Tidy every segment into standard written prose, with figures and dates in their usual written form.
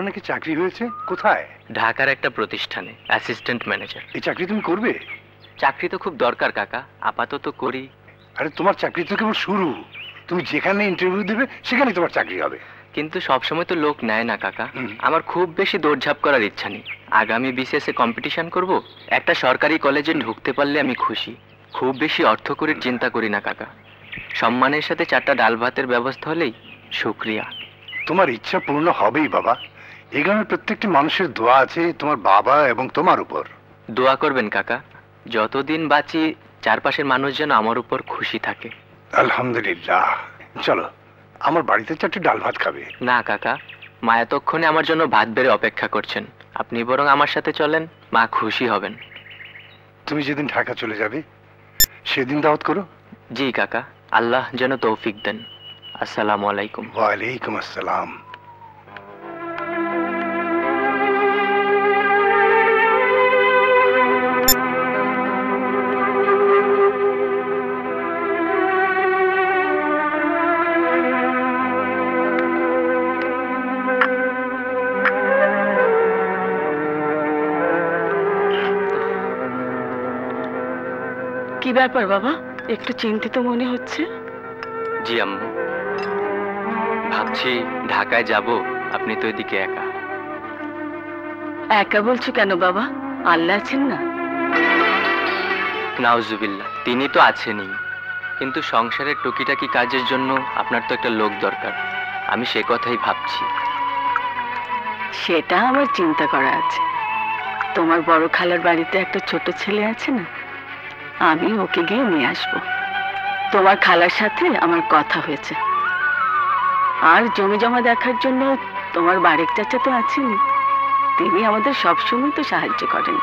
নাকি চাকরি হয়েছে? কোথায়? ঢাকার একটা প্রতিষ্ঠানে অ্যাসিস্ট্যান্ট ম্যানেজার। এই চাকরি তুমি করবে? চাকরি তো খুব দরকার কাকা, আপাতত করি। আরে তোমার চাকরি তো কেবল শুরু। তুমি যেখানে ইন্টারভিউ দেবে সেখানে তোমার চাকরি হবে। কিন্তু সবসময় তো লোক নেয় না কাকা। আমার খুব বেশি দৌড়ঝাঁপ করার ইচ্ছা নেই। আগামী বিসিএস এ কম্পিটিশন করব। একটা সরকারি কলেজে ঢুকতে পারলে আমি খুশি। খুব বেশি অর্থ করে চিন্তা করি না কাকা। সম্মানের সাথে 4টা ডাল ভাতের ব্যবস্থা হলেই শুকরিয়া। তোমার ইচ্ছা পূর্ণ হবেই বাবা। এই গ্রামের প্রত্যেকটি মানুষের দোয়া আছে তোমার বাবা এবং তোমার উপর। দোয়া করবেন কাকা, যতদিন বাঁচি চারপাশের মানুষ যেন আমার উপর খুশি থাকে। আলহামদুলিল্লাহ। চলো, আমার বাড়িতে 4টি ডাল ভাত খাবে। না কাকা, মা এতক্ষণে আমার জন্য ভাত বেড়ে অপেক্ষা করছেন। আপনি বরং আমার সাথে চলেন, মা খুশি হবেন। তুমি যেদিন ঢাকা চলে যাবে সেদিন দাওয়াত করো। জি কাকা, আল্লাহ যেন তৌফিক দেন। আসসালামু আলাইকুম। ওয়ালাইকুম আসসালাম। কি ব্যাপার বাবা, একটু চিন্তিত মনে হচ্ছে? জি আম্মু, ভাবছি ঢাকায় যাব, আপনি তো এদিকে একা। একা বলছো কেন বাবা? আল্লাহ আছেন না? নাউজুবিল্লাহ, তিনি তো আছেনই, কিন্তু সংসারের টুকিটাকি কাজের জন্য আপনার তো একটা লোক দরকার। আমি সে কথাই ভাবছি। সেটা আমার চিন্তা করা আছে। তোমার বড় খালার বাড়িতে একটা ছোট ছেলে আছে না, আমি ওকে গিয়ে নিয়ে আসবো। তোমার খালার সাথে আমার কথা হয়েছে। আর জমি জমা দেখার জন্য তোমার বারেক চাচা তো আছেনই, তিনি আমাদের সবসময় তো সাহায্য করেন।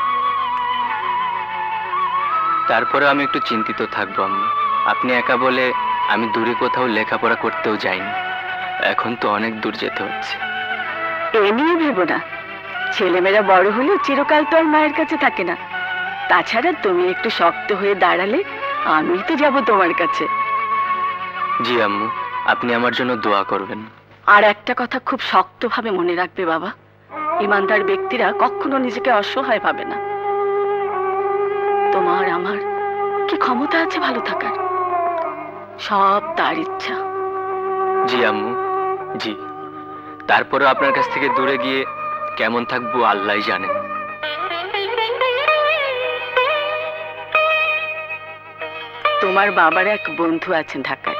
তারপরে আমি একটু চিন্তিত থাকবো আম্মু। আপনি একা বলে আমি দূরে কোথাও লেখাপড়া করতেও যাইনি। এখন তো অনেক দূর যেতে হচ্ছে। এ নিয়ে ভেবো না, ছেলেমেয়েরা বড় হলেও চিরকাল তো আর মায়ের কাছে থাকে না। তাছাড়া তুমি একটু শক্ত হয়ে দাঁড়ালে আমি তো যাব তোমার কাছে। জি আম্মু, আপনি আমার জন্য দোয়া করবেন। আর একটা কথা খুব শক্তভাবে মনে রাখবে বাবা, ইমানদার ব্যক্তিরা কখনো নিজেকে অসহায় ভাবে না। তোমার আমার কি ক্ষমতা আছে ভালো থাকার? সব তার ইচ্ছা। জি আম্মু, জি। তারপরেও আপনার কাছ থেকে দূরে গিয়ে কেমন থাকবো আল্লাহই জানেন। তোমার বাবার এক বন্ধু আছেন ঢাকায়,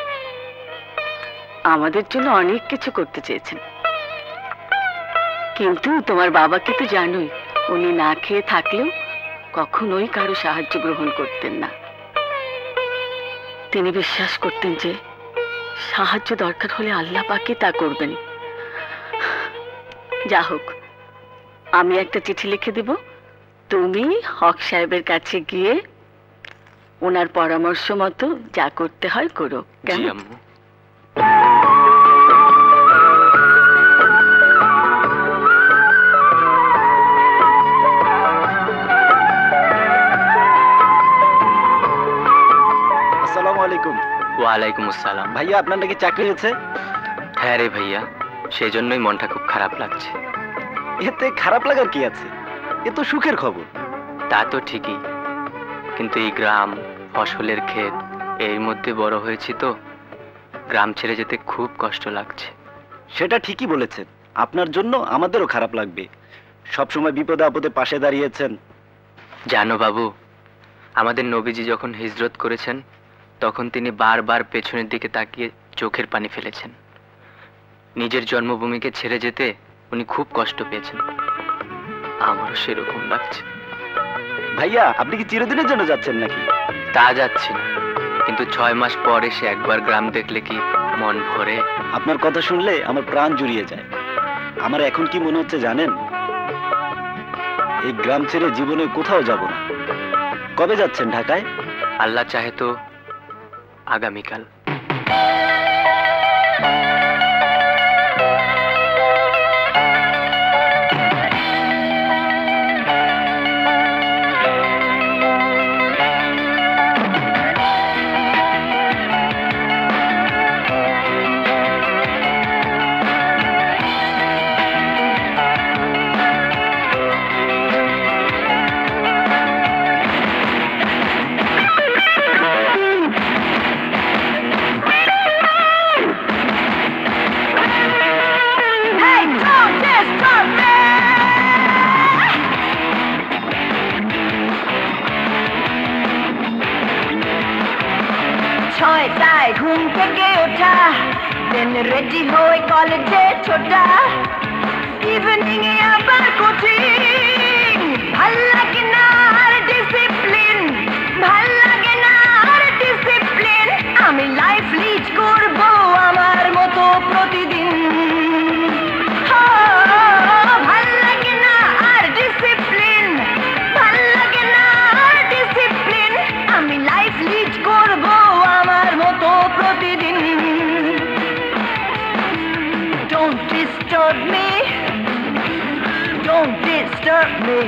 আমাদের জন্য অনেক কিছু করতে চেয়েছেন, কিন্তু তোমার বাবাকে তো জানোই, উনি না খেয়ে থাকলেও কখনোই কারো সাহায্য গ্রহণ করতেন না। তিনি বিশ্বাস করতেন যে সাহায্য দরকার হলে আল্লাহ পাকই তা করবেন। যা হোক, আমি একটা চিঠি লিখে দেব, তুমি হক সাহেবের কাছে গিয়ে ওনার পরামর্শ মতো যা করতে হয় করো। জি আম্মু। আসসালামু আলাইকুম। ওয়ালাইকুম আসসালাম। ভাইয়া, আপনার নাকি চাকরি হয়েছে? হ্যাঁ রে ভাইয়া, সেই জন্যই মনটা খুব খারাপ লাগছে। এতে খারাপ লাগার কি আছে? এ তো সুখের খবর। তা তো ঠিকই, কিন্তু এই গ্রাম, ফসলের ক্ষেত, এর মধ্যে বড় হয়েছি তো গ্রাম ছেড়ে যেতে খুব কষ্ট লাগছে। সেটা ঠিকই বলেছেন, আপনার জন্য আমাদেরও খারাপ লাগবে। সবসময় বিপদে আপদে পাশে দাঁড়িয়েছেন। জানো বাবু, আমাদের নবীজি যখন হিজরত করেছেন তখন তিনি বারবার পেছনের দিকে তাকিয়ে চোখের পানি ফেলেছেন। নিজের জন্মভূমিকে ছেড়ে যেতে উনি খুব কষ্ট পেয়েছেন। আমারও সেরকম লাগছে। ভাইয়া, আপনি কি চিরদিনের জন্য যাচ্ছেন নাকি? তা যাচ্ছি না, কিন্তু 6 মাস পর এসে একবার গ্রাম দেখলে কি মন ভরে? আপনার কথা শুনলে আমার প্রাণ জুড়িয়ে যায়। আমার এখন কি মনে হচ্ছে জানেন? এই গ্রাম ছেড়ে জীবনে কোথাও যাব না। কবে যাচ্ছেন ঢাকায়? আল্লাহ চাহে তো আগামীকাল। সকালবেলায় ঘুম থেকে ওঠা, দেন রেডি হয়ে কলেজে ছোটা, ইভিনিং এ আবার কোচিং। ভাল লাগে না আর ডিসিপ্লিন, ভাল লাগে না আর ডিসিপ্লিন। আমি লাইফ লিড করব আমার মতো প্রতিদিন। ভাল লাগে না আর ডিসিপ্লিন, ভাল লাগে না আর ডিসিপ্লিন। আমি লাইফ লিড করব আমার মতো প্রতিদিন। Don't disturb me, don't disturb me,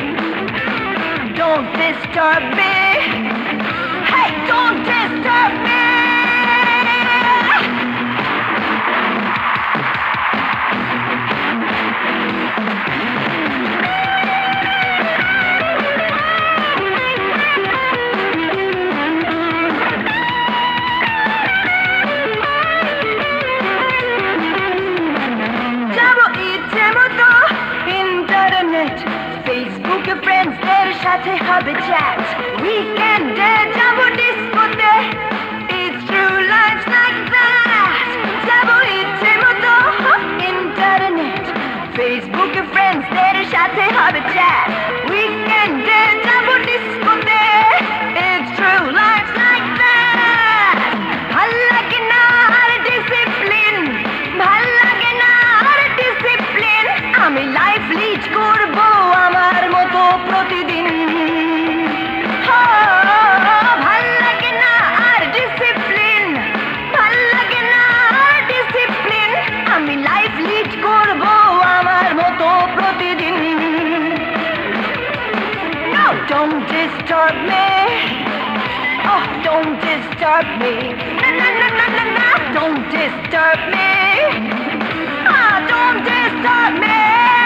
don't disturb me, hey, don't disturb me. ফেসবুকে ফ্রেন্ডসদের সাথে হবে চ্যাট, উইকেন্ডে যাব ডিস্কোতে। It's true life like that. যাব ইচ্ছে মতো ইন্টারনেট, ফেসবুকে ফ্রেন্ডসদের সাথে হবে চ্যাট, উইকেন্ডে যাব ডিস্কোতে। It's true life like that. ভাল লাগে না আর ডিসিপ্লিন, ভাল লাগে না আর ডিসিপ্লিন। আমি লাইফ লিড করব আমার মতো প্রতিদিন। ভাল লাগে না আর ডিসিপ্লিন, ভাল লাগে না আর ডিসিপ্লিন। আমি লাইফ লিড করব আমার মতো প্রতিদিন। No, don't disturb me. Oh, don't disturb me. No, no, no, no, no, no. Don't disturb me. Ah, don't disturb me.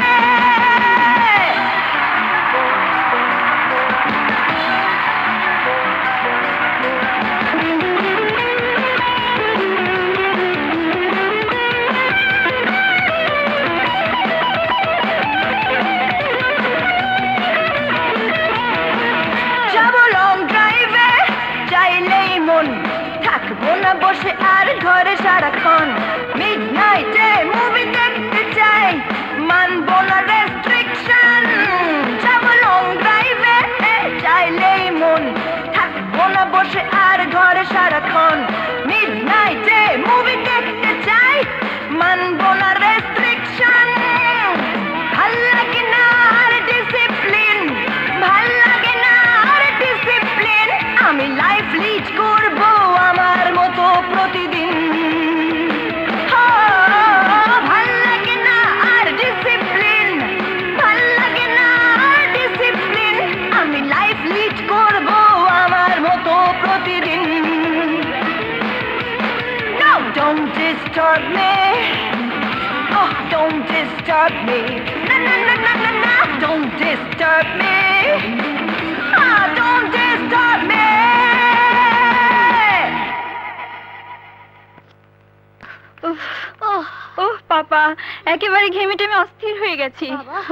থাকবো না বসে আর ঘরে সারাক্ষণ, মিডনাইটে মুভি দেখতে চাই, মানবো না রেস্ট্রিকশন। যাবো লং ড্রাইভে চাইলেই মন, থাকবো না বসে আর ঘরে সারাক্ষণ, মিডনাইটে মুভি দেখতে চাই, মানবো না রেস্ট্রিকশন। ভাল লাগে না আর ডিসিপ্লিন, ভাল লাগে না আর ডিসিপ্লিন। আমি লাইফ লিড করব আমার মতো প্রতিদিন। ভাল লাগে না আর ডিসিপ্লিন, ভাল লাগে না আর ডিসিপ্লিন। আমি লাইফ লিড করব আমার মতো প্রতিদিন। No, don't disturb me. Oh, don't disturb me. No, no, no, no, no, no. Don't disturb me. Ah, don't disturb me. ওহ পাপা, একেবারে ঘেমে টেমে অস্থির হয়ে গেছি।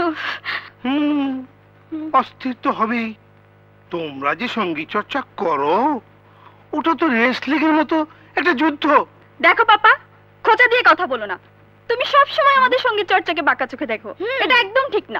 অস্থির তো হবেই। তোমরা যে সঙ্গীত চর্চা করো, ওটা তো রেসলিং এর মতো একটা যুদ্ধ। দেখো পাপা, খোঁচা দিয়ে কথা বলো না। তুমি সব সময় আমাদের সঙ্গীত চর্চাকে বাঁকা চোখে দেখো, এটা একদম ঠিক না।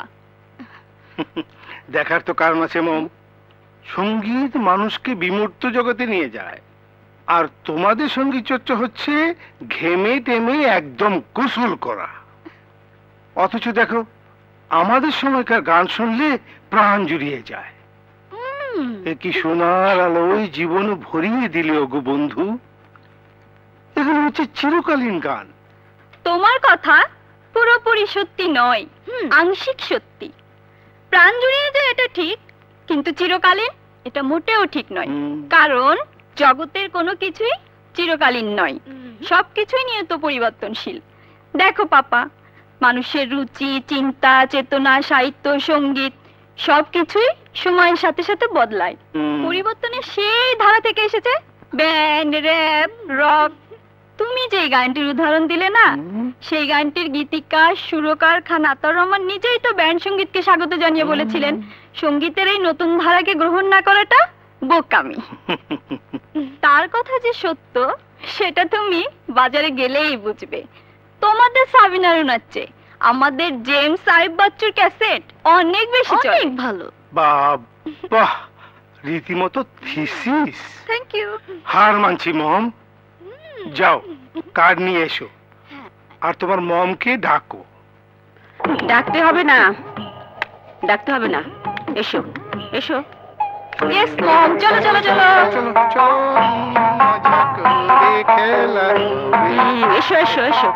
দেখার তো কারণ আছে মম। সঙ্গীত মানুষকে বিমূর্ত জগতে নিয়ে যায়, আর তোমাদের সঙ্গীত চর্চা হচ্ছে ঘেমে টেমে একদম গোসল করা। অথচ দেখো, আমাদের সময়কার গান শুনলে প্রাণ জুড়িয়ে যায়। এ কি সোনার আলোয় জীবন ভরিয়ে দিলে ওগো বন্ধু। এগুলো হচ্ছে চিরকালীন গান। তোমার কথা পুরোপুরি সত্যি নয়, আংশিক সত্যি। প্রাণ জুড়িয়ে যায় এটা ঠিক, কিন্তু চিরকালীন এটা মোটেও ঠিক নয়। কারণ জগতের কোনো কিছুই চিরকালীন নয়, সবকিছুই নিয়ত পরিবর্তনশীল। দেখো পাপা, মানুষের রুচি, চিন্তা, চেতনা, সাহিত্য, সঙ্গীত সবকিছুই সময়ের সাথে সাথে বদলায়। পরিবর্তনের সেই ধারা থেকে এসেছে ব্যান্ড, র‍্যাপ, রক। তুমি যে গানটির উদাহরণ দিলে না, সেই গানটির গীতিকার, সুরকার খান আতাউর রহমান নিজেই তো ব্যান্ড সঙ্গীতকে স্বাগত জানিয়ে বলেছিলেন সঙ্গীতের এই নতুন ধারাকে গ্রহণ না করাটা বোকামি। তার কথা যে সত্য সেটা তুমি বাজারে গেলেই বুঝবে। তোমাদের সাবিনার নাচে আমাদের জেমস সাহেব বাচ্চুর ক্যাসেট অনেক বেশি চলে। অনেক ভালো। বাহ, রীতিমতো থিসিস। Thank you. হার মানছি মম। যাও কার্ড নিয়ে এসো, আর তোমার মমকে ডাকো। ডাকতে হবে না, ডাকতে হবে না, এসো এসো। ইয়েস মম, চলো চলো চলো চলো চলো মজা করে খেলা। এসো এসো এসো।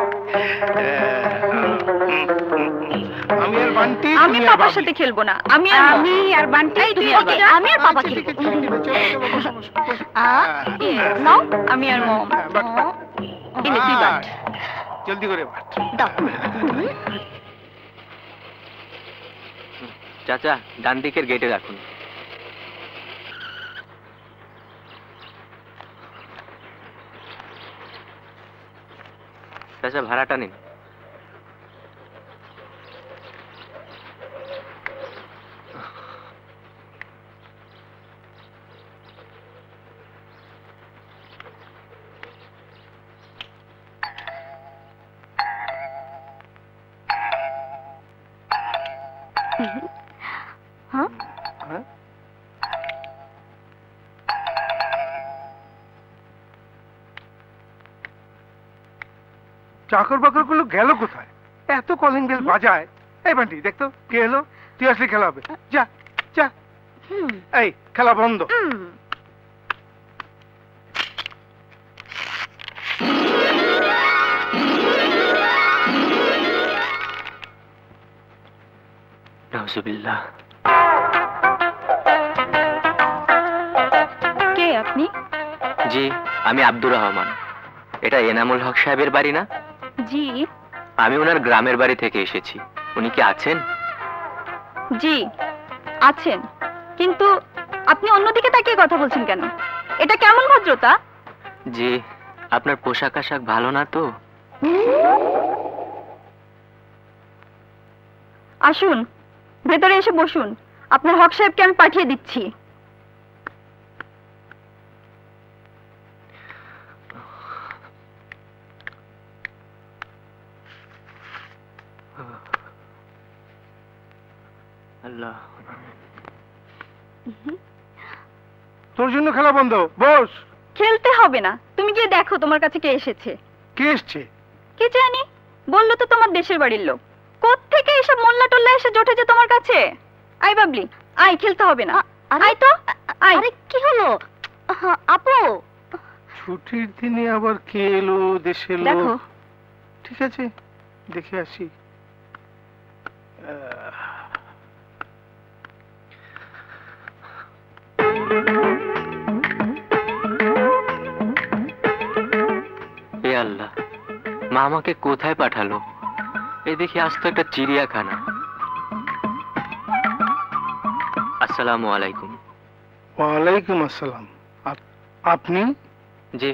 আমি আর বান্টি, আমি পাপার সাথে খেলবো না। আমি আর বান্টি, আমি আর পাপা খেলবো। নাও, আমি আর মম। এনে তুই বাট। জলদি করে বাট। দাও। চাচা, ডান দিকের গেটে রাখুন। চাচা, ভাড়াটা নিন। চাকর বাকর গুলো গেল কোথায়? এত কলিং বেল বাজায়। এই বান্টি দেখতো কে এলো। তুই আসলে খেলা হবে। যা যা। এই খেলা বন্ধ। নাউজুবিল্লাহ। কে আপনি? জি, আমি আব্দুর রহমান। এটা এনামুল হক সাহেবের বাড়ি না? জি। আমি ওনার গ্রামের বাড়ি থেকে এসেছি। উনি কি আছেন? জি আছেন, কিন্তু আপনি অন্যদিকে তাকিয়ে কথা বলছেন কেন? এটা কেমন ভদ্রতা? জি, আপনার পোশাক আশাক ভালো না তো। আসুন, ভেতরে এসে বসুন। আপনার হক সাহেবকে আমি পাঠিয়ে দিচ্ছি। আল্লাহ, তোর জন্য খেলা বন্ধ। বস। খেলতে হবে না, তুমি গিয়ে দেখো তোমার কাছে কে এসেছে। কে এসছে? কে জানি, বললো তো তোমার দেশের বাড়ির লোক। কোত্থেকে এসব মোল্লা টোল্লা এসে জোটেছে তোমার কাছে? আই বাবলি, আই, খেলতে হবে না। আই তো, আই। আরে কি হলো আপু? ছুটির দিনে আবার কে এলো দেশের দেখো। লোক? ঠিক আছে, দেখে আসি। হে আল্লাহ, মা আমাকে কোথায় পাঠালো? এই দেখি আজ তো একটা চিড়িয়াখানা। আসসালামু আলাইকুম। ওয়ালাইকুম আসসালাম। আপনি? জি।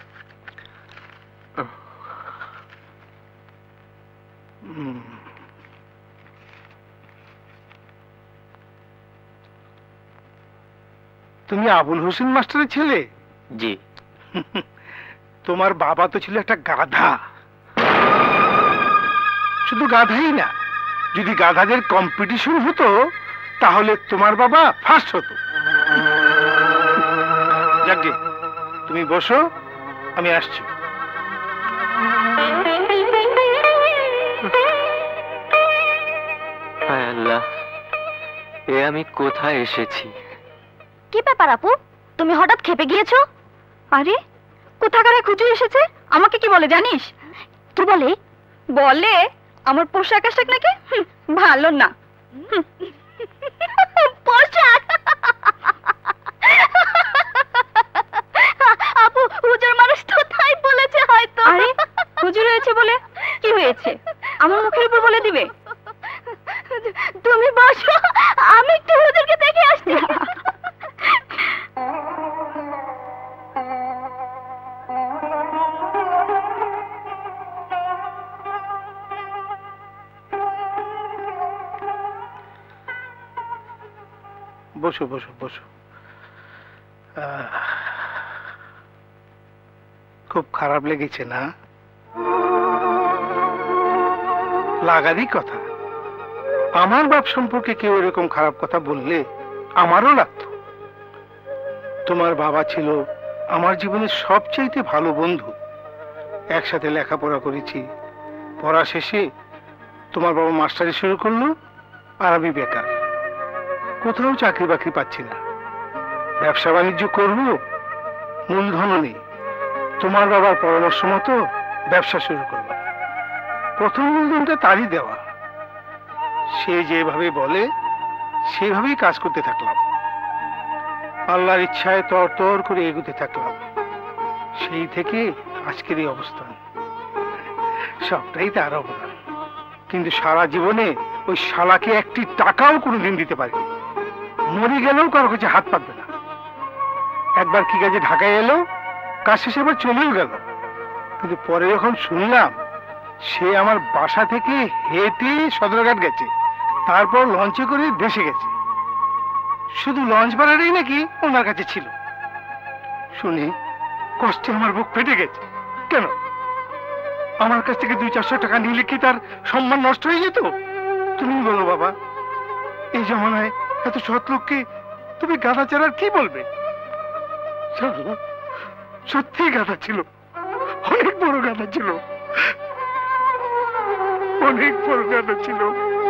তুমি আবুল হোসেন মাস্টারের ছেলে? জি। তোমার বাবা তো ছিল একটা গাধা। শুধু গাধাই না, যদি গাধাদের কম্পিটিশন হতো তাহলে তোমার বাবা ফার্স্ট হতো। যাকে, তুমি বসো, আমি আসছি। হায় আল্লাহ, এ আমি কোথায় এসেছি? কি ব্যাপার আপু, তুমি হঠাৎ খেপে গিয়েছো? আরে কোথাকার এক হুজুর এসেছে, আমাকে কি বলে জানিস? কি বলে? বলে আমার পোশাক আশাক নাকি ভালো না। পোশাক? আপু, হুজুর মানুষ তো তাই বলেছে হয়তো। আরে হুজুর হয়েছে বলে কি হয়েছে? আমার মুখের উপর বলে দিবে? তুমি বসো, আমি একটু হুজুরকে দেখে আসছি। বসো বসো বসো। খুব খারাপ লেগেছে না? লাগারই কথা। আমার বাপ সম্পর্কে কেউ এরকম খারাপ কথা বললে আমারও লাগতো। তোমার বাবা ছিল আমার জীবনের সবচাইতে ভালো বন্ধু। একসাথে লেখাপড়া করেছি। পড়া শেষে তোমার বাবা মাস্টারি শুরু করলো, আর আমি বেকার, কোথাও চাকরি বাকরি পাচ্ছি না। ব্যবসা বাণিজ্য করবো, মূলধনও নেই। তোমার বাবার পরামর্শ মতো ব্যবসা শুরু করলাম। প্রথম মূলধনটা তারই দেওয়া। সে যেভাবে বলে সেভাবেই কাজ করতে থাকলাম। আল্লাহর ইচ্ছায় তর তর করে এগোতে থাকলাম। সেই থেকে আজকের এই অবস্থান। সবটাই তার অবদান। কিন্তু সারা জীবনে ওই শালাকে একটি টাকাও কোনোদিন দিতে পারিনি। মরে গেলেও কারো কাছে হাত পাতবে না। একবার কি কাজে ঢাকায় এলো, কাজ শেষে আবার চলেও গেল। কিন্তু পরে যখন শুনলাম সে আমার বাসা থেকে হেঁটে সদরঘাট গেছে, তারপর লঞ্চে করে দেশে গেছে, শুধু লঞ্চ ভাড়াটাই নাকি ওনার কাছে ছিল, শুনে কষ্টে আমার বুক ফেটে গেছে। কেন? আমার কাছ থেকে 200-400 টাকা নিলে কি তার সম্মান নষ্ট হয়ে যেত? তুমি বলো বাবা, এই জমানায় এত সৎ লোককে তুমি গাধা ছাড়ার কি বলবে? সত্যি গাধা ছিল, অনেক বড় গাধা ছিল, অনেক বড় গাধা ছিল।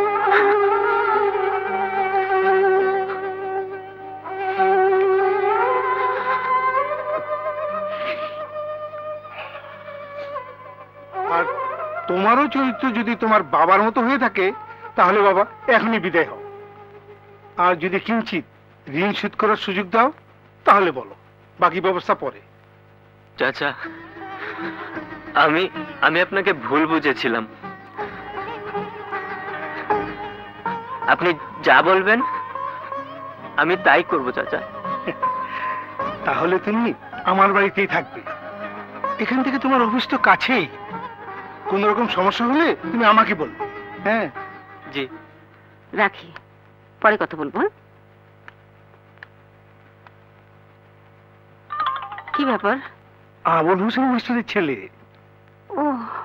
আর তোমারও চরিত্র যদি তোমার বাবার মতো হয়ে থাকে, তাহলে বাবা এখনই বিদায় হও। আর যদি কিঞ্চিত ঋণ শোধ করার সুযোগ দাও, তাহলে বলো, বাকি ব্যবস্থা পরে। চাচা, আমি আপনাকে ভুল বুঝেছিলাম। আপনি যা বলবেন আমি তাই করব চাচা। তাহলে তুমি আমার বাড়িতেই থাকবে। এখান থেকে তোমার অফিস তো কাছেই। কোন রকম সমস্যা হলে তুমি আমাকে বলবে। হ্যাঁ জি, রাখি, পরে কথা বলবো। কি ব্যাপার? আবুল হোসেন মাস্টারের ছেলে। ও,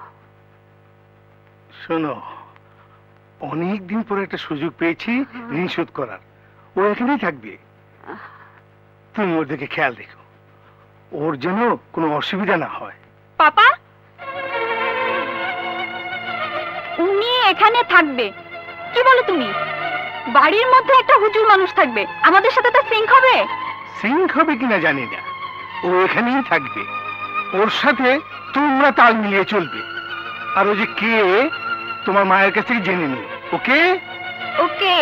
শোনো, অনেকদিন পরে একটা সুযোগ পেয়েছি ঋণ শোধ করার। ও এখানেই থাকবে। তুমি ওর দিকে খেয়াল রেখো, ওর যেন কোনো অসুবিধা না হয়। পাপা, উনি এখানে থাকবে? কি বলো তুমি? বাড়ির মধ্যে একটা হুজুর মানুষ থাকবে, আমাদের সাথে তো সিঙ্ক হবে। সিঙ্ক হবে কিনা জানি না, ও এখানেই থাকবে। ওর সাথে তোমরা তাল মিলিয়ে চলবে। আর ও যে কে তোমার মায়ের কাছ থেকে জেনে নিও। ওকে ওকে।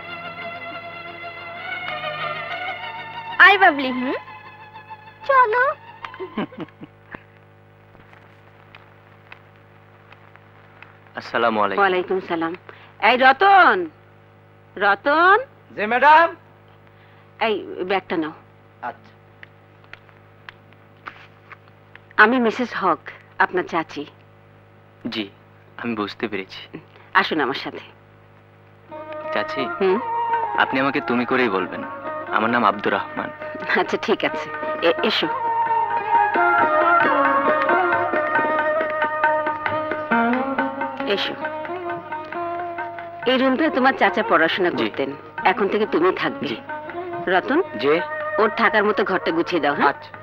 আই বাবলি, চলো। আসসালামু আলাইকুম। ওয়ালাইকুম সালাম। এই রতন, রতন। জি ম্যাডাম। এই ব্যাগটা নাও। আচ্ছা। আমি মিসেস হক, আপনার চাচি। জি, আমি বুঝতে পেরেছি। আসুন আমার সাথে। চাচি, হুম, আপনি আমাকে তুমি করেই বলবেন। আমার নাম আব্দুর রহমান। আচ্ছা ঠিক আছে, এসো। এসো। এই রুমটায় তোমার চাচা পড়াশোনা করতেন, এখন থেকে তুমি থাকবে। জি। রতন, যে ওর থাকার মতো ঘরটা গুছিয়ে দাও। হ্যাঁ, আচ্ছা।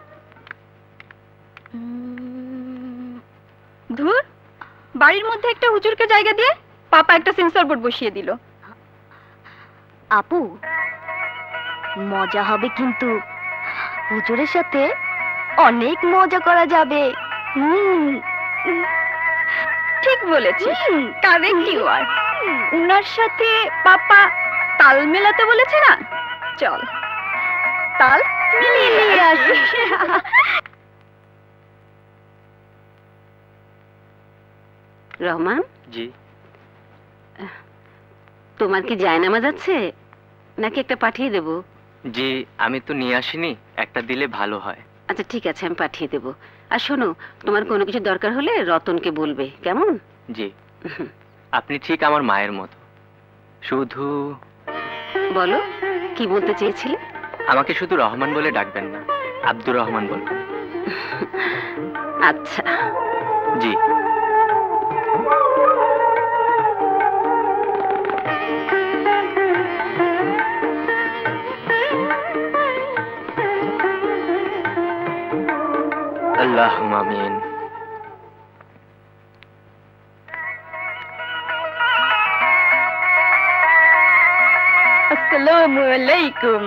ধুর, বাড়ির মধ্যে একটা হুজুরকে জায়গা দিয়ে পাপা একটা সেন্সর বোর্ড বসিয়ে দিল। আপু, মজা হবে কিন্তু হুজুরের সাথে অনেক মজা করা যাবে। ঠিক বলেছিস, কারেক্ট ইউ আর। উনার সাথে পাপা তাল মেলাতে বলেছে না, চল তাল মিলিয়ে আসি। রহমান, জি, তোমার কি জায়নামাজ আছে নাকি একটা পাঠিয়ে দেবো? জি, আমি তো নিয়ে আসিনি, একটা দিলে ভালো হয়। আচ্ছা ঠিক আছে, আমি পাঠিয়ে দেবো। আর শোনো, তোমার কোনো কিছু দরকার হলে রতনকে বলবে, কেমন? জি, আপনি ঠিক আমার মায়ের মতো। শুধু বলো, কি বলতে চেয়েছিলে? আমাকে শুধু রহমান বলে ডাকবেন না, আব্দুর রহমান বলবেন। আচ্ছা। জি। আল্লাহুম্মা আমিন। আসসালামু আলাইকুম।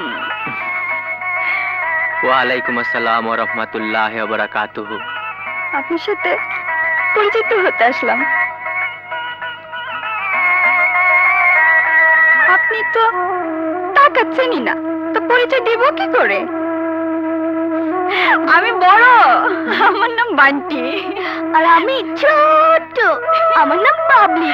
ওয়ালাইকুম আসসালাম ওয়া রাহমাতুল্লাহি ওয়া বারাকাতুহু। আপনার সাথে পরিচিত হতে আসলাম। আপনি তো তাকাচ্ছেনই না, তো পরিচয় দিব কি করে? আমি বড়, আমার নাম বান্টি। আর আমি ছোট, আমার নাম বাবলি।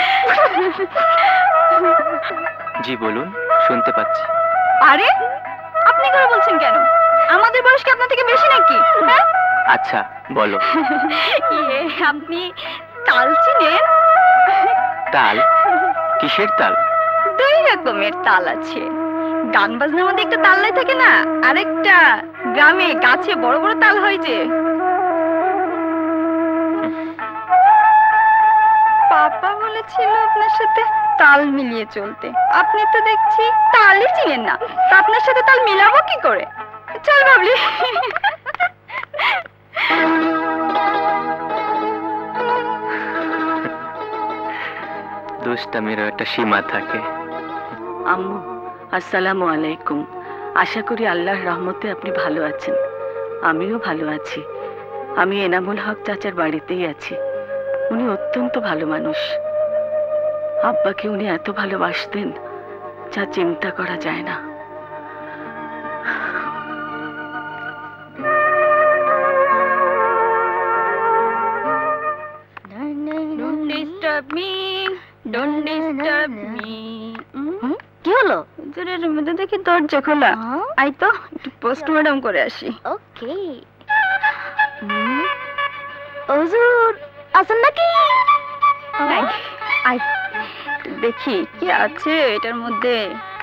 জি বলুন, শুনতে পাচ্ছি। আরে আপনি করে বলছেন কেন? আমাদের বয়স কি আপনার থেকে বেশি নাকি? হ্যাঁ? আচ্ছা বলো। আপনি তাল চিনেন? তাল? কিসের তাল? দুই রকমের তাল আছে। গান বাজনার মধ্যে একটা তাল লাই থাকে না, আরেকটা গ্রামে গাছে বড় বড় তাল হয় যে। পাপা বলেছিল আপনার সাথে তাল মিলিয়ে চলতে। আপনি তো দেখছি তালই চিনেন না, তা আপনার সাথে তাল মিলাবো কি করে? চল বাবলি। দুষ্টামিরও একটা সীমা থাকে। আম্মু আসসালামু আলাইকুম। আশা করি আল্লাহর রহমতে আপনি ভালো আছেন। আমিও ভালো আছি। আমি এনামুল হক চাচার বাড়িতেই আছি। উনি অত্যন্ত ভালো মানুষ। আব্বাকে উনি এত ভালোবাসতেন যা চিন্তা করা যায় না। Don't disturb me, don't disturb me. কি হলো? হুজুরের মধ্যে দেখি দরজা খোলা। আই তো একটু পোস্টমর্টম করে আসি। ওকে। হুজুর আছেন নাকি? নাই, আই দেখি কি আছে এটার মধ্যে।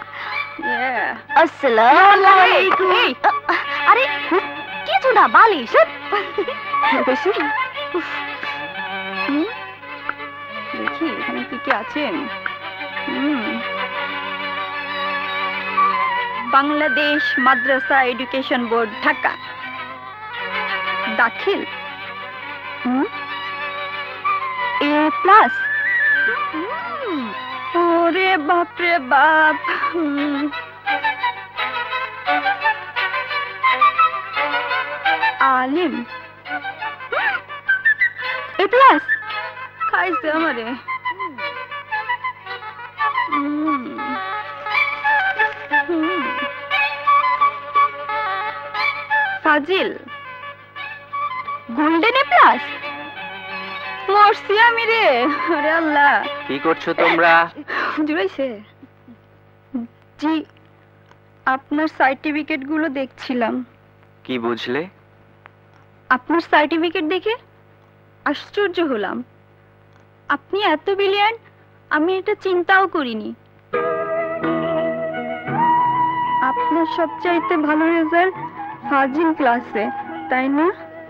আসসালামু আলাইকুম। আরে কিছু না, বালিশ। বেশি দেখি এখানে কি কি আছে। Bangladesh Madrasa education board Dhaka, Dakhil A+। ওরে বাপ রে বাপ। আলিম A+, খাইছে আমারে। Fazil golden A+। মরছি আমি রে। আরে আল্লাহ, কি করছো তোমরা? জুড়াইছে। জি, আপনার সার্টিফিকেট গুলো দেখছিলাম। কি বুঝলে? আপনার সার্টিফিকেট দেখে আশ্চর্য হলাম। আপনি এত ব্রিলিয়ান্ট, আমি এটা চিন্তাও করিনি। আপনার সবচাইতে ভালো রেজাল্ট ফাজিল ক্লাসে, তাই না?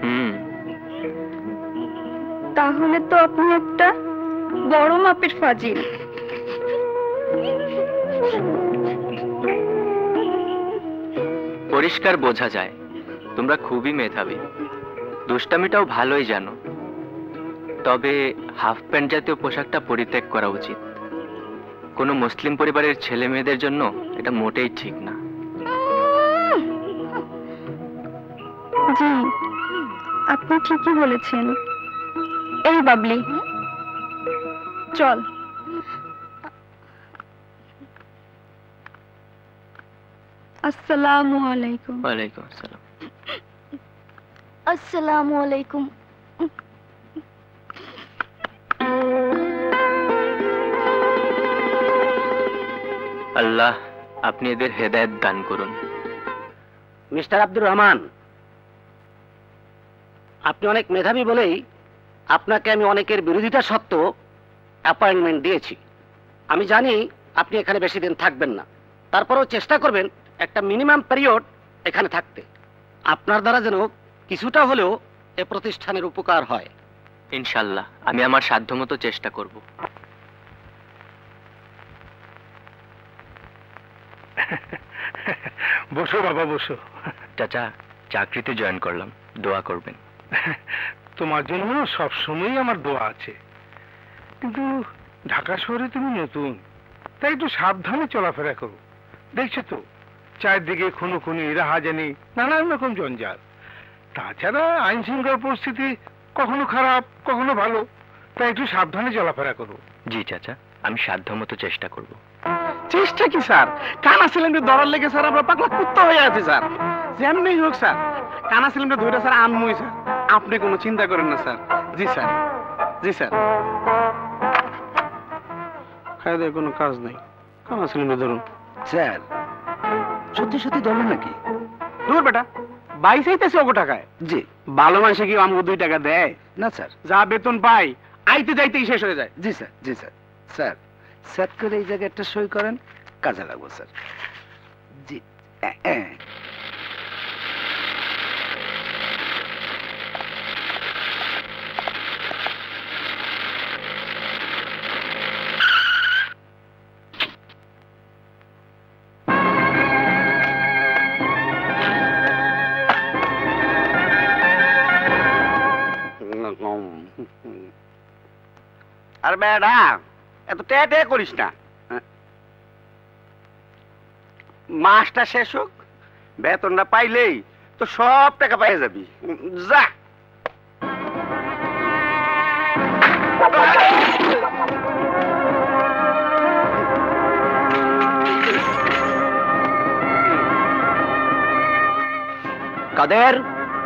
তাহলে তো আপনি একটা বড় মাপের ফাজিল। পরিষ্কার বোঝা যায় তোমরা খুবই মেধাবী, দুষ্টামিটাও ভালোই জানো। তবে হাফ প্যান্ট জাতীয় পোশাকটা পরিত্যাগ করা উচিত। কোনো মুসলিম পরিবারের ছেলে মেয়েদের জন্য এটা মোটেই ঠিক না। জি, আপনি ঠিকই বলেছেন। এই বাবলি, চল। আসসালামু আলাইকুম। ওয়ালাইকুম আসসালাম। আসসালামু আলাইকুম। আল্লাহ আপনি এদের হেদায়েত দান করুন। মিস্টার আব্দুর রহমান, আপনি অনেক মেধাবী বলেই আপনাকে আমি অনেকের বিরোধিতা সত্ত্বেও অ্যাপয়েন্টমেন্ট দিয়েছি। আমি জানি আপনি এখানে বেশি দিন থাকবেন না, তারপরেও চেষ্টা করবেন একটা মিনিমাম পিরিয়ড এখানে থাকতে। আপনার দ্বারা যেন কিছুটা হলেও এ প্রতিষ্ঠানের উপকার হয়। ইনশাল্লাহ আমি আমার সাধ্যমতো চেষ্টা করব। বসো বাবা বসো। চাচা, চাকরিতে জয়েন করলাম, দোয়া করবেন। তোমার জন্য সবসময় আমার দোয়া আছে, কিন্তু ঢাকা শহরে তুমি নতুন, তাই একটু সাবধানে চলাফেরা করো। দেখছো তো চারদিকে খুনোখুনি, রাহাজানি, নানান রকম জঞ্জাল। তাছাড়া আইন শৃঙ্খলা পরিস্থিতি কখনো খারাপ কখনো ভালো, তাই একটু সাবধানে চলাফেরা করো। জি চাচা, আমি সাধ্যমতো চেষ্টা করব। চেষ্টা কি স্যার, কানা সিলিন্ডার ধরার লেগে স্যার আমরা পাগলা কুত্তা হয়ে আছি স্যার। যেমনি হোক স্যার, কানা সিলিন্ডার ধরে স্যার আনমই স্যার, আপনি কোনো চিন্তা করেন না স্যার। জি স্যার, জি স্যার। খাই দেয় কোনো কাজ নাই, কানা সিলিন্ডার ধরুন। স্যার সত্যি সত্যি ধরলেন নাকি? দূর বেটা, বাইশ আইতেছে ওগো টাকায়। জি। ভালো মানুষে কি আমাকে 2 টাকা দেয়? না স্যার, যা বেতন পাই আইতে যাইতেই শেষ হয়ে যায়। জি স্যার, জি স্যার। স্যার স্যার করে এই জায়গায় একটা সই করেন, কাজে লাগবো স্যার। জি। আর বেড়া এত টে করিস না, মাসটা শেষ হোক, বেতনটা পাইলেই তো সব টাকা পাই যাবি। যা কাদের,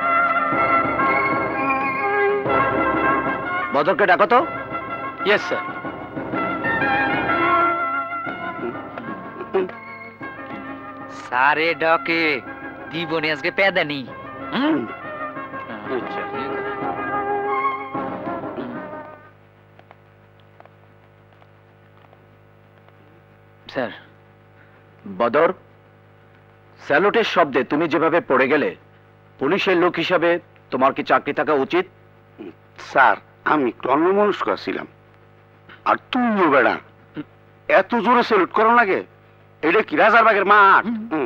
বদরকে ডাকো তো। Yes sir. সারে ডকে দিবনি আজকে পেদানি। স্যার। বদর, স্যালুটের শব্দে তুমি যেভাবে পড়ে গেলে, পুলিশের লোক হিসাবে তোমার কি চাকরি থাকা উচিত? স্যার, আমি একটু অন্যমনস্ক ছিলাম। আর তুমিও বেড়া এত জোরে স্যালুট করো লাগে, এটা কি রাজারবাগের মাঠ?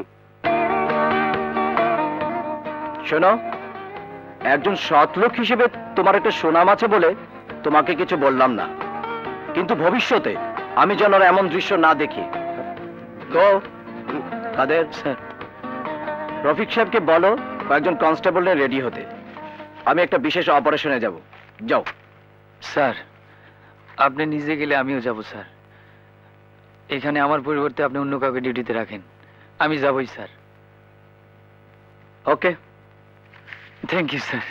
শোনো, একজন সৎ লোক হিসেবে তোমার একটা সুনাম আছে বলে তোমাকে কিছু বললাম না, কিন্তু ভবিষ্যতে আমি যেন আর এমন দৃশ্য না দেখি। তো কাদের স্যার, রফিক সাহেবকে বলো কয়েকজন কনস্টেবল নিয়ে রেডি হতে, আমি একটা বিশেষ অপারেশনে যাব। যাও। স্যার, আপনি নিজে গেলে আমিও যাব স্যার। এখানে আমার পরিবর্তে আপনি অন্য কাউকে ডিউটিতে রাখেন, আমি যাবই sir. Okay, thank you sir.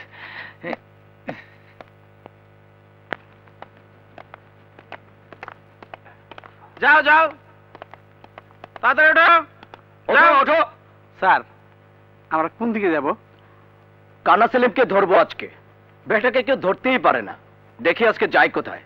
যাও যাও, তাড়াতাড়ি ওঠো। ওঠো। স্যার, আমরা কোন দিকে যাব? কানা সেলিমকে ধরবো আজকে। বেটাকে কেউ ধরতেই পারে না, দেখি আজকে যাই কোথায়।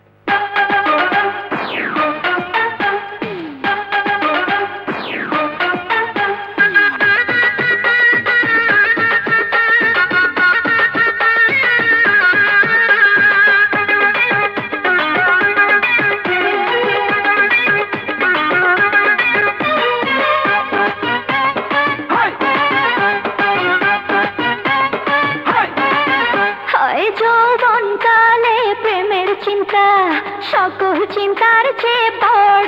সকল চিন্তার চেয়ে বড়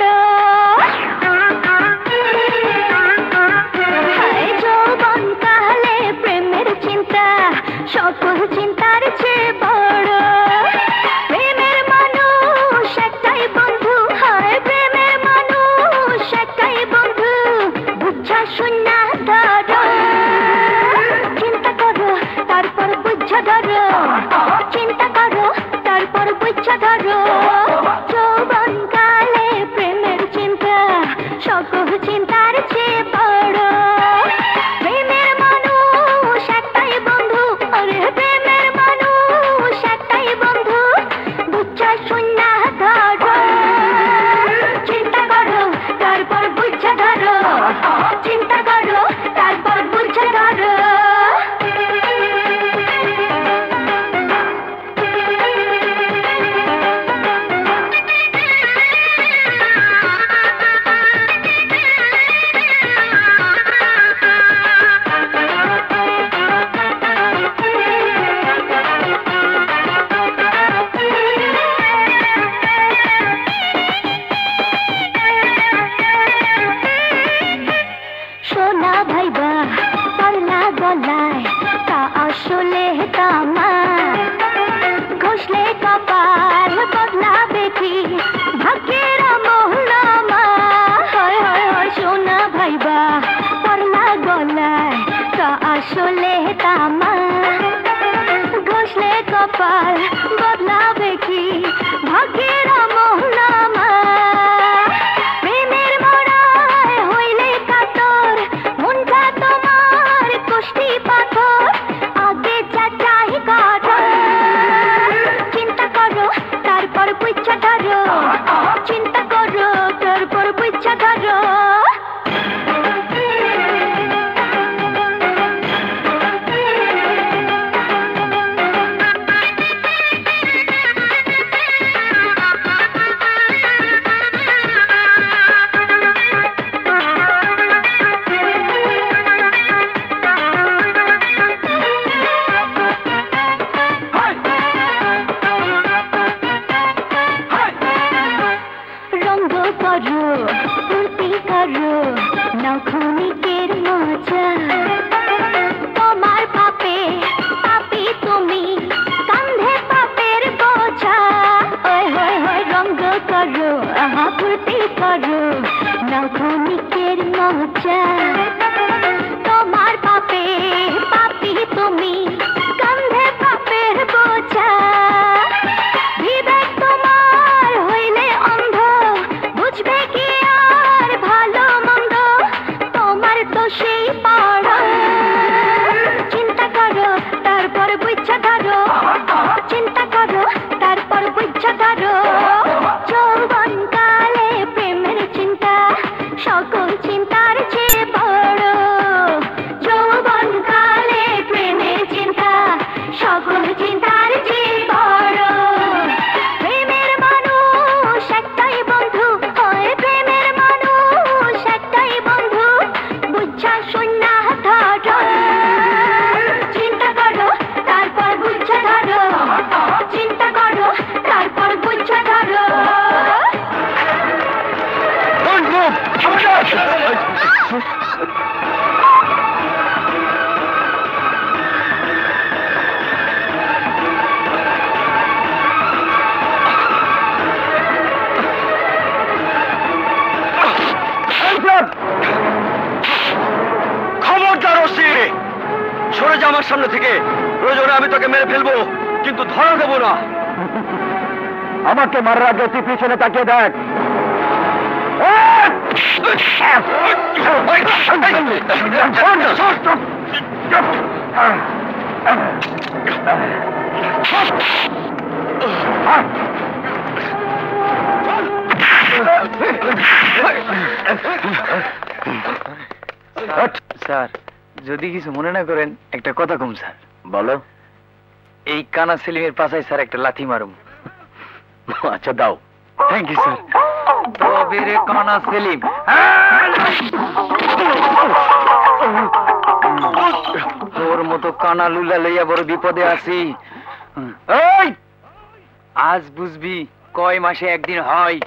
যৌবন কালে প্রেমের চিন্তা, সকল চিন্তার চেয়ে বড়। প্রেমের মানুষ একটাই বন্ধু, হয় প্রেমের মানুষ একটাই বন্ধু, বুঝা শুনা ধরো, চিন্তা করো তারপর বুঝা ধরো, চিন্তা করো তারপর বুঝা ধরো। যৌবন কালে প্রেমের চিন্তা, সকল চিন্তার চেয়ে বড়। প্রেমের মানুষ একটাই বন্ধু, আরে প্রেমের মানুষ একটাই বন্ধু, বুঝা শুনা ধরো, চিন্তা করো তারপর বুঝা ধরো, চিন্তা করো সোনা ভাইবা পারলা গলায় তা আসলে তামা ঘষলে কপাল বদলাবে কি ভাগ্যের মোহনামা হয় হয় হয় সোনা ভাইবা পারলা গলায় তা আসলে তামা ঘষলে কপাল বদলাবে কি ভাগ্যের মোহনামা প্রেমের মরায় হইলে কাতর মনটা তোমার কষ্টি পাথর আগে যা চাই করো চিন্তা করো তারপর বুঝা ধরো চিন্তা করো তারপর বুঝা ধরো রঙ্গ করো ফুর্তি করো নখনিকের মজা তোমার পাপে পাপি তুমি কান্ধে পাপের বোঝা ওই হয় হয় রঙ্গ করো আহা ফুর্তি করো নখনিকের মজা তোমার পাপে পাপি তুমি কান্ধে পাপের বোঝা বিবেক তোমার হইলে অন্ধ বুঝবে কি আর ভালো মন্দ তোমার তো সেই পাড়া চিন্তা করো তারপর বুঝা ধরো চিন্তা করো তারপর বুঝা ধরো যৌবন কালে প্রেমের চিন্তা সকল চিন্তার চেয়ে বড় যৌবন কালে প্রেমের চিন্তা সকল চিন্তার চেয়ে বড় প্রেমের মানুষ একটাই বন্ধু হয় প্রেমের মানুষ একটাই বন্ধু বুঝা শূন্যা ধরো চিন্তা করো তারপর বুঝা ধরো চিন্তা করো তারপর বুঝা ধরো খবরদার ওসি সরে যা আমার সামনে থেকে প্রয়োজনে আমি তোকে মেরে ফেলবো কিন্তু ধরা দেবো না আমাকে মারার আগে তুই পিছনে তাকিয়ে দেখ স্যার যদি কিছু মনে না করেন একটা কথা কম স্যার। বলো। এই কানা সেলিমের পাশায় স্যার একটা লাথি মারুম। আচ্ছা দাও। Thank you sir. তবে রে কানা সেলিম, তোর মতো কানা লুলা লইয়া বড় বিপদে আছি। আজ বুঝবি কয় মাসে একদিন হয়।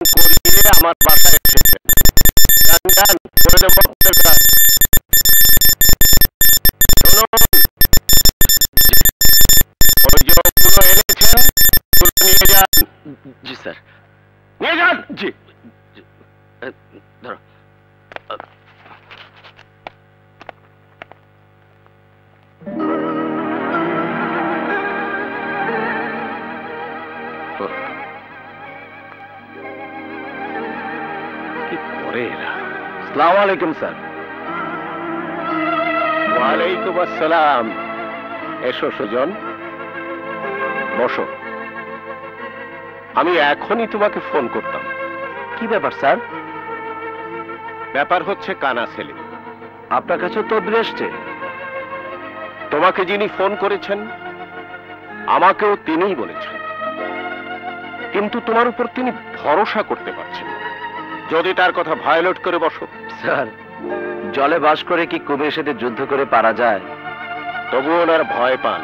করিয়ে আমার বাসায় এসেছেন। যান যান, করে দেব আপনাদের কাজ। শুনুন, ওই যে ওগুলো এনেছেন, ওগুলো নিয়ে যান। জি স্যার। নিয়ে যান। জি। ধরো। কি করে এরা? আসসালামু আলাইকুম স্যার। ওয়ালাইকুম আসসালাম। এসো সুজন, বসো। আমি এখনই তোমাকে ফোন করতাম। কি ব্যাপার স্যার? ব্যাপার হচ্ছে কানা সেলিম। আপনার কাছে তদবির এসছে? তোমাকে যিনি ফোন করেছেন আমাকেও তিনিই বলেছেন, কিন্তু তোমার উপর তিনি ভরসা করতে পারছেন না। যদি তার কথা ভায়োলেট করে বসো। স্যার, জলে বাস করে কি কুমিরের সাথে যুদ্ধ করে পারা যায়? তবু ওনার ভয় পান।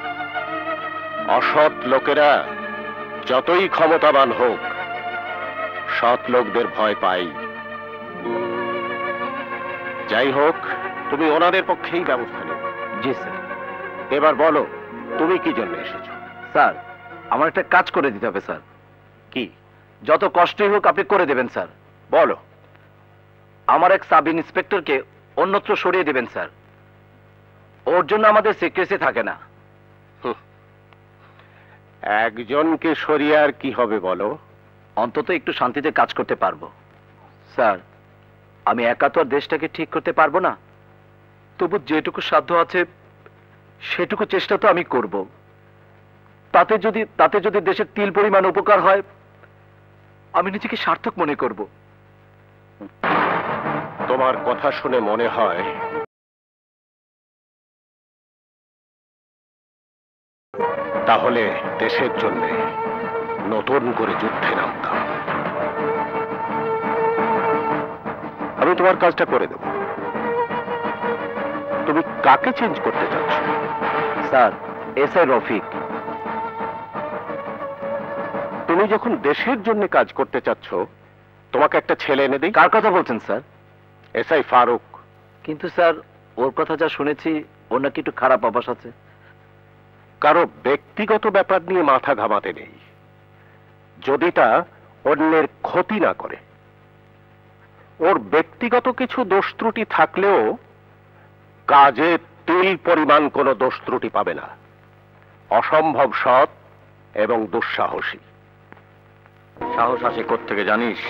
অসৎ লোকেরা যতই ক্ষমতাবান হোক, সৎ লোকদের ভয় পাই। যাই হোক, তুমি ওনাদের পক্ষেই ব্যবস্থা নেবে। জি স্যার। এবার বলো, তুমি কি জন্য এসেছো? স্যার, আমার একটা কাজ করে দিতে হবে স্যার। কি? যত কষ্টই হোক আপনি করে দেবেন স্যার। বলো। আমার এক সাব ইন্সপেক্টরকে অন্যত্র সরিয়ে দেবেন স্যার। ওর জন্য আমাদের সিক্রেসি থাকে না। একজনকে সরিয়ে আর কি হবে বলো? অন্তত একটু শান্তিতে কাজ করতে পারবো। স্যার, আমি একা তো আর দেশটাকে ঠিক করতে পারবো না, তবু যেটুকু সাধ্য আছে সেটুকু চেষ্টা তো আমি করব। তাতে যদি দেশের তিল পরিমাণ উপকার হয়, আমি নিজেকে সার্থক মনে করব। তোমার কথা শুনে মনে হয় তাহলে দেশের জন্য নতুন করে যুদ্ধে নামতাম। আমি তোমার কাজটা করে দেব। তুমি কাকে চেঞ্জ করতে চাচ্ছ? Sir, SI Rafiq. তুমি যখন দেশের জন্য কাজ করতে চাচ্ছ, তোমাকে একটা ছেলে এনে দিই। কার কথা বলছেন স্যার? এসআই ফারুক। কিন্তু স্যার, ওর কথা যা শুনেছি ওর নাকি একটু খারাপ অভ্যাস আছে। কারো ব্যক্তিগত ব্যাপার নিয়ে মাথা ঘামাতে নেই, যদি তা অন্যের ক্ষতি না করে। ওর ব্যক্তিগত কিছু দোষ ত্রুটি থাকলেও কাজে তিল পরিমাণ কোনো দোষ ত্রুটি পাবে না। অসম্ভব সৎ এবং দুঃসাহসী। সাহস আসে কোত্থেকে জানিস?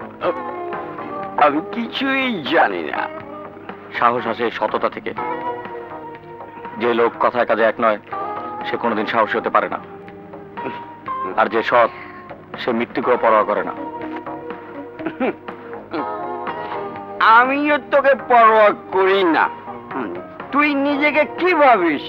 আমি কিছুই জানি না। সাহস আসে সততা থেকে। যে লোক কথায় কাজে এক নয়, সে কোনোদিন সাহসী হতে পারে না। আর যে সৎ, সে মৃত্যুকেও পরোয়া করে না। আমিও তোকে পরোয়া করি না। তুই নিজেকে কি ভাবিস?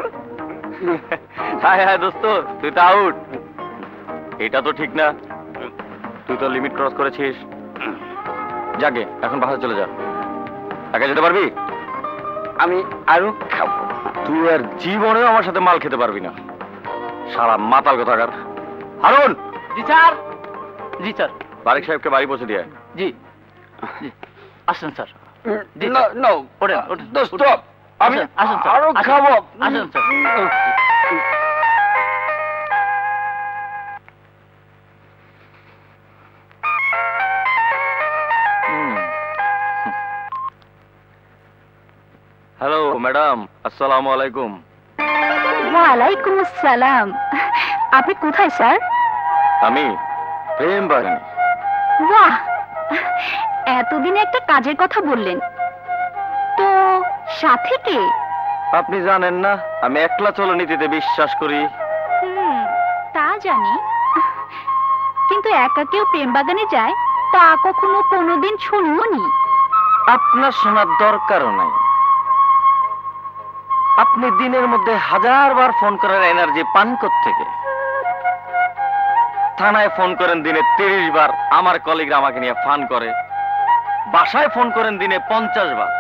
হ্যাঁ হ্যাঁ দোস্ত, তুই তো আউট। এটা তো ঠিক না, তুই তো লিমিট ক্রস করেছিস। যাকে এখন বাসায় চলে যা। একা যেতে পারবি? আমি আরো খাবো। তুই আর জীবনেও আমার সাথে মাল খেতে পারবি না, সারা মাতাল কথাকার। হারুন। জি স্যার। জি স্যার। বারিক সাহেবকে বাড়ি পৌঁছে দিয়ে। জি জি, আসেন স্যার। দোস্ত, আমি আরো খাবো। আসেন স্যার। হ্যালো ম্যাডাম, আসসালামু আলাইকুম। ওয়ালাইকুম আসসালাম। আপনি কোথায় স্যার? আমি প্রেম বাহিনী। বাহ, এতদিন একটা কাজের কথা বললেন তো, সাথে কে? আপনি জানেন না আমি একলা চলনীতিতে বিশ্বাস করি। তা জানি, কিন্তু একা কেউ প্রেম বাগানে যায় তা কখনো কোনোদিন শুনিও নি। আপনার শোনার দরকারও নাই। আপনি দিনের মধ্যে 1000 বার ফোন করার এনার্জি পান কোত্থেকে? থানায় ফোন করেন দিনে 30 বার, আমার কলিগরা আমাকে নিয়ে ফান করে। বাসায় ফোন করেন দিনে 50 বার,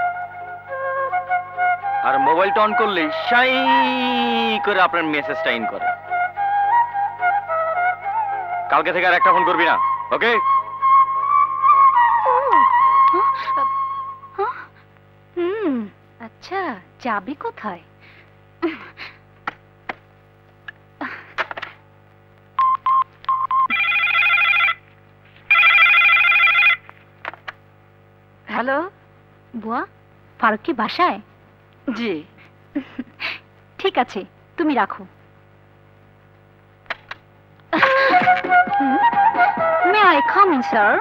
আর মোবাইলটা অন করলেই সাই করে আপনার মেসেজটা ইন করে। কালকে থেকে আর একটা ফোন করবি না, ওকে? আচ্ছা, যাবি কোথায়? হ্যালো বুয়া, ফারুক কি বাসায়? জি। ঠিক আছে, তুমি রাখো। May I come in, sir?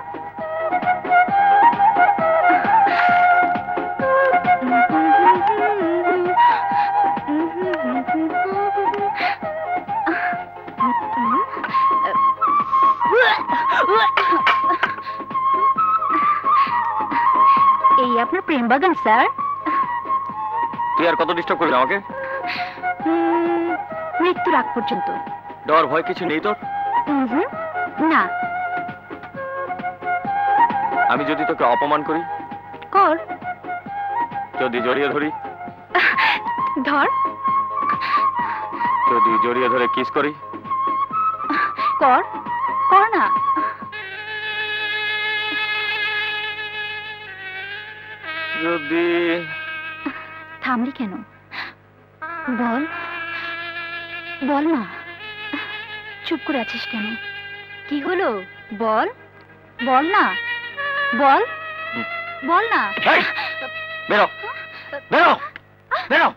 এই আপনার প্রেম বাগান, স্যার? তুই আর কত ডিস্টার্ব করবি আমাকে? মৃত্যুর আগ পর্যন্ত। ডর ভয় কিছু নেই তোর? না। আমি যদি তোকে অপমান করি? কর। যদি জড়িয়ে ধরি? ধর। যদি জড়িয়ে ধরে কিস করি? কর, কর না। যদি থামলি কেন? বল, বল না। চুপ করে আছিস কেন? কি হলো? বল, বল না, বল, বল না। বেরো, বেরো, বেরো।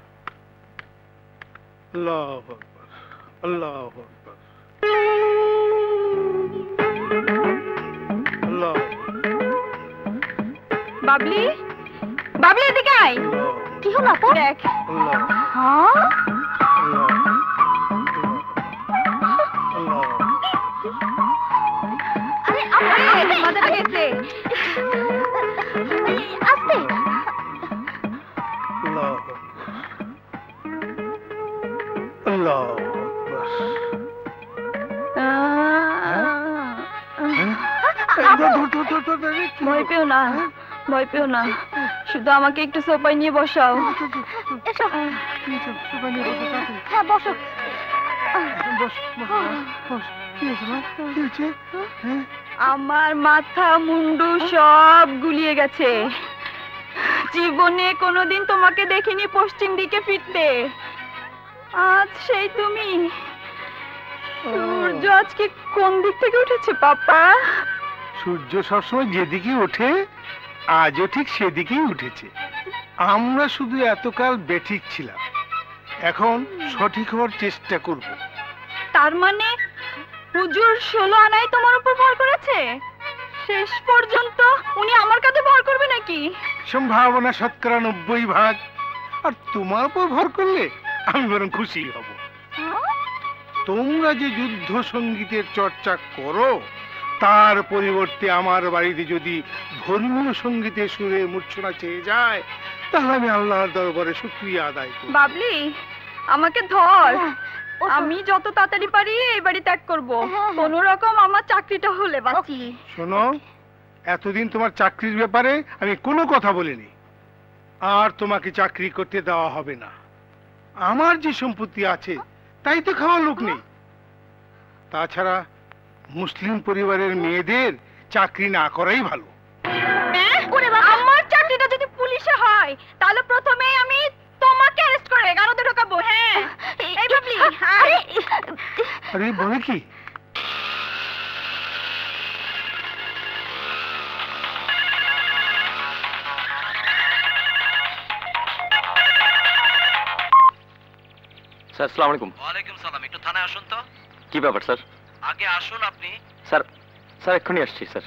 আল্লাহু আকবার, আল্লাহু আকবার, আল্লাহ। বাবলি, বাবলি এদিকে আয়। কি হলো আপু? দেখ। হ্যাঁ? আরে মাথাটা গেছে। আস্তে। আল্লাহু আকবার। ভয় পেও না, ভয় পেও না, শুধু আমাকে একটু সোফায় নিয়ে বসাও। হ্যাঁ, বসো। আমার মাথা মুন্ডু সব গুলিয়ে গেছে। জীবনে কোনোদিন তোমাকে দেখিনি পশ্চিম দিকে ফিরতে। আজ সেই তুমি। সূর্য আজকে কোন দিক থেকে উঠেছে পাপা? সূর্য সবসময় যেদিকে ওঠে, আজও ঠিক সেদিকেই উঠেছে। আমরা শুধু এতকাল বেঠিক ছিলাম, এখন সঠিক হওয়ার চেষ্টা করব। তার মানে হুজুর 16 আনাই তোমার উপর ভর করেছে? শেষ পর্যন্ত উনি আমার কাছে ভর করবে নাকি? সম্ভাবনা 90% আর তোমার উপর ভর করলে আমি বরং খুশি হব। তোমরা যে যুদ্ধ সঙ্গীতের চর্চা করো, তার পরিবর্তে আমার বাড়িতে যদি ধর্মীয় সঙ্গীতের সুরে মূর্ছনা চেয়ে যায়, তাহলে আমি আল্লাহর দরবারে শুকরিয়া আদায় করব। বাবলি, আমাকে ধর। আমি যত তাড়াতাড়ি পারি এই বাড়ি ত্যাগ করব। কোন রকম আমার চাকরিটা হলে বাঁচি। শোনো, এতদিন তোমার চাকরির ব্যাপারে আমি কোনো কথা বলিনি, আর তোমাকে চাকরি করতে দেওয়া হবে না। আমার যে সম্পত্তি আছে তাই তো খাওয়ার লোক নেই। তাছাড়া মুসলিম পরিবারের মেয়েদের চাকরি না করাই ভালো। আমার চাকরিটা যদি পুলিশে হয়, তাহলে প্রথমেই আমি তোমাকে অ্যারেস্ট করে গারদে ঢোকাবো। হ্যাঁ, এই বাবলি। আরে বলে কি? স্যার, আসসালামু আলাইকুম। ওয়ালাইকুম সালাম। একটু থানায় আসুন তো। কি ব্যাপার স্যার? আগে আসুন আপনি। স্যার, স্যার এক্ষুনি আসছি স্যার।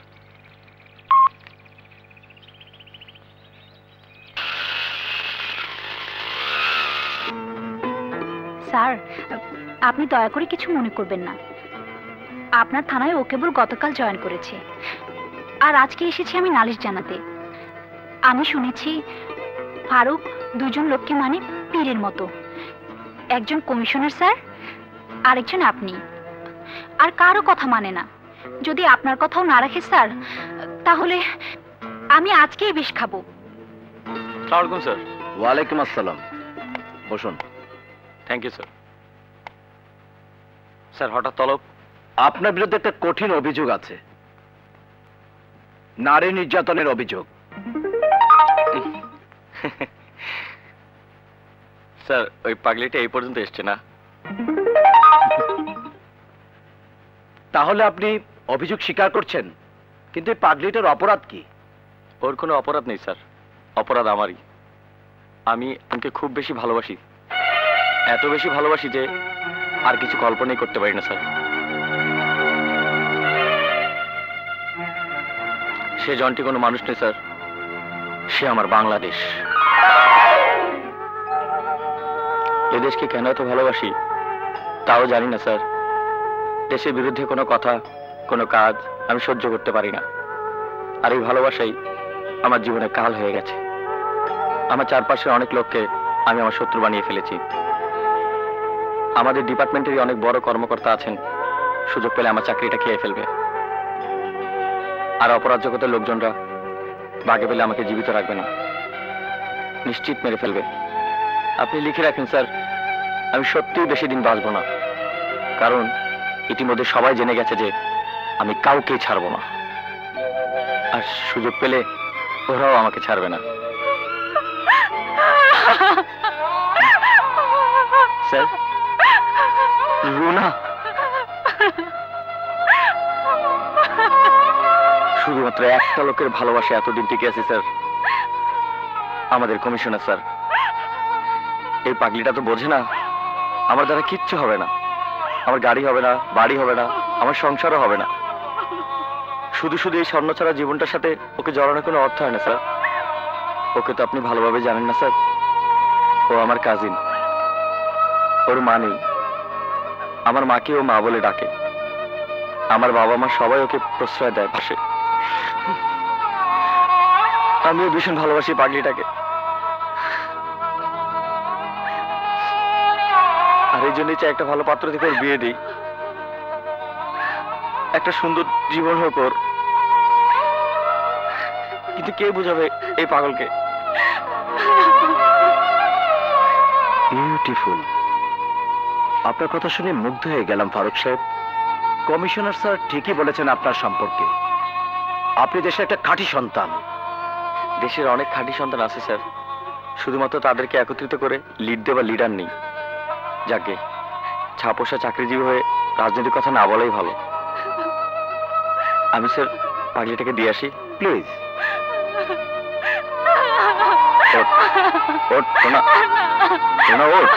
স্যার, আপনি দয়া করে কিছু মনে করবেন না। আপনার থানায় ও কেবল গতকাল জয়েন করেছে, আর আজকে এসেছি আমি নালিশ জানাতে। আমি শুনেছি ফারুক দুজন লোককে মানে পীরের মতো। একজন কমিশনার স্যার, আরেকজন আপনি। আর কারো কথা মানে না। যদি আপনার কথাও না রাখে স্যার, তাহলে আমি আজকেই বিষ খাবো। আসসালামু আলাইকুম স্যার। ওয়ালাইকুম আসসালাম। বসুন। Thank you sir. স্যার, হঠাৎ তলব? আপনার বিরুদ্ধে একটা কঠিন অভিযোগ আছে, নারী নির্যাতনের অভিযোগ। স্যার ওই পাগলিটা এই পর্যন্ত এসছে না। তাহলে আপনি অভিযোগ স্বীকার করছেন, কিন্তু এই পাগলিটার অপরাধ কি? ওর কোনো অপরাধ নেই স্যার, অপরাধ আমারই। আমি ওকে খুব বেশি ভালোবাসি, এত বেশি ভালোবাসি যে আর কিছু কল্পনাই করতে পারি না স্যার। সে জনটি কোনো মানুষ নেই স্যার, সে আমার বাংলাদেশ। এ দেশকে কেন এত ভালোবাসি তাও জানি না স্যার। দেশের বিরুদ্ধে কোনো কথা, কোনো কাজ আমি সহ্য করতে পারি না। আর এই ভালোবাসাই আমার জীবনে কাল হয়ে গেছে। আমার চারপাশের অনেক লোককে আমি আমার শত্রু বানিয়ে ফেলেছি। আমাদের ডিপার্টমেন্টেরই অনেক বড় কর্মকর্তা আছেন, সুযোগ পেলে আমার চাকরিটা খেয়ে ফেলবে। আর অপরাধ জগতের লোকজনরা বাগে পেলে আমাকে জীবিত রাখবে না, নিশ্চিত মেরে ফেলবে। আপনি লিখে রাখেন স্যার, আমি সত্যিই বেশি দিন বাঁচব না, কারণ ইতিমধ্যে সবাই জেনে গেছে যে আমি কাউকেই ছাড়বো না। আর সুযোগ পেলে ওরাও আমাকে ছাড়বে না। স্যার, রুনা শুধুমাত্র একটা লোকের ভালোবাসা এতদিন টিকে আছে স্যার, আমাদের কমিশনার স্যার। এই পাগলিটা তো বোঝে না আমার দ্বারা কিচ্ছু হবে না, আমার গাড়ি হবে না, বাড়ি হবে না, আমার সংসারও হবে না। শুধু শুধু এই স্বর্ণ ছাড়া জীবনটার সাথে ওকে জড়ানোর কোনো অর্থ হয় না স্যার। ওকে তো আপনি ভালোভাবে জানেন না স্যার, ও আমার কাজিন, ওর মা নেই। আমার মাকে ও মা বলে ডাকে, আমার বাবা মা সবাই ওকে প্রশ্রয় দেয় পাশে। আমিও ভীষণ ভালোবাসি পাগলিটাকে, আর এই জন্যই চাই একটা ভালো পাত্র থেকে ওর বিয়ে দিই, একটা সুন্দর জীবন হোক ওর। কিন্তু কে বুঝাবে এই পাগলকে? বিউটিফুল। আপনার কথা শুনে মুগ্ধ হয়ে গেলাম ফারুক সাহেব। কমিশনার স্যার ঠিকই বলেছেন আপনার সম্পর্কে। আপনি দেশের একটা খাঁটি সন্তান। দেশের অনেক খাঁটি সন্তান আছে স্যার, শুধুমাত্র তাদেরকে একত্রিত করে লিড দেওয়ার লিডার নেই। যাকে ছাপোষা চাকরিজীবী হয়ে রাজনীতির কথা না বলাই ভালো। আমি স্যার পাগলিটাকে দিয়ে আসি প্লিজ। ওঠ সোনা, সোনা ওঠ।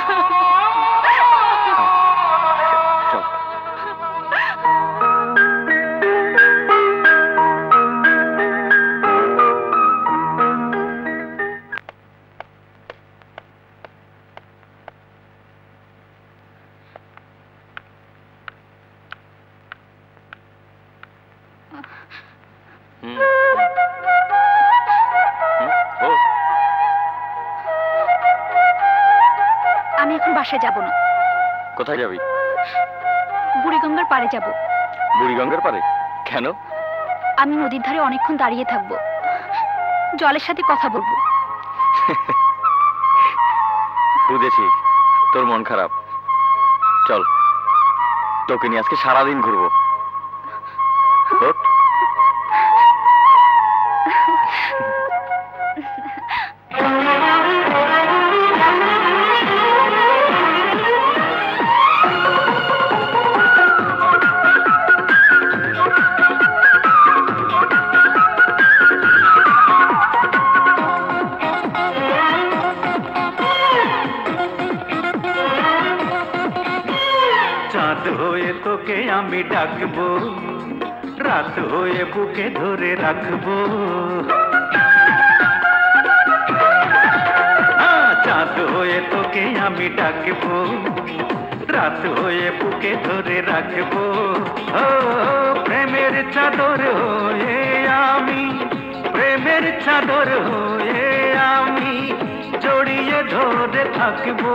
আমি এখন বাসায় যাব না। কোথায় যাবি? বুড়িগঙ্গার পাড়ে যাব। বুড়িগঙ্গার পাড়ে কেন? আমি নদীর ধারে অনেকক্ষণ দাঁড়িয়ে থাকবো, জলের সাথে কথা বলবো। বুঝেছি, তোর মন খারাপ। চল, তোকে নিয়ে আজকে সারাদিন ঘুরবো। চাঁদ হয়ে তোকে আমি ডাকবো, রাত হয়ে বুকে ধরে রাখবো। চাঁদ হয়ে তোকে আমি ডাকবো, রাত হয়ে বুকে ধরে রাখবো। ও প্রেমের চাদর হয়ে আমি, প্রেমের চাদর হয়ে আমি জড়িয়ে ধরে থাকবো।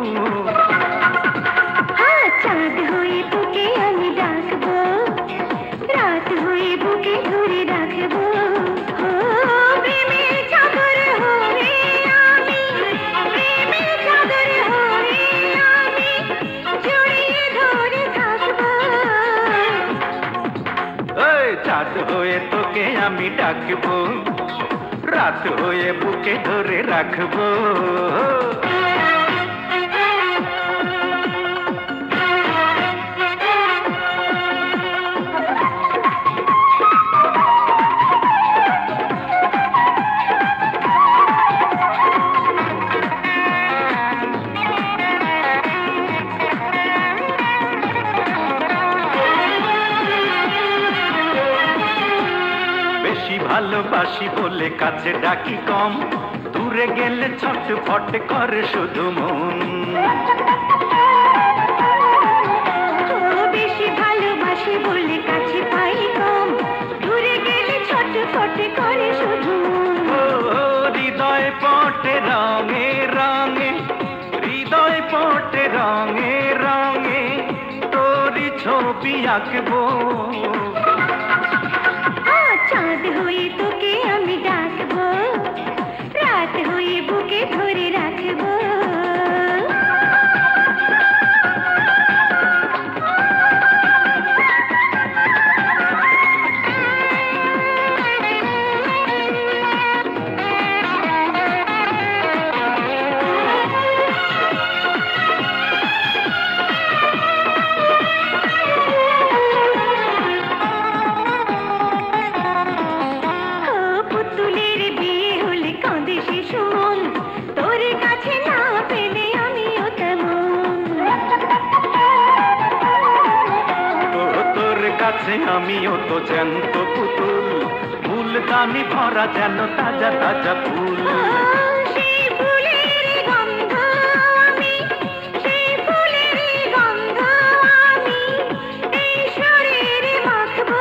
চাঁদ হয়ে তোকে আমি ডাকবো, রাত হয়ে বুকে ধরে রাখবো। প্রেমের চাদর হয়ে আমি, প্রেমের চাদর হয়ে আমি জড়িয়ে ধরে থাকবো। চাঁদ হয়ে তোকে আমি ডাকবো, রাত হয়ে বুকে ধরে রাখবো। ভালোবাসি বলে কাছে ডাকি কম, দূরে গেলে ছটফট করে শুধু মন। বেশি ভালোবাসি বলে কাছে পাই কম, দূরে গেলে ছটফট করে শুধু মন। হৃদয় পটে রঙে রঙে, হৃদয় পটে রঙে রঙে তোরি ছবি আঁকবো। চাঁদ হয়ে তোকে আমি ডাকবো, রাত হয়ে বুকে ধরে রাখবো। আমিও তো জ্যান্ত পুতুল, ফুলদানি ভরা যেন তাজা তাজা ফুল। সেই ফুলের গন্ধ আমি, সেই ফুলের গন্ধ আমি এই শরীরে মাখবো।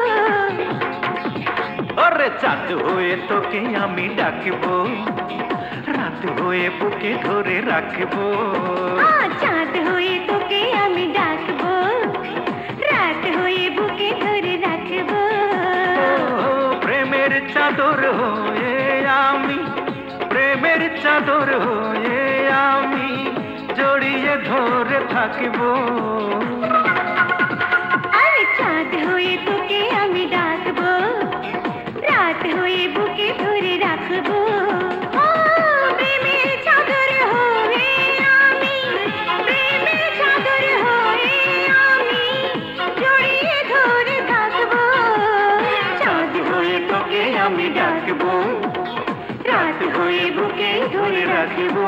ওরে চাঁদ হয়ে তোকে আমি ডাকবো, রাত হয়ে বুকে ধরে রাখবো। চাঁদ হয়ে তোকে আমি ডাকবো, রাত হয়ে বুকে ধরে রাখবো। প্রেমের চাদর হয়ে আমি, প্রেমের চাদর হয়ে আমি জড়িয়ে ধরে থাকবো। আরে চাঁদ হয়ে তোকে আমি ডাকবো, রাত হয়ে বুকে ধরে রাখবো। প্রেমের চাদর হয়ে আমি, প্রেমের চাদর হয়ে আমি জড়িয়ে ধরে থাকবো। চাঁদ হয়ে তোকে আমি ডাকবো, রাত হয়ে বুকে ধরে রাখবো।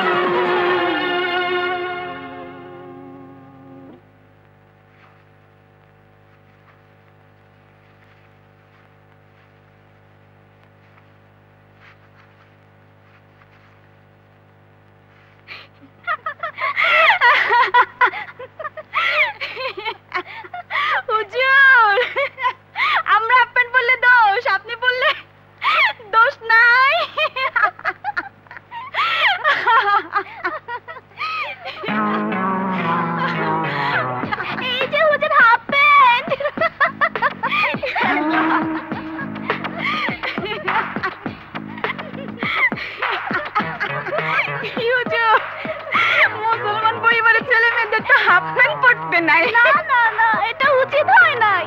হুজুর, আমরা আপন বললে দোষ, আপনি বললে দোষ নাই। এই যে হুজুর হাফ প্যান্ট। হুজুর, মুসলমান পরিবারের ছেলে মেয়েদের তো হাফ প্যান্ট পরতে নাই। না না না, এটা উচিত হয় নাই।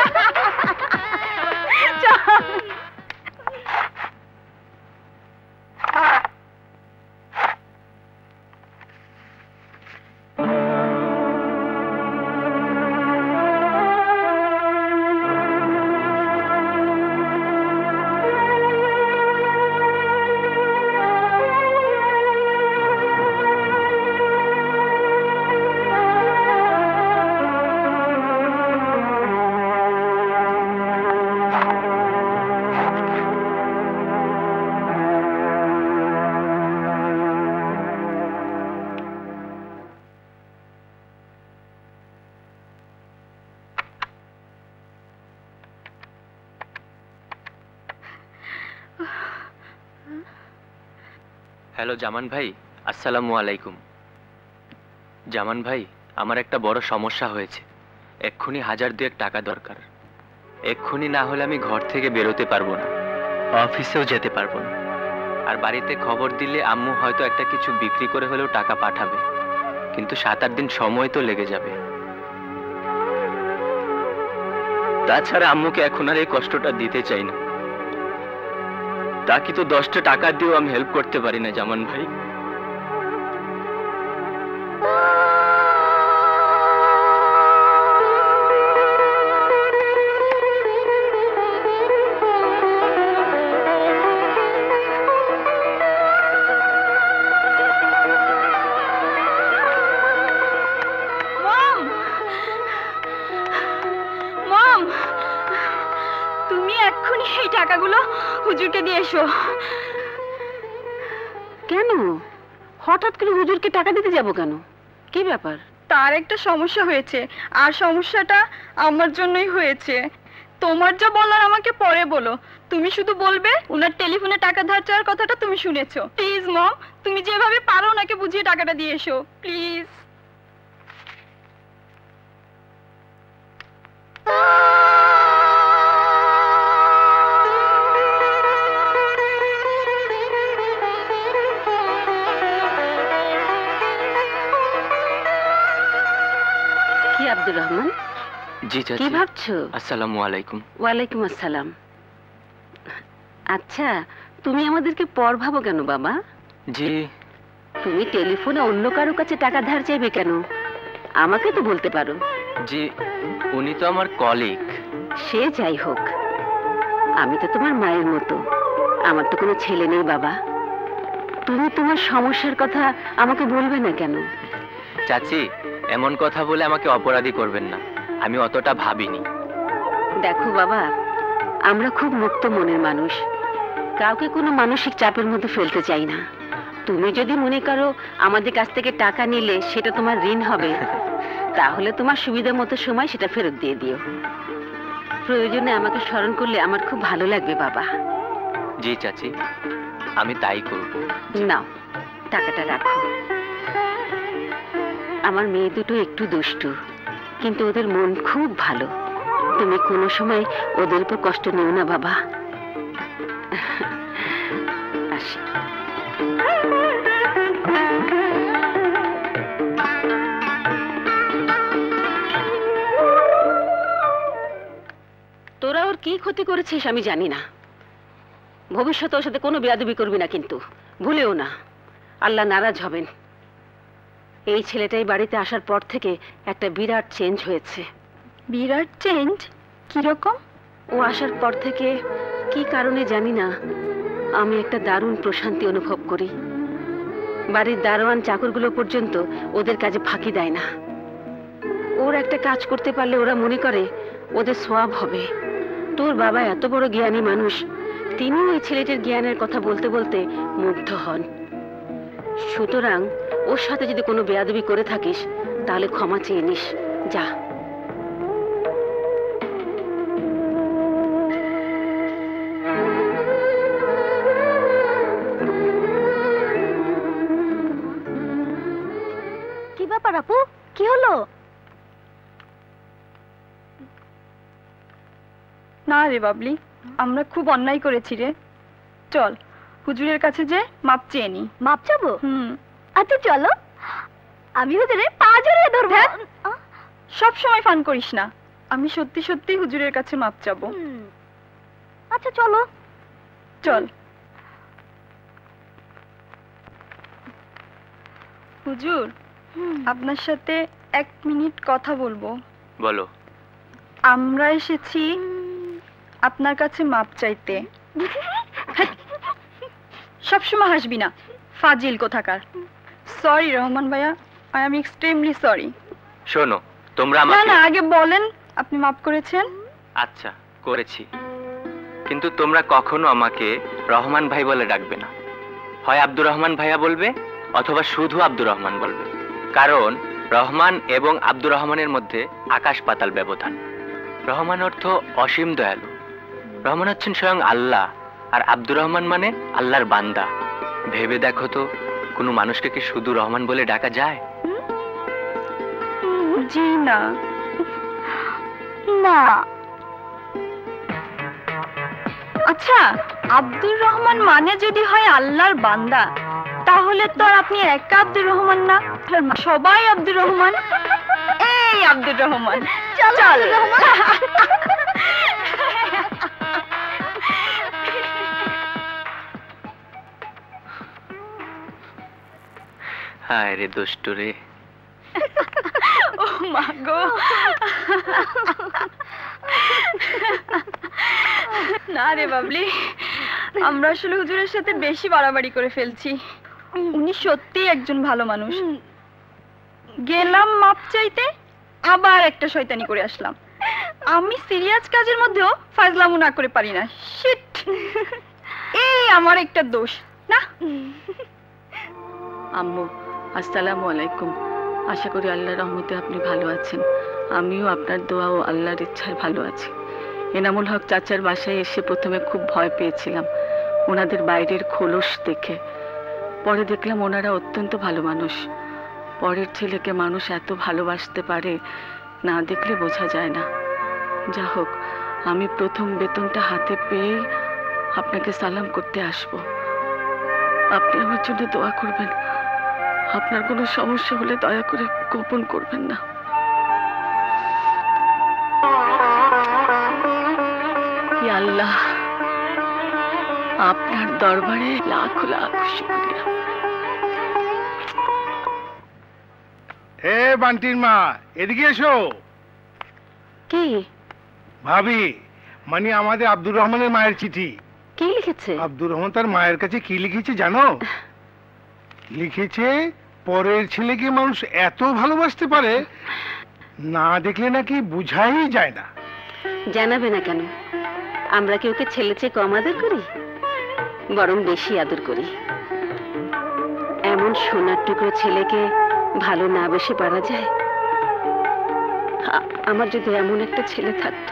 হ্যালো জামান ভাই, আসসালামু আলাইকুম। জামান ভাই, আমার একটা বড় সমস্যা হয়েছে, এক্ষুনি 1000-2 টাকা দরকার। এক্ষুনি না হলে আমি ঘর থেকে বেরোতে পারবো না, অফিসেও যেতে পারবো না। আর বাড়িতে খবর দিলে আম্মু হয়তো একটা কিছু বিক্রি করে হলেও টাকা পাঠাবে, কিন্তু 7-8 দিন সময় তো লেগে যাবে। তাছাড়া আম্মুকে এখন আর এই কষ্টটা দিতে চাই না। তা কি তো 10টা টাকা দিয়েও আমি হেল্প করতে পারি না জামান ভাই? টাকাগুলো হুজুরকে দিয়ে এসো। কেন হঠাৎ করে হুজুরকে টাকা দিতে যাব কেন? কি ব্যাপার? তার একটা সমস্যা হয়েছে, আর সমস্যাটা আমার জন্যই হয়েছে। তোমার যা বলার আমাকে পরে বলো, তুমি শুধু বলবে উনার টেলিফোনে টাকা ধার চাওয়ার কথাটা তুমি শুনেছো। প্লিজ মম, তুমি যেভাবে পারো ওনাকে বুঝিয়ে টাকাটা দিয়ে এসো প্লিজ। আব্দুর রহমান, জি চাচি। কি ভাবছো? আসসালামু আলাইকুম। ওয়ালাইকুম আসসালাম। আচ্ছা, তুমি আমাদেরকে পর ভাবো কেন বাবা? জি। তুমি টেলিফোনে অন্য কারো কাছে টাকা ধার চাইবে কেন? আমাকে তো বলতে পারো। জি, উনি তো আমার কলিগ। সে যাই হোক, আমি তো তোমার মায়ের মতো। আমার তো কোনো ছেলে নেই বাবা। তুমি তোমার সমস্যার কথা আমাকে বলবে না কেন? চাচি, এমন কথা বলে আমাকে অপরাধী করবেন না, আমি অতটা ভাবিনি। দেখো বাবা, আমরা খুব মুক্ত মনের মানুষ, কাউকে কোনো মানসিক চাপের মধ্যে ফেলতে চাই না। তুমি যদি মনে করো আমাদের কাছ থেকে টাকা নিলে সেটা তোমার ঋণ হবে, তাহলে তোমার সুবিধা মতো সময় সেটা ফেরত দিয়ে দিও। প্রয়োজনে আমাকে স্মরণ করলে আমার খুব ভালো লাগবে বাবা। জি চাচি, আমি তাই করব। নাও, টাকাটা রাখো। আমার মেয়ে দুটো একটু দুষ্টু, কিন্তু ওদের মন খুব ভালো। তুমি কোনো সময় ওদের উপর কষ্ট নিও না বাবা। আসি। তোরা ওর কি ক্ষতি করেছিস আমি জানি না। ভবিষ্যতে ওর সাথে কোনো বেয়াদবি করবি না কিন্তু, ভুলেও না। আল্লাহ নারাজ হবেন। এই ছেলেটাই বাড়িতে আসার পর থেকে একটা বিরাট চেঞ্জ হয়েছে। বিরাট চেঞ্জ? কিরকম? ও আসার পর থেকে কি কারণে জানি না, আমি একটা দারুণ প্রশান্তি অনুভব করি। বাড়ির দারোয়ান চাকরগুলো পর্যন্ত ওদের কাজে ফাঁকি দেয় না। ওর একটা কাজ করতে পারলে ওরা মনে করে ওদের সওয়াব হবে। তোর বাবা এত বড় জ্ঞানী মানুষ, তিনিও ওই ছেলেটার জ্ঞানের কথা বলতে বলতে মুগ্ধ হন। সুতরাং ওর সাথে যদি কোনো বেয়াদবি করে থাকিস তাহলে ক্ষমা চেয়ে নিস। যা। কি ব্যাপার আপু, কি হলো? না রে বাবলি, আমরা খুব অন্যায় করেছি রে। চল হুজুরের কাছে যে মাপ চেয়ে নি। মাপ চাবো? আচ্ছা চলো, আমি হুজুরের পা জড়িয়ে ধরবো। সব সময় ফান করিস না, আমি সত্যি সত্যি হুজুরের কাছে মাপ চাবো। আচ্ছা চলো। চল। হুজুর, আপনার সাথে 1 মিনিট কথা বলবো। বলো। আমরা এসেছি আপনার কাছে মাপ চাইতে। সবসময় হাসবি না, ফাজিল কোথাকার। সরি রহমান ভাইয়া, আই এম এক্সট্রিমলি সরি। শোনো, তোমরা না আমাকে না, আগে বলেন আপনি মাপ করেছেন। আচ্ছা, করেছি, কিন্তু তোমরা কখনো আমাকে রহমান ভাই বলে ডাকবে না। হয় আব্দুর রহমান ভাইয়া বলবে অথবা শুধু আব্দুর রহমান বলবে, কারণ রহমান এবং আব্দুর রহমানের মধ্যে আকাশ পাতাল ব্যবধান। রহমান অর্থ অসীম দয়ালু, রহমান হচ্ছেন স্বয়ং আল্লাহ, আর আব্দুর রহমান মানে আল্লাহর বান্দা। ভেবে দেখো তো, কোনো মানুষকে কি শুধু রহমান বলে ডাকা যায়? জি না। না। আচ্ছা, আব্দুর রহমান মানে যদি হয় আল্লাহর বান্দা, তাহলে তো আর আপনি একা আব্দুর রহমান না, সবাই আব্দুর রহমান। এই আব্দুর রহমান, চল। হায় রে দুষ্টু রে। ও মা গো, না রে বাবলি, আমরা আসলে হুজুরের সাথে বেশি বাড়াবাড়ি করে ফেলছি। উনি সত্যিই একজন ভালো মানুষ। গেলাম মাপ চাইতে, আবার একটা শয়তানি করে আসলাম। আমি সিরিয়াস কাজের মধ্যেও ফাজলামো না করে পারি না। শিট, এই আমার একটা দোষ না। আম্মু আসসালামু আলাইকুম। আশা করি আল্লাহর রহমতে আপনি ভালো আছেন। আমিও আপনার দোয়া ও আল্লাহর ইচ্ছায় ভালো আছি। এনামুল হক চাচার বাসায় এসে প্রথমে খুব ভয় পেয়েছিলাম ওনাদের বাইরের খোলস দেখে। পরে দেখলাম ওনারা অত্যন্ত ভালো মানুষ। পরের ছেলেকে মানুষ এত ভালোবাসতে পারে না দেখলে বোঝা যায় না। যা হোক, আমি প্রথম বেতনটা হাতে পেয়ে আপনাকে সালাম করতে আসবো। আপনি আমার জন্য দোয়া করবেন। আপনার কোনো সমস্যা হলে দয়া করে গোপন করবেন না। হে আল্লাহ, আপনার দরবারে লাখ লাখ শুকরিয়া। হে বান্টির মা, এদিকে এসো। কি ভাবি, মানে আমাদের আব্দুর রহমানের মায়ের চিঠি। কি লিখেছে? আব্দুর রহমান তার মায়ের কাছে কি লিখেছে জানো? লিখেছে পরের ছেলেকে মানুষ এত ভালোবাসতে পারে না দেখলে নাকি বুঝাই যায় না। জানাবে না কেন? আমরা কি ওকে ছেলে চেয়ে কম আদর করি? বরং বেশি আদর করি। এমন সোনার টুকরো ছেলেকে ভালো না বেশি পারা যায়? আমার যদি এমন একটা ছেলে থাকতো।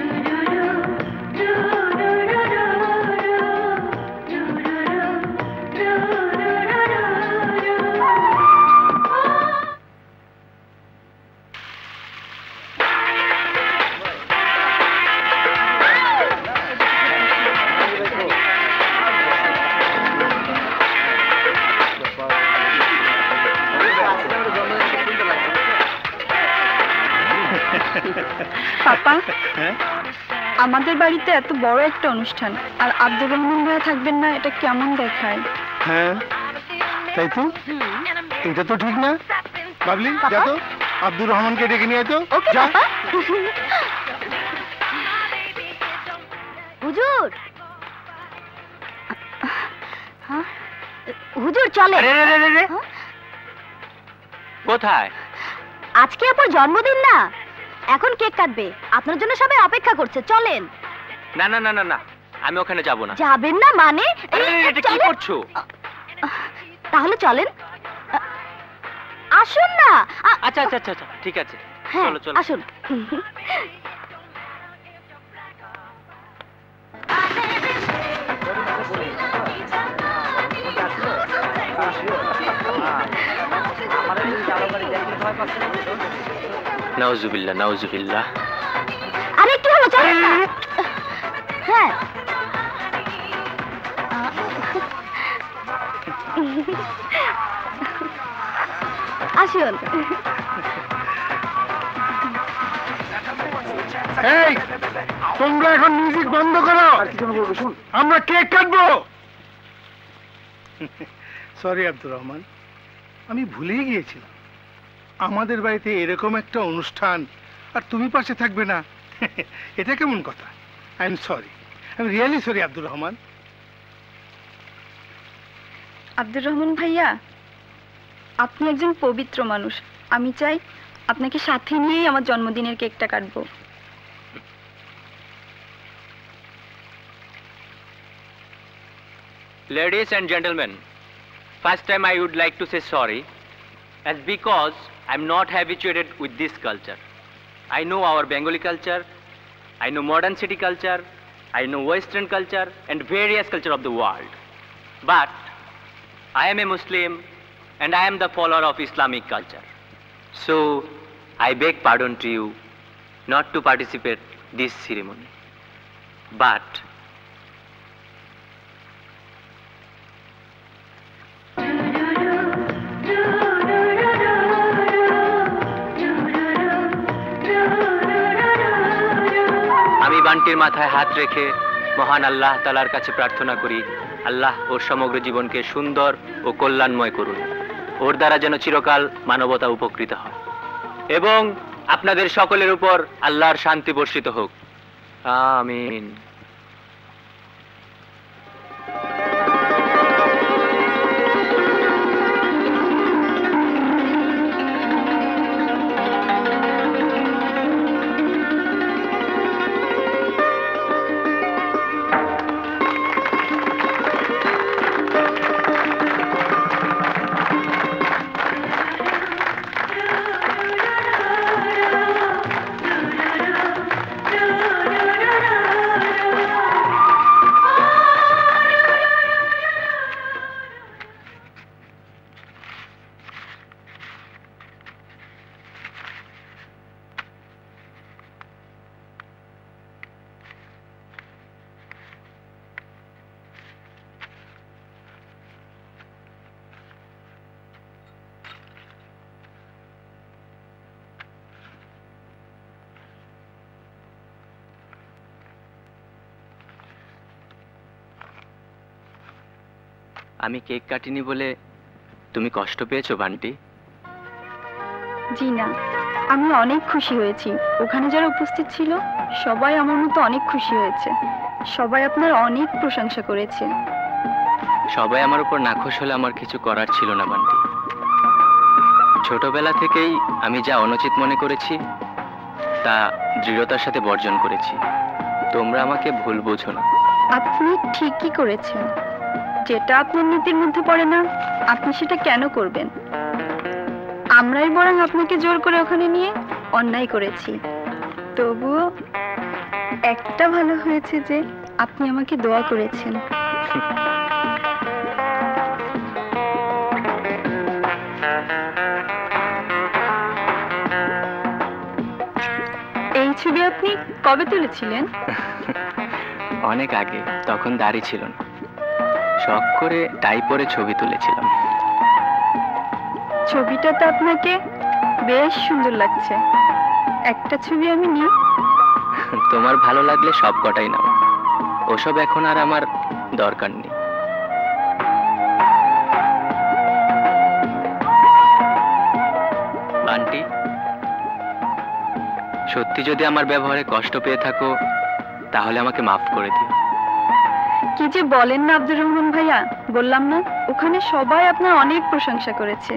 পাপা, আমাদের বাড়িতে এত বড় একটা অনুষ্ঠান আর আব্দুর রহমান ভাইয়া থাকবেন না, এটা কেমন দেখায়? হ্যাঁ তাই তো, এটা তো ঠিক না। বাবলি, যা তো আব্দুর রহমানকে ডেকে নিয়ে তো। যা। হুজুর, হুজুর চলে। কোথায়? আজকে আপনার জন্মদিন না, এখন কেক কাটবে। আপনার জন্য সবাই অপেক্ষা করছে, চলেন। না না না না না, আমি ওখানে যাব না। যাবেন না মানে? এটা কি করছো? তাহলে চলেন, আসুন না। আচ্ছা আচ্ছা আচ্ছা আচ্ছা, ঠিক আছে, হ্যাঁ চলো চলো আসুন। নাউজুবিল্লাহ নাউজুবিল্লাহ। আরে কি হলো, চলেন না। হ্যাঁ আসুন। এই, তোমরা এখন মিউজিক বন্ধ করো, আমরা কেক কাটবো। সরি আব্দুর রহমান, আমি ভুলেই গিয়েছিলাম আমাদের বাড়িতে এরকম একটা অনুষ্ঠান আর তুমি পাশে থাকবে না। এটা কেমন কথা? I am sorry, I am really sorry Abdur Rahman. Abdur Rahman ভাইয়া, আপনি একজন পবিত্র মানুষ। আমি চাই আপনাকে সাথে নিয়েই আমার জন্মদিনের কেকটা কাটবো। Ladies and gentlemen, first time I would like to say sorry, as because I'm not habituated with this culture. I know our Bengali culture, I know modern city culture, I know Western culture and various culture of the world. But I am a Muslim and I am the follower of Islamic culture. So I beg pardon to you not to participate this ceremony. But আমি বান্টির মাথায় হাত রেখে মহান আল্লাহ তাআলার কাছে প্রার্থনা করি, আল্লাহ ওর সমগ্র জীবনকে সুন্দর ও কল্যাণময় করুন। ওর দ্বারা যেন চিরকাল মানবতা উপকৃত হয় এবং আপনাদের সকলের উপর আল্লাহর শান্তি বর্ষিত হোক। আমিন। আমি কেক কাটিনি বলে তুমি কষ্ট পেয়েছো বান্টি? জি না, আমি অনেক খুশি হয়েছি। ওখানে যারা উপস্থিত ছিল সবাই আমার মতো অনেক খুশি হয়েছে। সবাই আপনার অনেক প্রশংসা করেছে। সবাই আমার উপর নাখোশ হলে আমার কিছু করার ছিল না বান্টি। ছোটবেলা থেকেই আমি যা অনুচিত মনে করেছি তা দৃঢ়তার সাথে বর্জন করেছি। তোমরা আমাকে ভুল বোঝো না। আপনি ঠিকই করেছেন। যেটা আপনার নীতির মধ্যে পড়ে না আপনি সেটা কেন করবেন? আমরাই বরং আপনাকে জোর করে ওখানে নিয়ে অন্যায় করেছি। তবুও একটা ভালো হয়েছে যে আপনি আমাকে দোয়া করেছেন। এই ছবি আপনি কবে তুলেছিলেন? অনেক আগে, তখন দাড়ি ছিল না। শখ করে টাই পরে ছবি তুলেছিলাম। ছবিটাতে আপনাকে বেশ সুন্দর লাগছে। একটা ছবি আমি নিই? তোমার ভালো লাগলে সব কটাই নাও, ওসব এখন আর আমার দরকার নেই। বান্টি, সত্যি যদি আমার ব্যবহারে কষ্ট পেয়ে থাকো তাহলে আমাকে মাফ করে দিও। কি যে বলেন না আব্দুর রহমান ভাইয়া, বললাম না ওখানে সবাই আপনার অনেক প্রশংসা করেছে।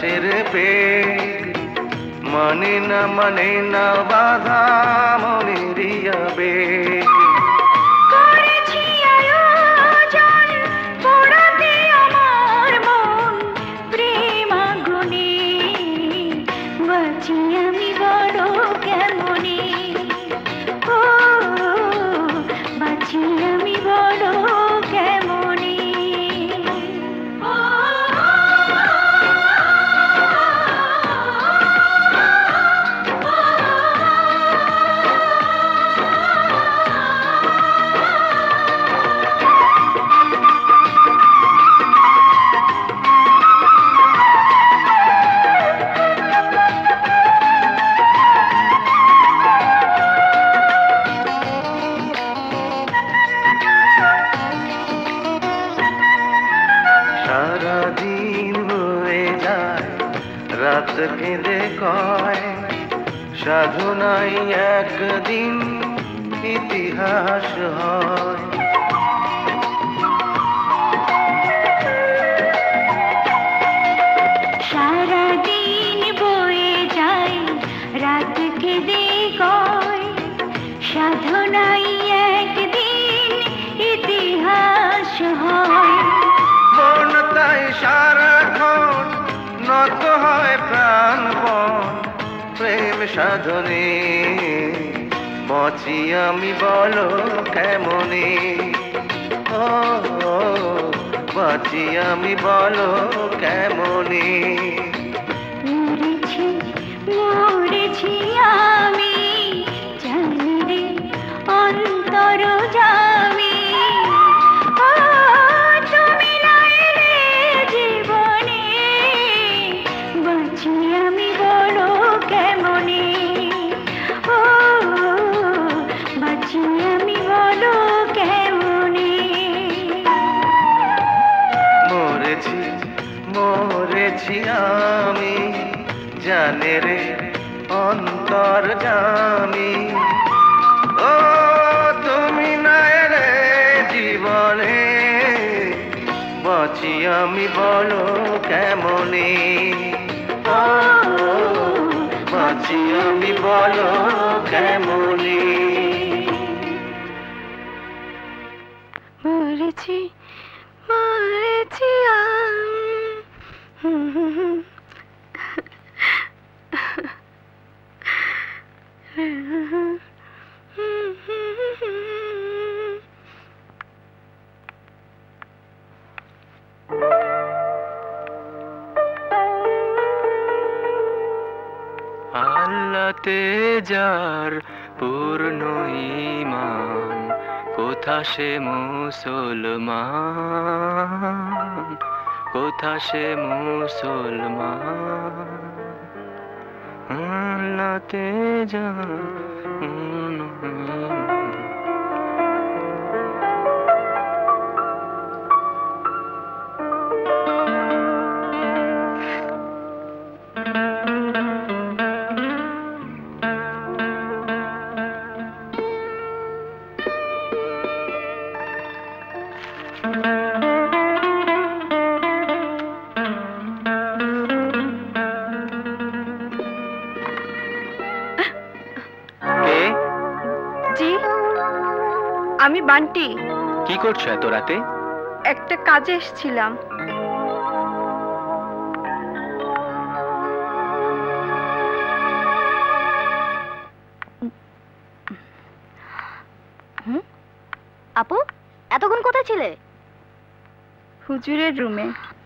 রাতের বেগ মানে না বাধা মনেরই আবেগ করেছি আয়োজন পোড়াতে আমার মন প্রেম আগুনে বাঁচি আমি বড় কেমনে ও বাঁচি আমি বড় কেমনে সারাদিন হয়ে যায় রাত কেঁদে কয় সাধনাই একদিন ইতিহাস হয় সারাদিন বয়ে যায় রাত কেঁদে কয় সাধনাই একদিন ইতিহাস হয় বনতাই সারাক্ষণ নত হয় প্রাণপণ প্রেম সাধনে বাঁচি আমি বলো কেমনে ও বাঁচি আমি বলো কেমনে মরেছি মরেছি আমি জানি রে অন্তর যামি ও তুমি না এলে জীবনে বাঁচি আমি বড় কেমনে ও বাঁচি আমি বড় কেমনে মরেছি মরেছি আমি জানে রে অন্তর জামি ও তুমি না এলে জীবনে বাঁচি আমি বলো কেমনে ও বাঁচি আমি বলো কেমনে মরেছি মরেছি আল্লাহতে যার পূর্ণ ঈমান কোথা সে মুসলমান কোথা সে মুসলমান আল্লাহতে যার পূর্ণ ঈমান আমি বান্টি। কি করছো এত রাতে? একটা কাজে এসেছিলাম। আপু এতক্ষণ কোথায় ছিলে? হুজুরের রুমে।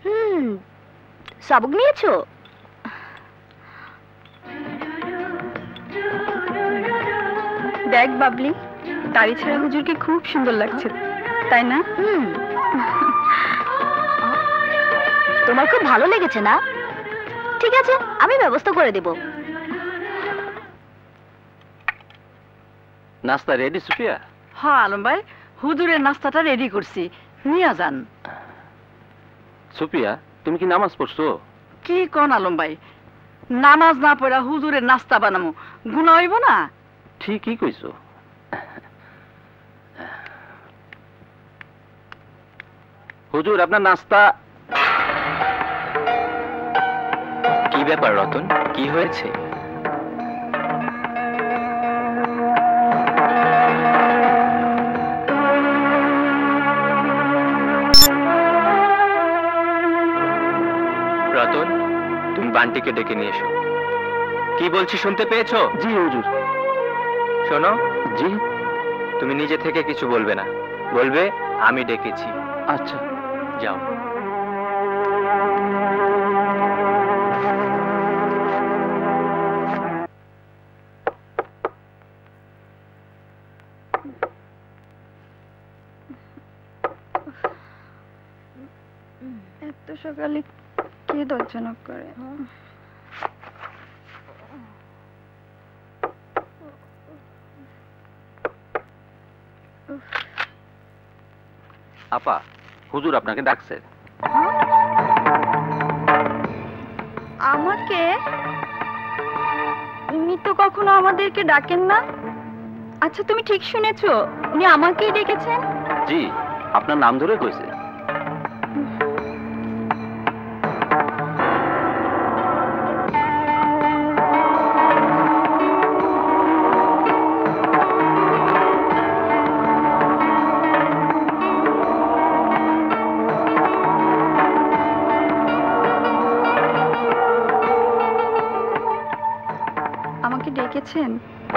সবক নিয়েছো? দেখ বাবলি, দাড়ি ছাড়া হুজুরকে খুব সুন্দর লাগছে, তাই না? তোমার খুব ভালো লেগেছে না? ঠিক আছে, আমি ব্যবস্থা করে দেব। নাস্তা রেডি সুফিয়া? হ্যাঁ আলম ভাই, হুজুরের নাস্তাটা রেডি করছি, নিয়ে যান। সুফিয়া, তুমি কি নামাজ পড়ছো? কি কোন আলম ভাই, নামাজ না পড়া হুজুরের নাস্তা বানামো, গুনাহ হইব না? ঠিকই কইছো। হুজুর আপনার নাস্তা। ব্যাপার রতন, কি হয়েছে? রতন, তুমি বান্টিকে ডেকে নিয়ে এসো। কি বলছি শুনতে পেয়েছো? জি হুজুর। শোনো। জি। তুমি নিজে থেকে কিছু বলবে না, বলবে আমি ডেকেছি। আচ্ছা, যাও। এত সকালে কে দরজা knock করে? আপা, হুজুর আপনাকে ডাকছে। আমাকে? উনি তো কখনো আমাদেরকে ডাকেন না। আচ্ছা, তুমি ঠিক শুনেছো, উনি আমাকেই ডেকেছেন? জি, আপনার নাম ধরে কইছে। আমাকে ডেকেছেন?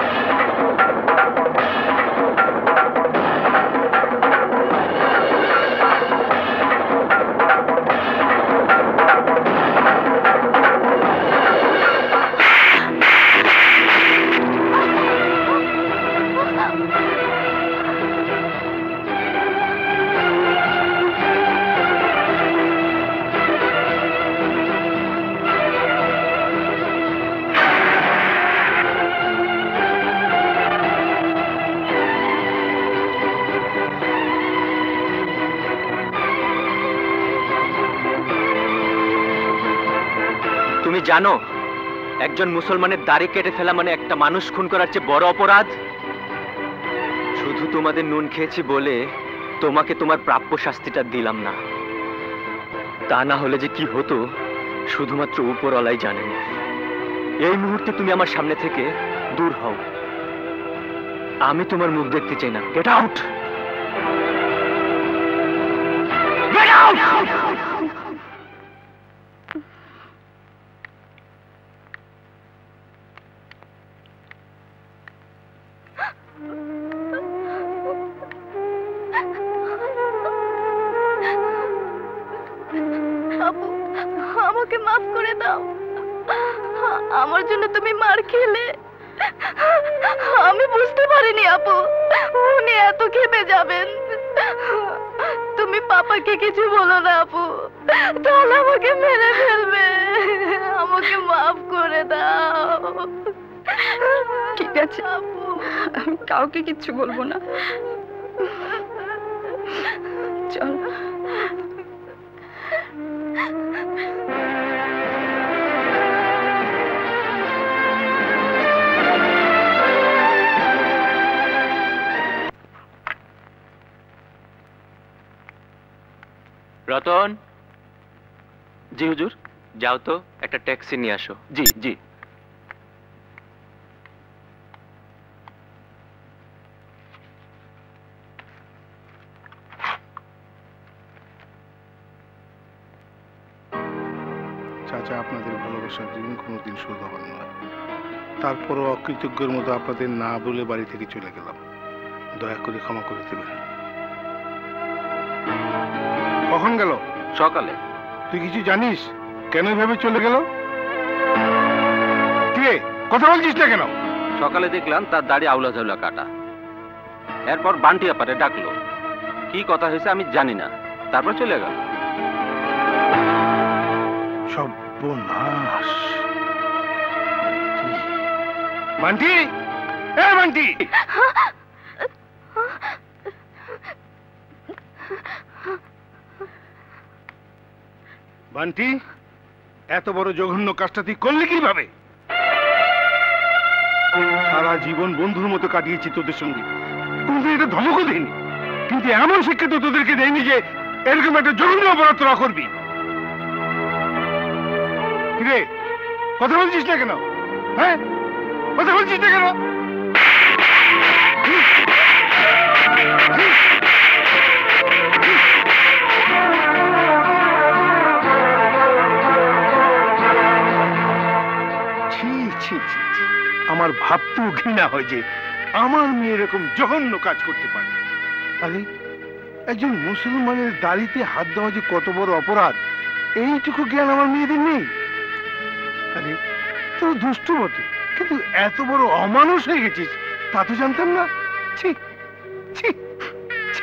তুমি জানো একজন মুসলমানের দাড়ি কেটে ফেলা মানে একটা মানুষ খুন করার চেয়ে বড় অপরাধ? শুধু তোমাদের নুন খেয়েছি বলে তোমাকে তোমার প্রাপ্য শাস্তিটা দিলাম না। তা না হলে যে কি হতো শুধুমাত্র উপরওয়ালাই জানেন। এই মুহূর্তে তুমি আমার সামনে থেকে দূর হও। আমি তোমার মুখ দেখতে চাই না। Get out! Get out! আপু, আমাকে মাফ করে দাও। আমার জন্য তুমি মার খেলে। আমি বুঝতে পারিনি আপু, উনি এত খেপে যাবেন। তুমি পাপাকে কিছু বলো না আপু, তাহলে আমাকে মেরে ফেলবে। আমাকে মাফ করে দাও। ঠিক আছে আপু, আমি কাউকে কিচ্ছু বলবো না। চল। রতন। জি হুজুর। যাও তো একটা ট্যাক্সি নিয়ে আসো। জি জি। চাচা, আপনাদের ভালোবাসার ঋণ কোনোদিন শোধ হবার নয়। তারপরও অকৃতজ্ঞের মতো আপনাদের না বলে বাড়ি থেকে চলে গেলাম। দয়া করে ক্ষমা করে দেবেন। কখন গেল? সকালে। তুই কিছু জানিস কেন এভাবে চলে গেল? কে কথা বলছিস না কেন? সকালে দেখলাম তার দাড়ি আউলা ঝাউলা কাটা। এরপর বান্টি আপারে ডাকলো। কি কথা হয়েছে আমি জানি না, তারপর চলে গেল। সর্বনাশ! বান্টি, এ বান্টি! বান্টি, এত বড় জঘন্য কাজটা তুই করলি কিভাবে? সারা জীবন বন্ধুর মতো কাটিয়েছি তোদের সঙ্গে, কোনদিন এটা ধমকও দেয়নি, কিন্তু এমন শিক্ষা তো তোদেরকে দেয়নি যে এরকম একটা জঘন্য অপরাধ তোরা করবি। কিরে, কথা বলছিস না কেন? হ্যাঁ, কথা বলছিস না কেন? আমার ভাবতেও ঘৃণা হয় যে আমার মেয়ে এরকম জঘন্য কাজ করতে পারে। আরে একজন মুসলমানের দাড়িতে হাত দেওয়া যে কত বড় অপরাধ, এইটুকু জ্ঞান আমার মেয়েদের নেই। আরে তুই দুষ্টু বটে, কিন্তু এত বড় অমানুষ হয়ে গেছিস তা তো জানতাম না। ছি ছি ছি।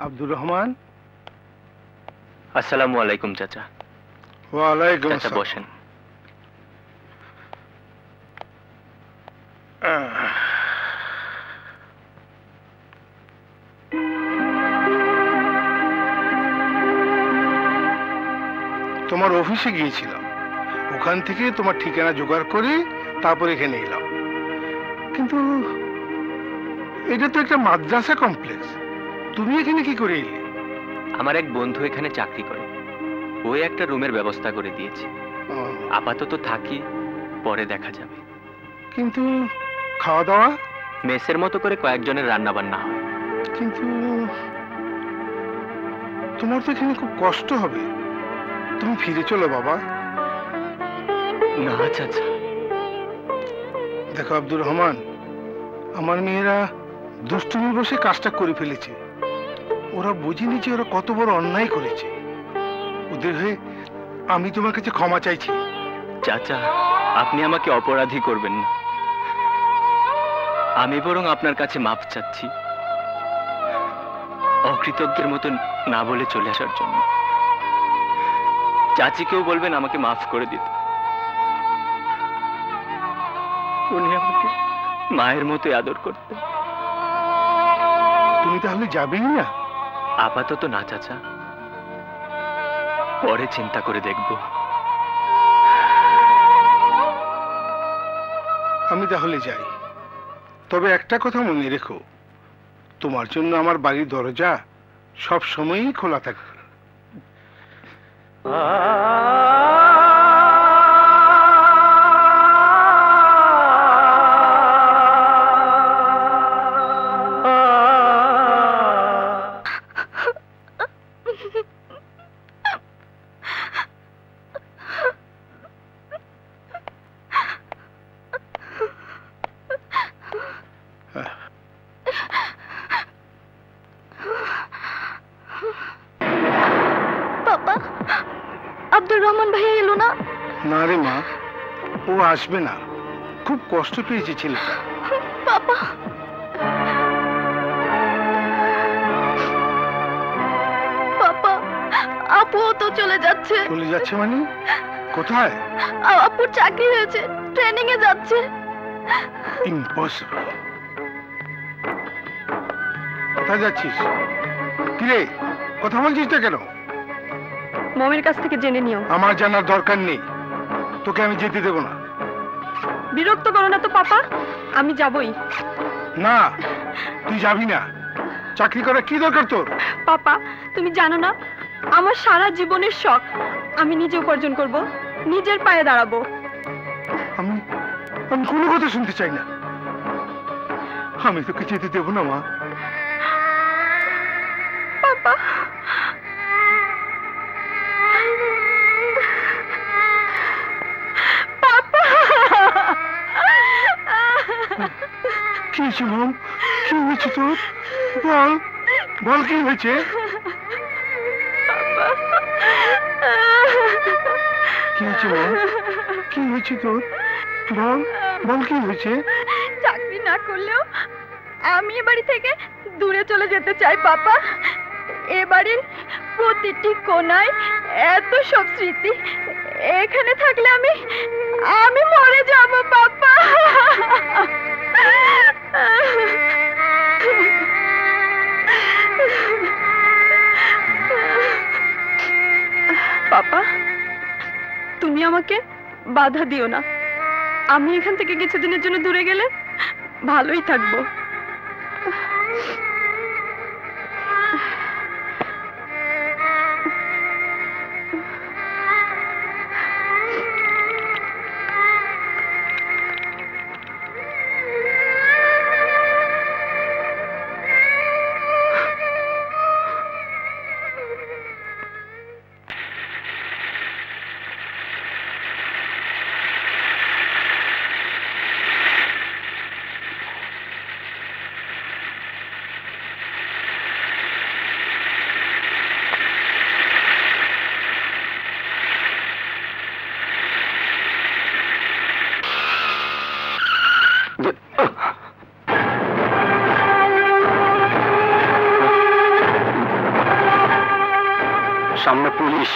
আব্দুর রহমান। আসসালামু আলাইকুম চাচা। ওয়ালাইকুম চাচা আসসালাম। বসেন। তোমার অফিসে গিয়েছিলাম, ওখান থেকে তোমার ঠিকানা জোগাড় করে তারপর এখানে এলাম। কিন্তু এটা তো একটা মাদ্রাসা কমপ্লেক্স, তুমি এখানে কি করে এলে? আমার এক বন্ধু এখানে চাকরি করে, ওই একটা রুমের ব্যবস্থা করে দিয়েছে। আপাতত থাকি, পরে দেখা যাবে। কিন্তু খাওয়া দাওয়া? মেসের মতো করে কয়েকজনের রান্না বান্না হয়। কিন্তু তোমার তো এখানে খুব কষ্ট হবে, তুমি ফিরে চলো বাবা। না চাচা। দেখো আব্দুর রহমান, আমার মেয়েরা দুষ্টুমি বসে কাজটা করে ফেলেছে। ওরা বুঝিনি যে ওরা কত বড় অন্যায় করেছে। ওদের হয়ে আমি তোমার কাছে ক্ষমা চাইছি। চাচা, আপনি আমাকে অপরাধী করবেন না, আমি বরং আপনার কাছে মাপ চাচ্ছি, অকৃতজ্ঞের মতো না বলে চলে আসার জন্য। চাচিকেও বলবেন আমাকে মাফ করে দিতে। উনি আমাকে মায়ের মতো আদর করতেন। তুমি তাহলে যাবেই না? আপাতত না চাচা, পরে চিন্তা করে দেখব। আমি তাহলে যাই, তবে একটা কথা মনে রেখো, তোমার জন্য আমার বাড়ির দরজা সব সময়ই খোলা থাকে। আব্দুর রহমান ভাইয়া এলো না? না রে মা, ও আসবে না, খুব কষ্ট পেয়েছে ছেলেটা। বাবা, বাবা, আপুও তো চলে যাচ্ছে। চলে যাচ্ছে মানে? কোথায়? আপুর চাকরি হয়েছে, ট্রেনিং এ যাচ্ছে। ইম্পসিবল। কোথায় যাচ্ছিস? কিরে, কথা বলছিস না কেন? মমের কাছ থেকে জেনে নিও। আমার জানার দরকার নেই, তোকে আমি যেতে দেব না। বিরক্ত করো না তো পাপা, আমি যাবই। না, তুই যাবি না। চাকরি করার কি দরকার তোর? পাপা, তুমি জানো না আমার সারা জীবনের শখ আমি নিজে উপার্জন করব, নিজের পায়ে দাঁড়াবো। আমি কোনো কথা শুনতে চাই না। আমি তোকে যেতে দেব না মা। পাপা, কি হয়েছে মম? কি হয়েছে তোর? বল বল, কি হয়েছে? কি হয়েছে মম? কি হয়েছে তোর? বল বল, কি হয়েছে? চাকরি না করলেও আমি এ বাড়ি থেকে দূরে চলে যেতে চাই পাপা। এ বাড়ির প্রতিটি কোনায় এত সব স্মৃতি, এখানে থাকলে আমি মরে যাব পাপা। পাপা, তুমি আমাকে বাধা দিও না। আমি এখান থেকে কিছুদিনের জন্য দূরে গেলে ভালোই থাকবো। সামনে পুলিশ।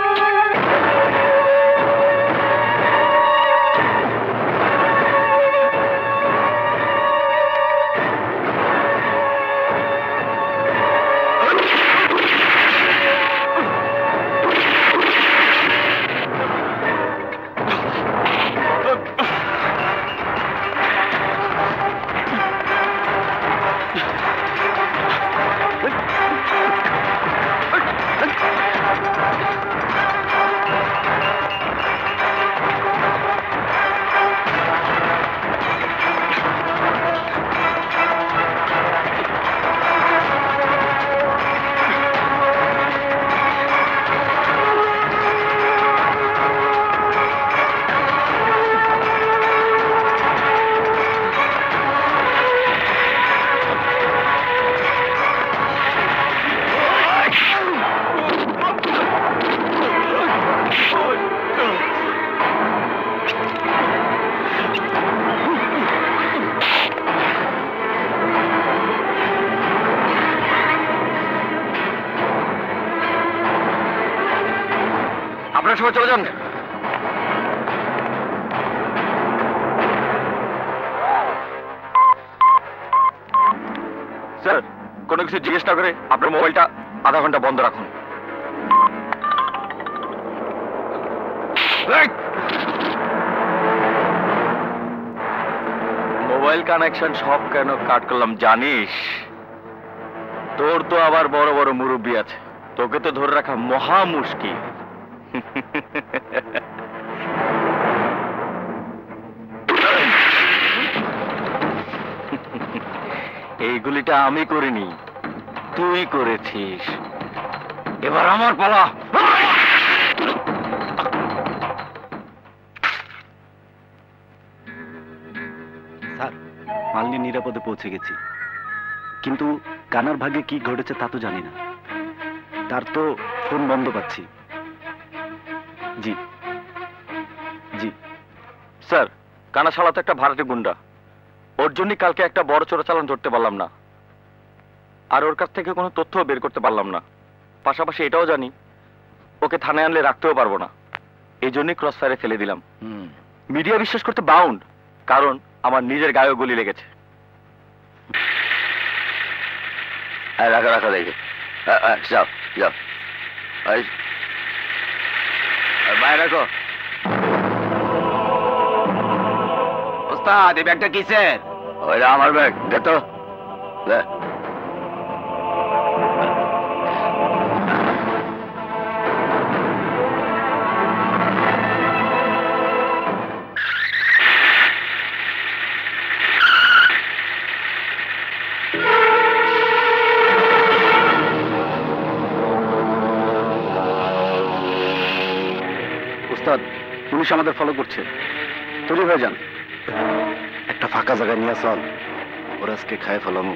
আপনারা সবাই চলে যান। স্যার, কোনো কিছু জিজ্ঞেস না করে আপনার মোবাইলটা আধা ঘন্টা বন্ধ রাখুন। মোবাইল কানেকশন সব কেন কাট করলাম জানিস? তোর তো আবার বড় বড় মুরব্বি আছে, তোকে তো ধরে রাখা মহা মুশকিল। এই গুলিটা আমি করিনি, তুই করেছিস। এবার আমার পালা। স্যার, মালনী নিরাপদে পৌঁছে গেছি, কিন্তু কানার ভাগ্যে কি ঘটেছে তা তো জানি না। তার তো ফোন বন্ধ পাচ্ছি। জি জি স্যার, কানা শালা তো একটা ভাড়াটে গুন্ডা, ওর জন্যই কালকে একটা বড় চোরাচালান ধরতে পারলাম না, আর ওর কাছ থেকে কোনো তথ্য বের করতে পারলাম না। পাশাপাশি এটাও জানি ওকে থানায় আনলে রাখতেও পারবো না, এই জন্যই ক্রস ফায়ারে ফেলে দিলাম। মিডিয়া বিশ্বাস করতে বাউন্ড, কারণ আমার নিজের গায়েও গুলি লেগেছে। রাখা রাখা দেখে যাও যাও, বাইরে রাখো। ওস্তাদ, এই ব্যাগটা কিসের? ওইটা আমার ব্যাগ, দে তো। উস্তাদ, পুলিশ আমাদের ফলো করছে, তৈরি হয়ে যান। একটা ফাঁকা জায়গায় নিয়ে চল, ওরা আজকে খায় ফেলানো।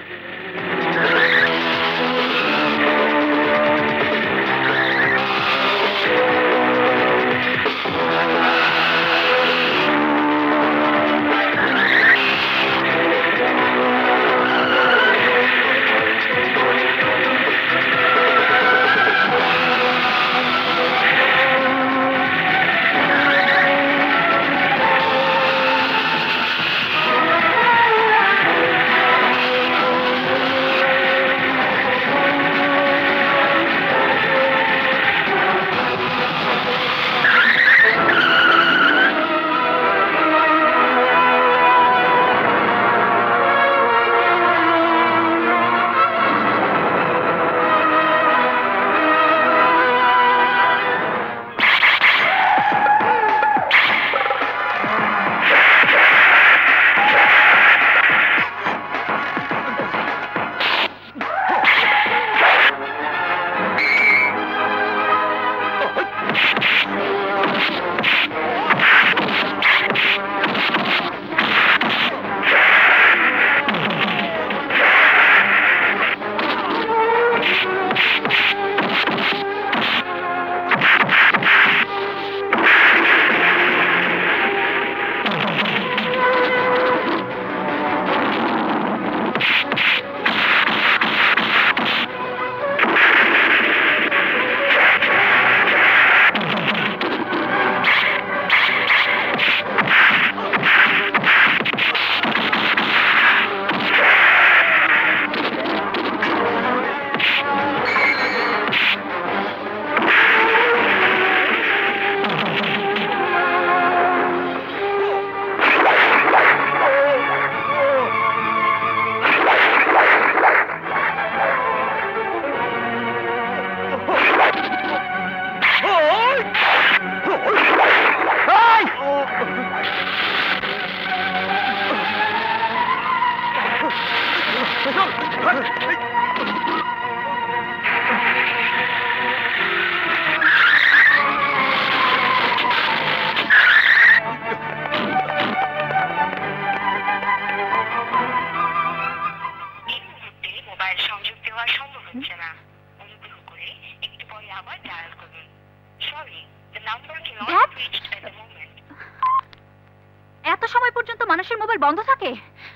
এত সময় পর্যন্ত মানুষের মোবাইল বন্ধ থাকে?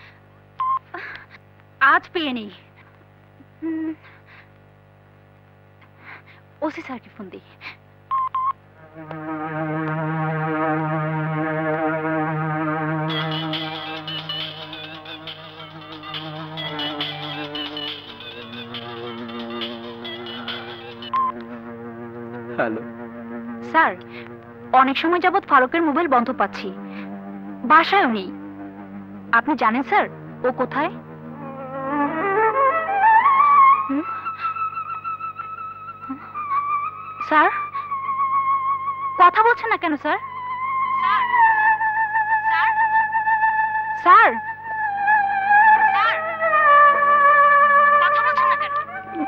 আজ পেয়ে নেই। ওসি স্যারকে ফোন দিই। হ্যালো স্যার, অনেক সময় যাবৎ ফারুকের মোবাইল বন্ধ পাচ্ছি, বাসায়ও নেই। আপনি জানেন স্যার ও কোথায়? স্যার কথা বলছেন না কেন স্যার? স্যার কথা বলছেন না কেন?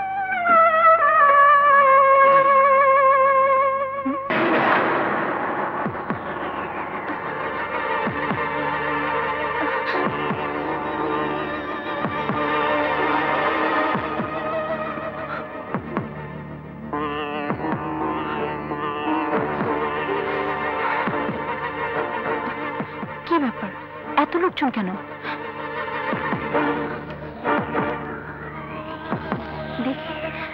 কি ব্যাপার, এত লোকজন কেন? দেখি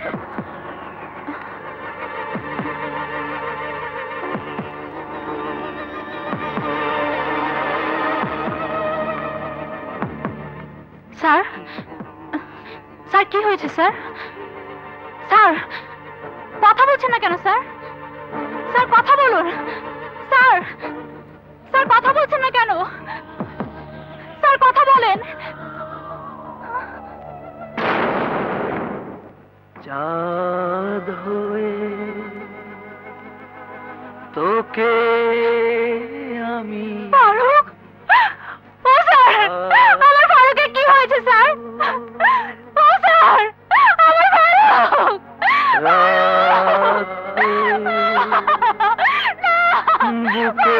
স্যার, স্যার কি হয়েছে স্যার? স্যার কথা বলছেন না কেন স্যার? স্যার কথা বলুন স্যার। স্যার কথা বলছেন না কেন? স্যার কথা বলেন। চাঁদ হয়ে তোকে আমি ফারুক, ও স্যার, আমার ফারুকের কি হয়েছে স্যার? ও স্যার, আমার ফারুক। বুকে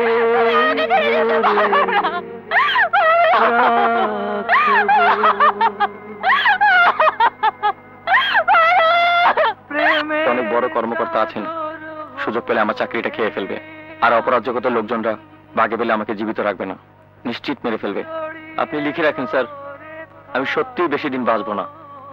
অনেক বড় কর্মকর্তা আছেন, সুযোগ পেলে আমার চাকরিটা খেয়ে ফেলবে, আর অপরাধ জগতের লোকজনরা বাগে পেলে আমাকে জীবিত রাখবে না, নিশ্চিত মেরে ফেলবে। আপনি লিখে রাখেন স্যার, আমি সত্যিই বেশি দিন বাঁচবো না।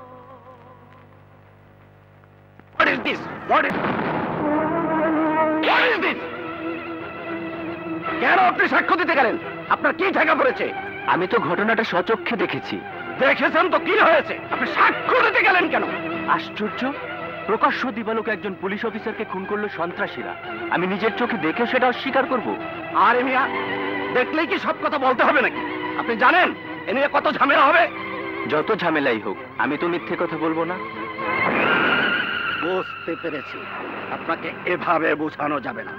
কেন আপনি সাক্ষ্য দিতে গেলেন? আপনার কি ঠেকা পড়েছে? আমি তো ঘটনাটা সচক্ষে দেখেছি। দেখেছেন তো কি হয়েছে? আপনি সাক্ষ্য দিতে গেলেন কেন? আশ্চর্য, প্রকাশ্য দিবালোকে একজন পুলিশ অফিসারকে খুন করলো সন্ত্রাসীরা, আমি নিজের চোখে দেখে সেটা অস্বীকার করব? আরে মিয়া, দেখলেই কি সব কথা বলতে হবে নাকি? আপনি জানেন এ নিয়ে কত ঝামেলা হবে? যত ঝামেলাই হোক, আমি তো মিথ্যে কথা বলবো না। বুঝতে পেরেছি, আপনাকে এভাবে বোঝানো যাবে না।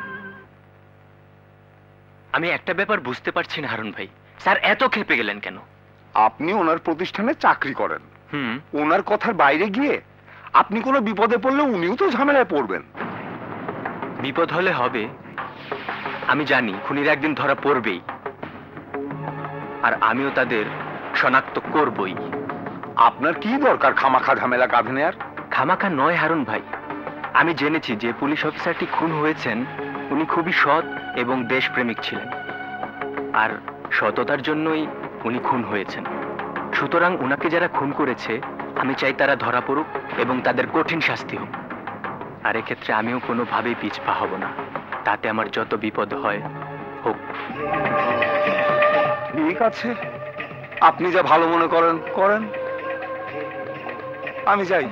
আমি একটা ব্যাপার বুঝতে পারছি না হারুন ভাই, স্যার এত ক্ষেপে গেলেন কেন? আপনি ওনার প্রতিষ্ঠানে চাকরি করেন, হুম, ওনার কথার বাইরে গিয়ে আপনি কোনো বিপদে পড়লে উনিও তো ঝামেলায় পড়বেন। বিপদ হলে হবে, আমি জানি খুনিরা একদিন ধরা পড়বেই, আর আমিও তাদের শনাক্ত করবই। আপনার কি দরকার খামাখা ঝামেলা কাঁধে নেয়ার? খামাখা নয় হারুন ভাই, আমি জেনেছি যে পুলিশ অফিসারটি খুন হয়েছেন উনি খুবই সৎ এবং দেশপ্রেমিক ছিলেন, আর সততার জন্যই উনি খুন হয়েছেন। সুতরাং উনাকে যারা খুন করেছে আমি চাই তারা ধরা পড়ুক এবং তাদের কঠিন শাস্তি হোক, আর এক্ষেত্রে আমিও কোনোভাবেই পিছপা হব না, তাতে আমার যত বিপদ হয় হোক। ঠিক আছে, আপনি যা ভালো মনে করেন করেন, আমি যাই।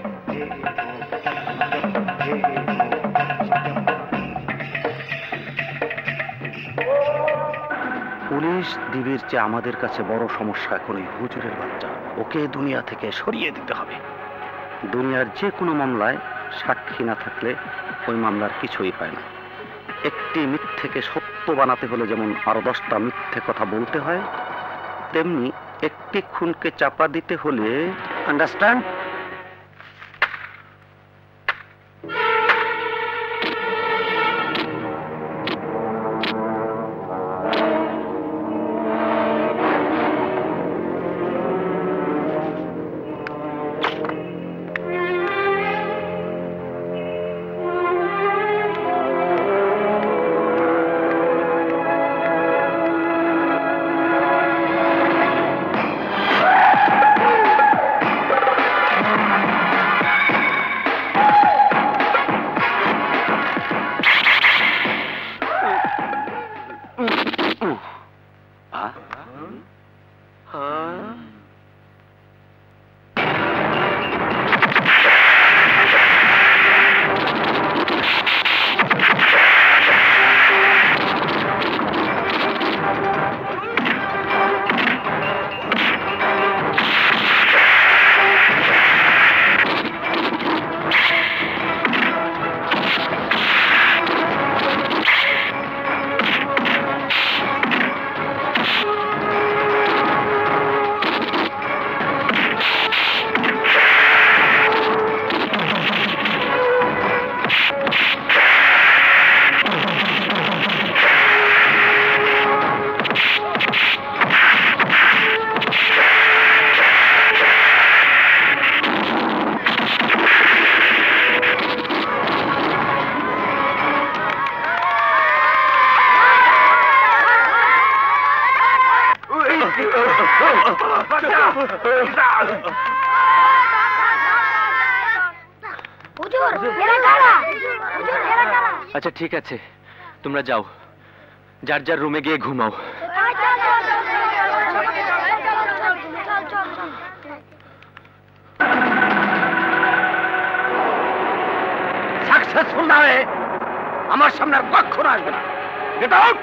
পুলিশ দিবির চেয়ে আমাদের কাছে বড় সমস্যা এখন ওই হুজুরের বাচ্চা। ওকে দুনিয়া থেকে সরিয়ে দিতে হবে। দুনিয়ার যে কোনো মামলায় সাক্ষী না থাকলে ওই মামলার কিছুই হয় না। একটি মিথ্যেকে সত্য বানাতে হলে যেমন আরো 10টা মিথ্যে কথা বলতে হয়, তেমনি একটি খুনকে চাপা দিতে হলে আন্ডারস্ট্যান্ড? আচ্ছা ঠিক আছে, তোমরা যাও, যার যার রুমে গিয়ে ঘুমাও। সাকসেসফুল না হয়ে আমার সামনে আর কখনো আসবে না। Get out.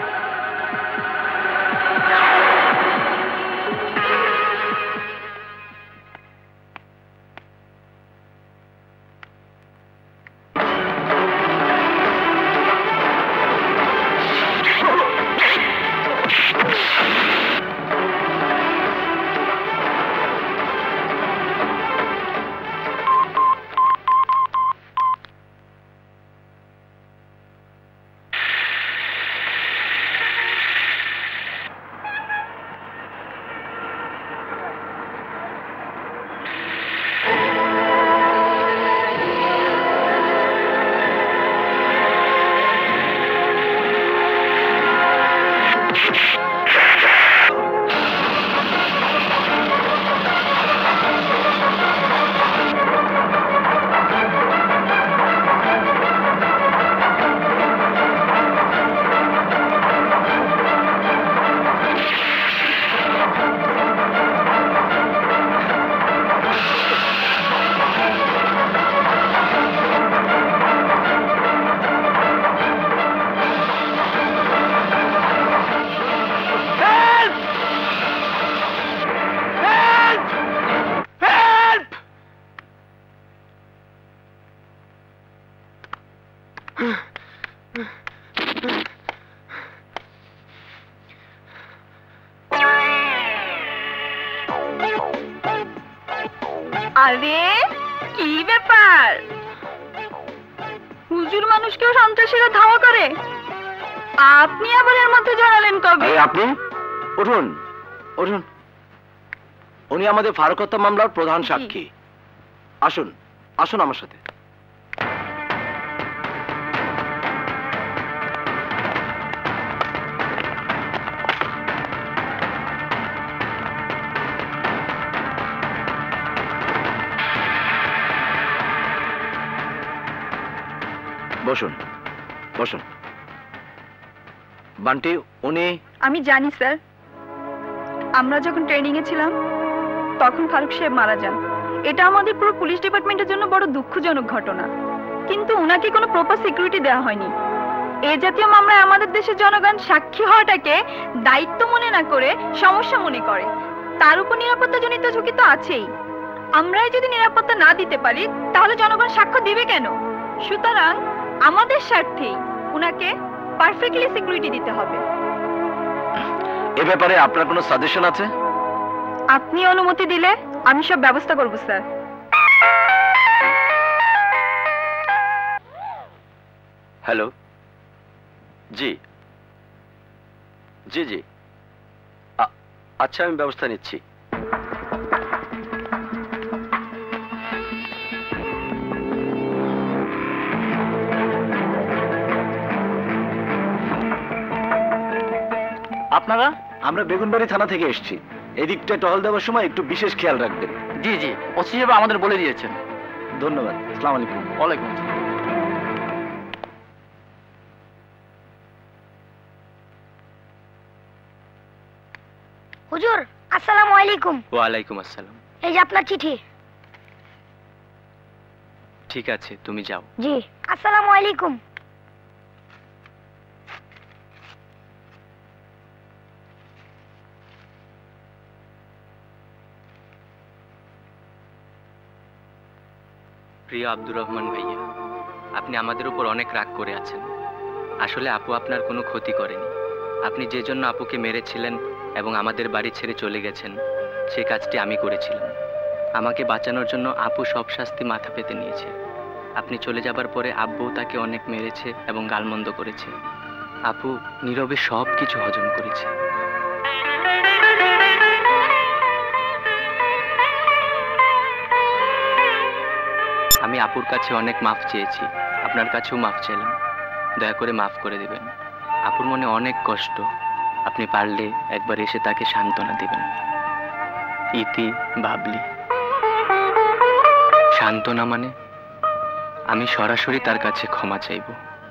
আরে কি ব্যাপার, হুজুর মানুষকেও সন্ত্রাসীরা ধাওয়া করে, আপনি আবার এর মধ্যে জড়ালেন কবে? আপনি উঠুন উঠুন, উনি আমাদের ফারুক হত্যা মামলার প্রধান সাক্ষী। আসুন আসুন আমার সাথে। বসুন বসুন। বান্টি, উনি? আমি জানি স্যার, আমরা যখন ট্রেনিং এ ছিলাম তখন ফারুক সাহেব মারা যান। এটা আমাদের পুরো পুলিশ ডিপার্টমেন্টের জন্য বড় দুঃখজনক ঘটনা, কিন্তু উনাকে কোনো প্রপার সিকিউরিটি দেওয়া হয়নি। এই জাতীয় মামলায় আমাদের দেশের জনগণ সাক্ষী হওয়াটাকে দায়িত্ব মনে না করে সমস্যা মনে করে, তার উপর নিরাপত্তাজনিত ঝুঁকি তো আছেই। আমরাই যদি নিরাপত্তা না দিতে পারি তাহলে জনগণ সাক্ষ্য দিবে কেন? সুতরাং আমাদের স্বার্থেই উনাকে পারফেক্টলি সিকিউরিটি দিতে হবে। এ ব্যাপারে আপনার কোনো সাজেশন আছে? আপনি অনুমতি দিলে আমি সব ব্যবস্থা করব স্যার। হ্যালো, জি জি জি, আচ্ছা আমি ব্যবস্থা নিচ্ছি। আপনারা? আমরা বেগুনবাড়ি থানা থেকে এসেছি। এদিকটা টহল দেওয়ার সময় একটু বিশেষ খেয়াল রাখবেন। জি জি, ওসি সাহেব আমাদের বলে দিয়েছেন। ধন্যবাদ। আসসালামু আলাইকুম। ওয়ালাইকুম আসসালাম। হুজুর আসসালামু আলাইকুম। ওয়ালাইকুম আসসালাম। এই যে আপনার চিঠি। ঠিক আছে, তুমি যাও। জি, আসসালামু আলাইকুম। প্রিয় আব্দুর রহমান ভাইয়া, আপনি আমাদের উপর অনেক রাগ করে আছেন। আসলে আপু আপনার কোনো ক্ষতি করেনি। আপনি যে জন্য আপুকে মেরেছিলেন এবং আমাদের বাড়ি ছেড়ে চলে গেছেন, সেই কাজটি আমি করেছিলাম। আমাকে বাঁচানোর জন্য আপু সব শাস্তি মাথা পেতে নিয়েছে। আপনি চলে যাবার পরে আব্বু তাকে অনেক মেরেছে এবং গালমন্দ করেছে। আপু নীরবে সব কিছু হজম করেছে। আমি আপুর কাছে অনেক মাফ চেয়েছি, আপনার কাছেও মাফ চাইলাম। দয়া করে মাফ করে দিবেন। আপুর মনে অনেক কষ্ট, আপনি পারলে একবার এসে তাকে সান্ত্বনা দিবেন। ইতি বাবলি। সান্ত্বনা মানে আমি সরাসরি তার কাছে ক্ষমা চাইব।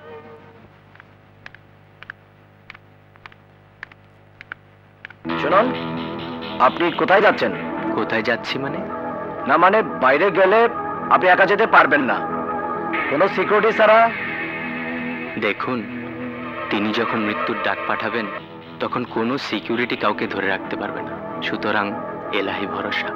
শুনুন, আপনি কোথায় যাচ্ছেন? কোথায় যাচ্ছি মানে? না মানে বাইরে গেলে আপনি একা যেতে পারবেন না, কোনো সিকিউরিটি ছাড়া। দেখুন, তিনি যখন মৃত্যুর ডাক পাঠাবেন তখন কোনো সিকিউরিটি কাউকে ধরে রাখতে পারবে না। সুতরাং এলাহি ভরসা।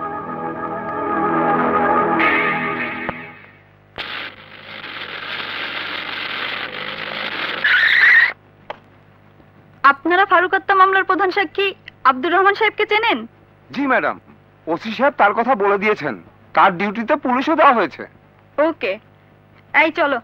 আপনারা ফারুক হত্যা মামলার প্রধান সাক্ষী আব্দুর রহমান সাহেবকে চেনেন? জি ম্যাডাম, ওসি সাহেব তার কথা বলে দিয়েছেন। তার ডিউটিতে পুলিশও দেওয়া হয়েছে। ওকে, এই চলো।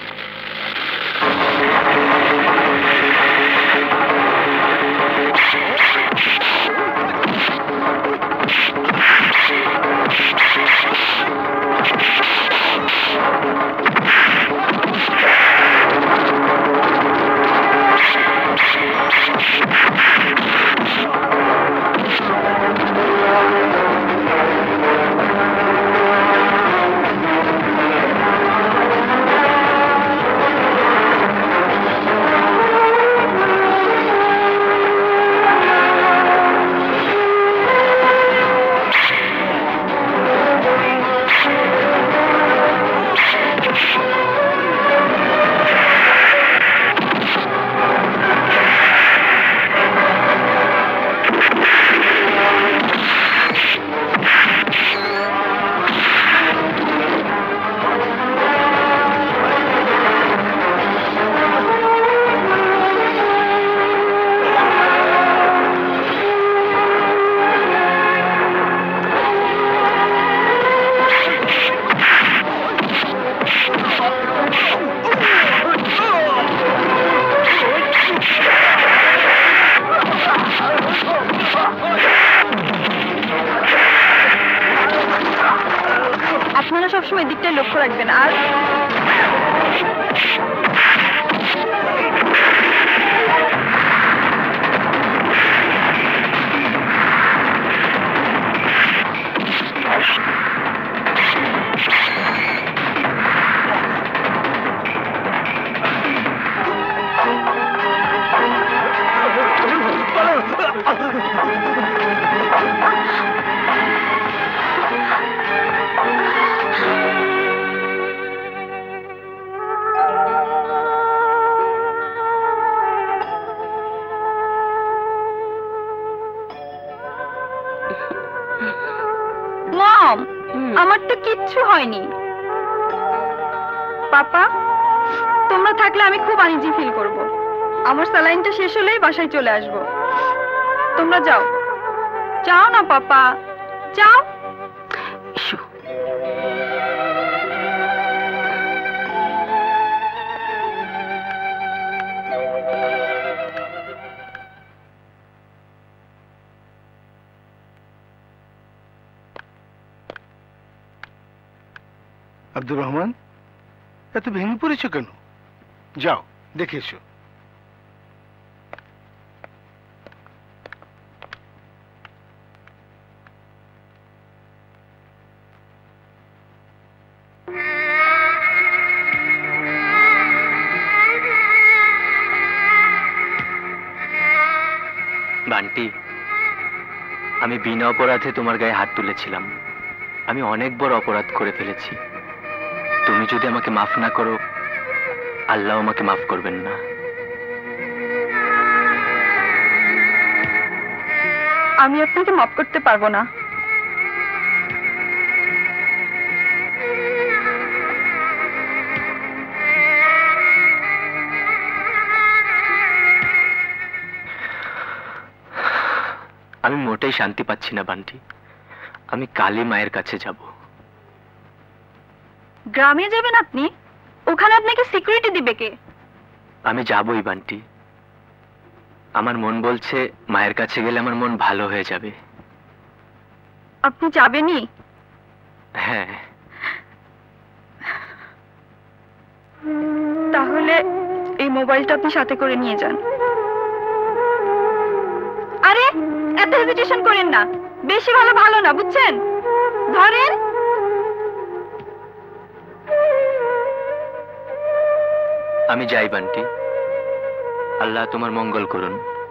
আপনারা সবসময় দিকটা লক্ষ্য রাখবেন। আর মম, আমার তো কিচ্ছু হয়নি। পাপা, তোমরা থাকলে আমি খুব আনইজি ফিল করব। আমার স্যালাইনটা শেষ হলেই বাসায় চলে আসব। তোমরা যাও। যাও না পাপা, যাও। আব্দুর রহমান, এত ভেঙে পড়েছো কেন? যাও দেখে এসো। বান্টি, আমি বিনা অপরাধে তোমার গায়ে হাত তুলেছিলাম। আমি অনেক বড় অপরাধ করে ফেলেছি। তুমি যদি আমাকে মাফ না করো, আল্লাহ আমাকে মাফ করবেন না। আমি আপনাকে মাফ করতে পারবো না। আমি মোটেই শান্তি পাচ্ছি না বান্টি। আমি কালী মায়ের কাছে যাব। গ্রামে যাবেন আপনি? ওখানে আপনাকে সিকিউরিটি দিবে কে? আমি যাবই বান্টি। আমার মন বলছে মায়ের কাছে গেলে আমার মন ভালো হয়ে যাবে। আপনি যাবেনই? হ্যাঁ। তাহলে এই মোবাইলটা আপনি সাথে করে নিয়ে যান। আরে এত হেজিটেশন করেন না, বেশি ভালো ভালো না, বুঝছেন? ধরেন। আমি যাই বান্টি। আল্লাহ তোমার মঙ্গল করুন।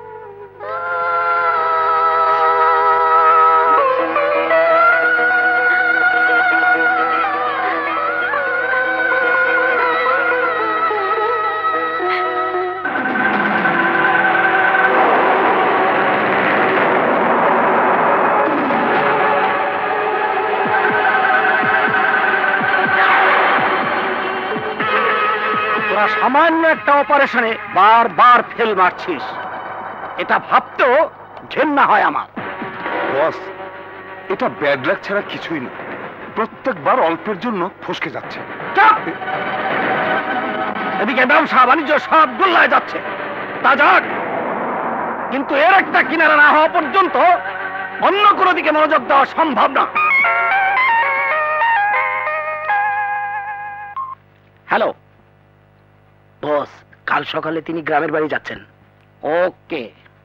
তোরা সামান্য একটা অপারেশনে বারবার ফেল মারছিস, এটা ভাবতেও ঘেন্না হয় আমার। বস, এটা ব্যাড লাক ছাড়া কিছুই না। প্রত্যেকবার অল্পের জন্য ফসকে যাচ্ছে। এদিকে ব্যবসা বাণিজ্য সব গোল্লায় যাচ্ছে, তা যাক, কিন্তু এর একটা কিনারা না হওয়া পর্যন্ত অন্য কোনো দিকে মনোযোগ দেওয়া সম্ভব না। হ্যালো বস, কাল সকালে তিনি গ্রামের বাড়ি যাচ্ছেন। ওকে।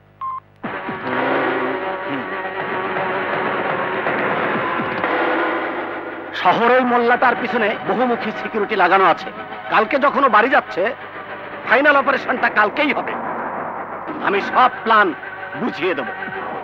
শহরের মোল্লাটার পিছনে বহুমুখী সিকিউরিটি লাগানো আছে। কালকে যখন ও বাড়ি যাচ্ছে, ফাইনাল অপারেশনটা কালকেই হবে। আমি সব প্ল্যান বুঝিয়ে দেব।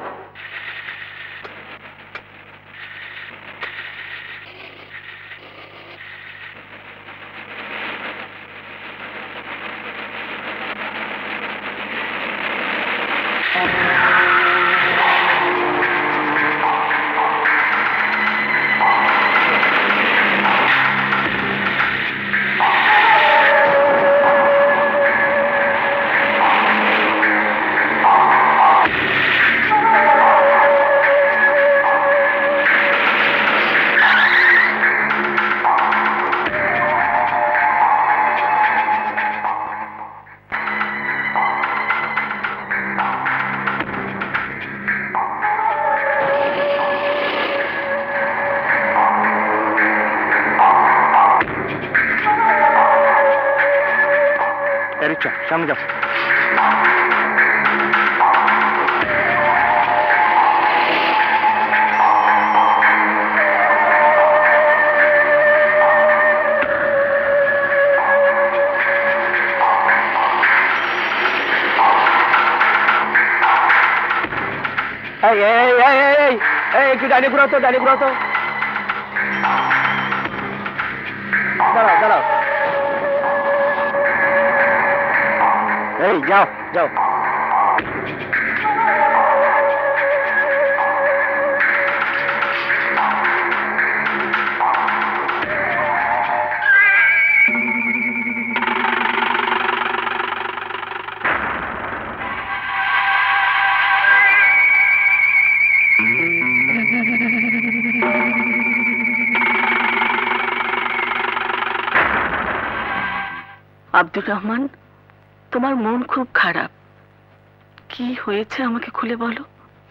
সামনে যাও। একটু দাঁড়িয়ে ঘুরাও তো, দাঁড়িয়ে ঘুরাও তো। দাঁড়াও দাঁড়াও। এই যাও যাও। আব্দুর রহমান, তোমার মন খুব খারাপ। কি হয়েছে আমাকে খুলে বলো।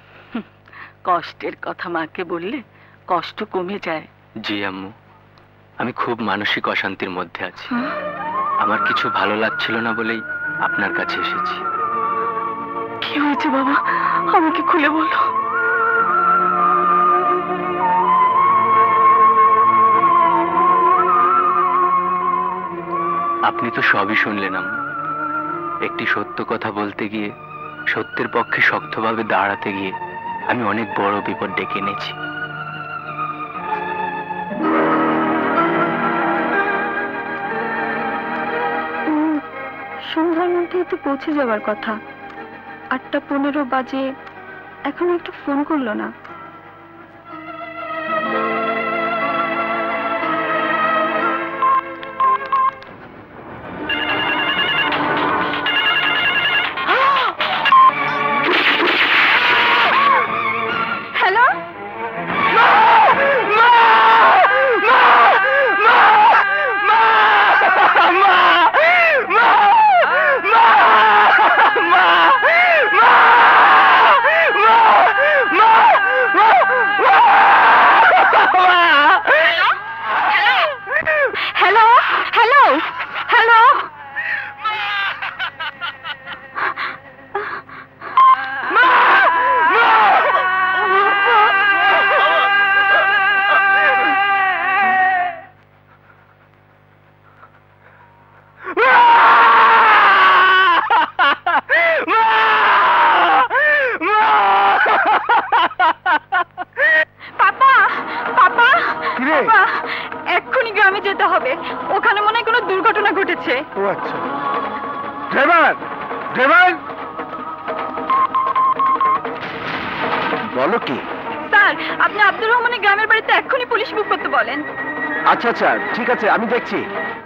কষ্টের কথা মাকে বললে কষ্ট কমে যায়। জি আম্মু, আমি খুব মানসিক অশান্তির মধ্যে আছি। আমার কিছু ভালো লাগছিল না বলেই আপনার কাছে এসেছি। কি হয়েছে বাবা, আমাকে খুলে বলো। আপনি তো সবই শুনলেন আম্মু। একটি সত্য কথা বলতে গিয়ে, সত্যের পক্ষে শক্তভাবে দাঁড়াতে গিয়ে আমি অনেক বড় বিপদ ডেকে এনেছি। সন্ধ্যার মধ্যেই তো পৌঁছে যাওয়ার কথা, 8:15 বাজে, এখন একটু ফোন করলো না। Hello, hello, hello, hello. Papa, papa, papa, এক্ষুনি গ্রামে যেতে হবে। ওখানে মনে হয় কোনো দুর্ঘটনা ঘটেছে। ও আচ্ছা। ড্রাইভার, ড্রাইভার, বলো কি? স্যার, আপনি আব্দুর রহমানের গ্রামের বাড়িতে এক্ষুনি পুলিশ বুক করতে বলেন। আচ্ছা আচ্ছা, ঠিক আছে, আমি দেখছি।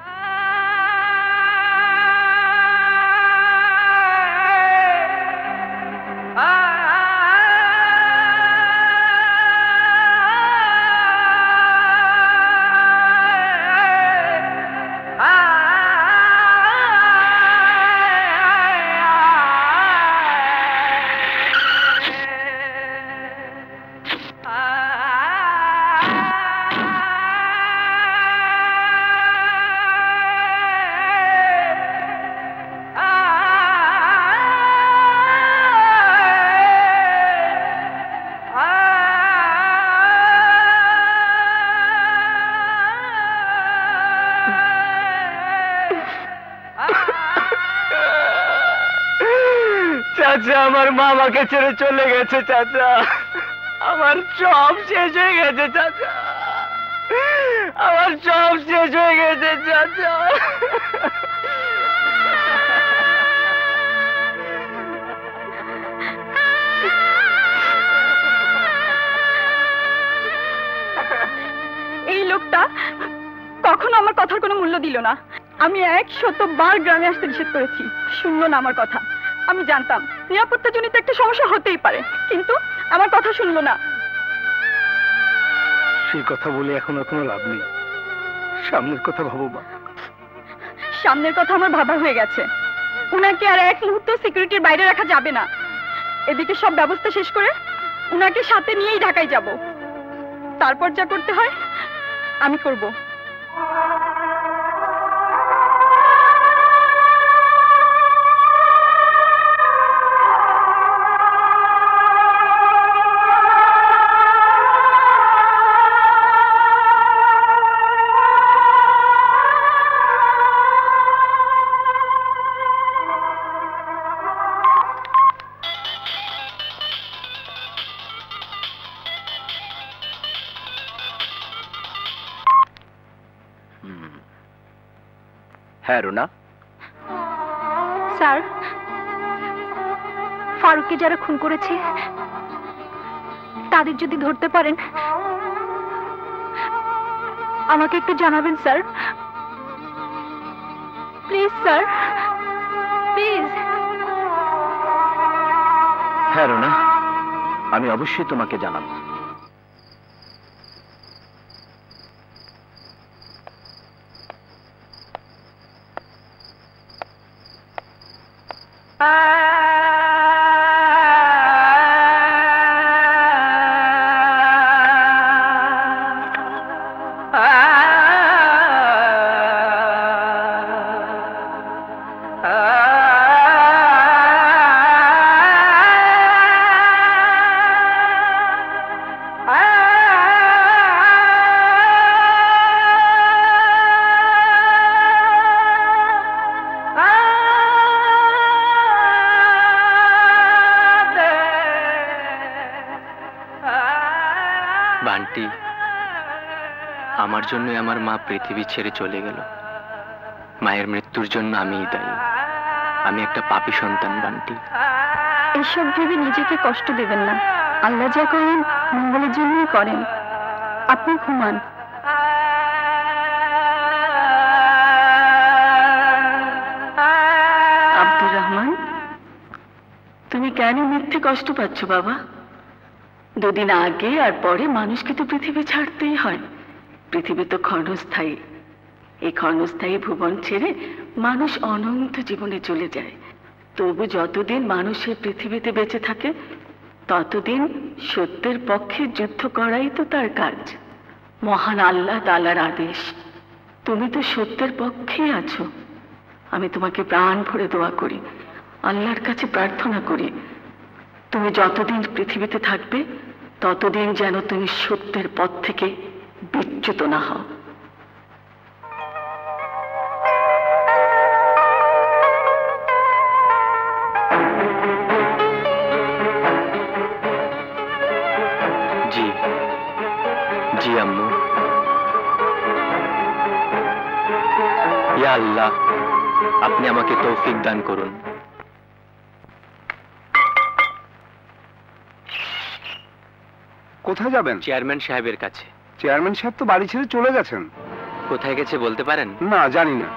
চাচা, আমার মা আমাকে ছেড়ে চলে গেছে চাচা। আমার সব শেষ হয়ে গেছে চাচা, আমার সব শেষ হয়ে গেছে চাচা। এই লোকটা কখনো আমার কথার কোনো মূল্য দিল না। আমি 100 বার গ্রামে আসতে নিষেধ করেছি, শুনলো না আমার কথা। আমি জানতাম নিরাপত্তাজনিত একটা সমস্যা হতেই পারে, কিন্তু আমার কথা শুনলো না। সেই কথা বলে এখন আর কোনো লাভ নেই। সামনের কথা ভাবো মা। সামনের কথা আমার ভাবা হয়ে গেছে। উনাকে আর এক মুহূর্ত সিকিউরিটির বাইরে রাখা যাবে না। এদিকে সব ব্যবস্থা শেষ করে উনাকে সাথে নিয়েই ঢাকায় যাব। তারপর যা করতে হয় আমি করব। হ্যাঁ রুনা। স্যার, ফারুককে যারা খুন করেছে তাদের যদি ধরতে পারেন আমাকে একটু জানাবেন স্যার, প্লিজ স্যার, প্লিজ। হ্যাঁ রুনা, আমি অবশ্যই তোমাকে জানাবো। বান্টি, আমার জন্যই আমার মা পৃথিবী ছেড়ে চলে গেল। মায়ের মৃত্যুর জন্য আমিই দায়ী। আমি একটা পাপী সন্তান বান্টি। এসব ভেবে নিজেকে কষ্ট দেবেন না। আল্লাহ যা করেন মঙ্গলের জন্যই করেন। আপনি ঘুমান। আব্দুর রহমান, তুমি কেন মিথ্যে কষ্ট পাচ্ছ বাবা? দুদিন আগে আর পরে মানুষকে তো পৃথিবী ছাড়তেই হয়। পৃথিবী তো ক্ষণস্থায়ী। এই ক্ষণস্থায়ী ভুবন ছেড়ে মানুষ অনন্ত জীবনে চলে যায়। তবু যতদিন মানুষের পৃথিবীতে বেঁচে থাকে ততদিন সত্যের পক্ষে যুদ্ধ করাই তো তার কাজ। মহান আল্লাহ তাআলার আদেশ। তুমি তো সত্যের পক্ষেই আছো। আমি তোমাকে প্রাণ ভরে দোয়া করি, আল্লাহর কাছে প্রার্থনা করি, তুমি যতদিন পৃথিবীতে থাকবে ততদিন যেন তুমি সত্যের পথ থেকে বিচ্যুত না হও। জি জি আম্মু। ইয়া আল্লাহ, আপনি আমাকে তৌফিক দান করুন। কোথায় যাবেন? চেয়ারম্যান সাহেবের কাছে। চেয়ারম্যান সাহেব তো বাড়ি ছেড়ে চলে গেছেন। কোথায় গেছে বলতে পারেন? না, জানি না।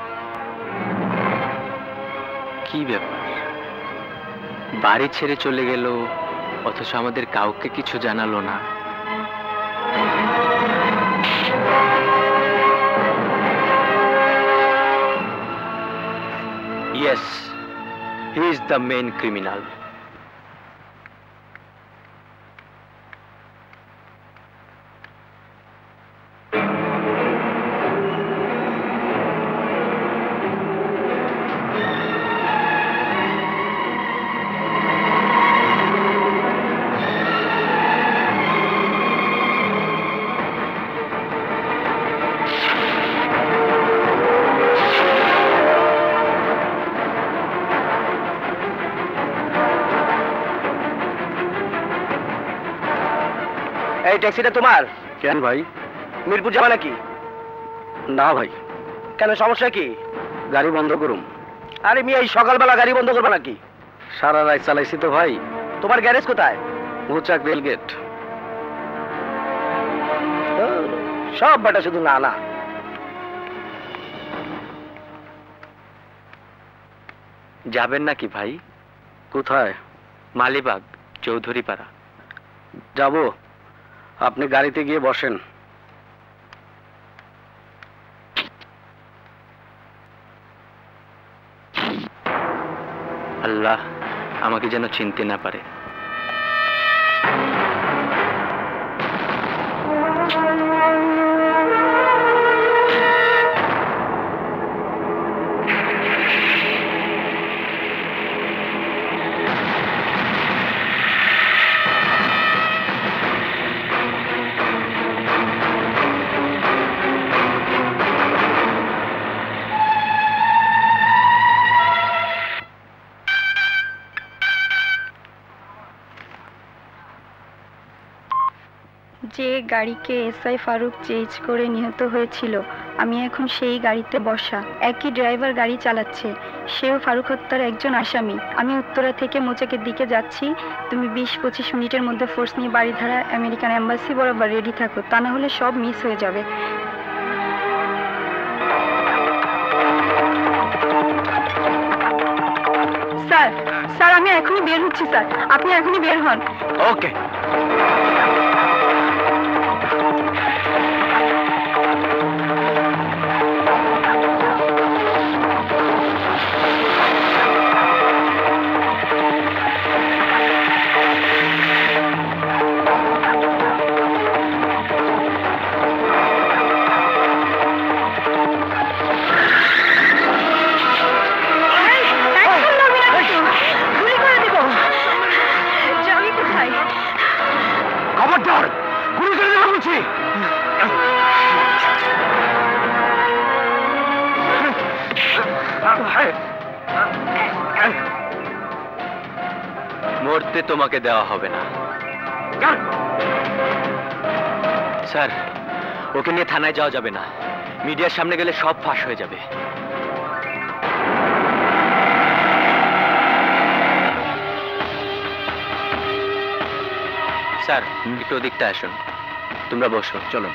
কি ব্যাপার, বাড়ি ছেড়ে চলে গেল অথচ আমাদের কাউকে কিছু জানালো না? Yes, he is the main criminal. এই ট্যাক্সিটা তোমার? কেন ভাই? মিরপুর যাবে নাকি? না ভাই। কেন, সমস্যা কি? গাড়ি বন্ধ করুন। আরে মিয়া, এই সকালবেলা গাড়ি বন্ধ করবে নাকি? সারা রাত চালাইছি তো ভাই। তোমার গ্যারেজ কোথায়? মৌচাক রেলগেট। সব বাটা শুধু না না। যাবেন নাকি ভাই? কোথায়? মালিবাগ, চৌধুরীপাড়া। যাব, আপনি গাড়িতে গিয়ে বসেন। আল্লাহ আমাকে যেন চিনতে না পারে। যে গাড়িকে এসআই ফারুক চেজ করে নিহত হয়েছিল, আমি এখন সেই গাড়িতে বসা। একই ড্রাইভার গাড়ি চালাচ্ছে, সেও ফারুক হত্যার একজন আসামি। আমি উত্তরা থেকে মোচাকের দিকে যাচ্ছি। তুমি 20-25 মিনিটের মধ্যে ফোর্স নিয়ে বাড়িধারা আমেরিকান এম্বাসি বরাবর রেডি থাকো, তা না হলে সব মিস হয়ে যাবে। স্যার, স্যার আমি এখনই বের হচ্ছি স্যার, আপনি এখনই বের হন। ওকে। খবরদার, গুলি করে দেবো বলছি। মরতে তোমাকে দেওয়া হবে না। স্যার, ওকে নিয়ে থানায় যাওয়া যাবে না। মিডিয়ার সামনে গেলে সব ফাঁস হয়ে যাবে। স্যার, একটু ওদিকটা আসুন। তোমরা বসো। চলো।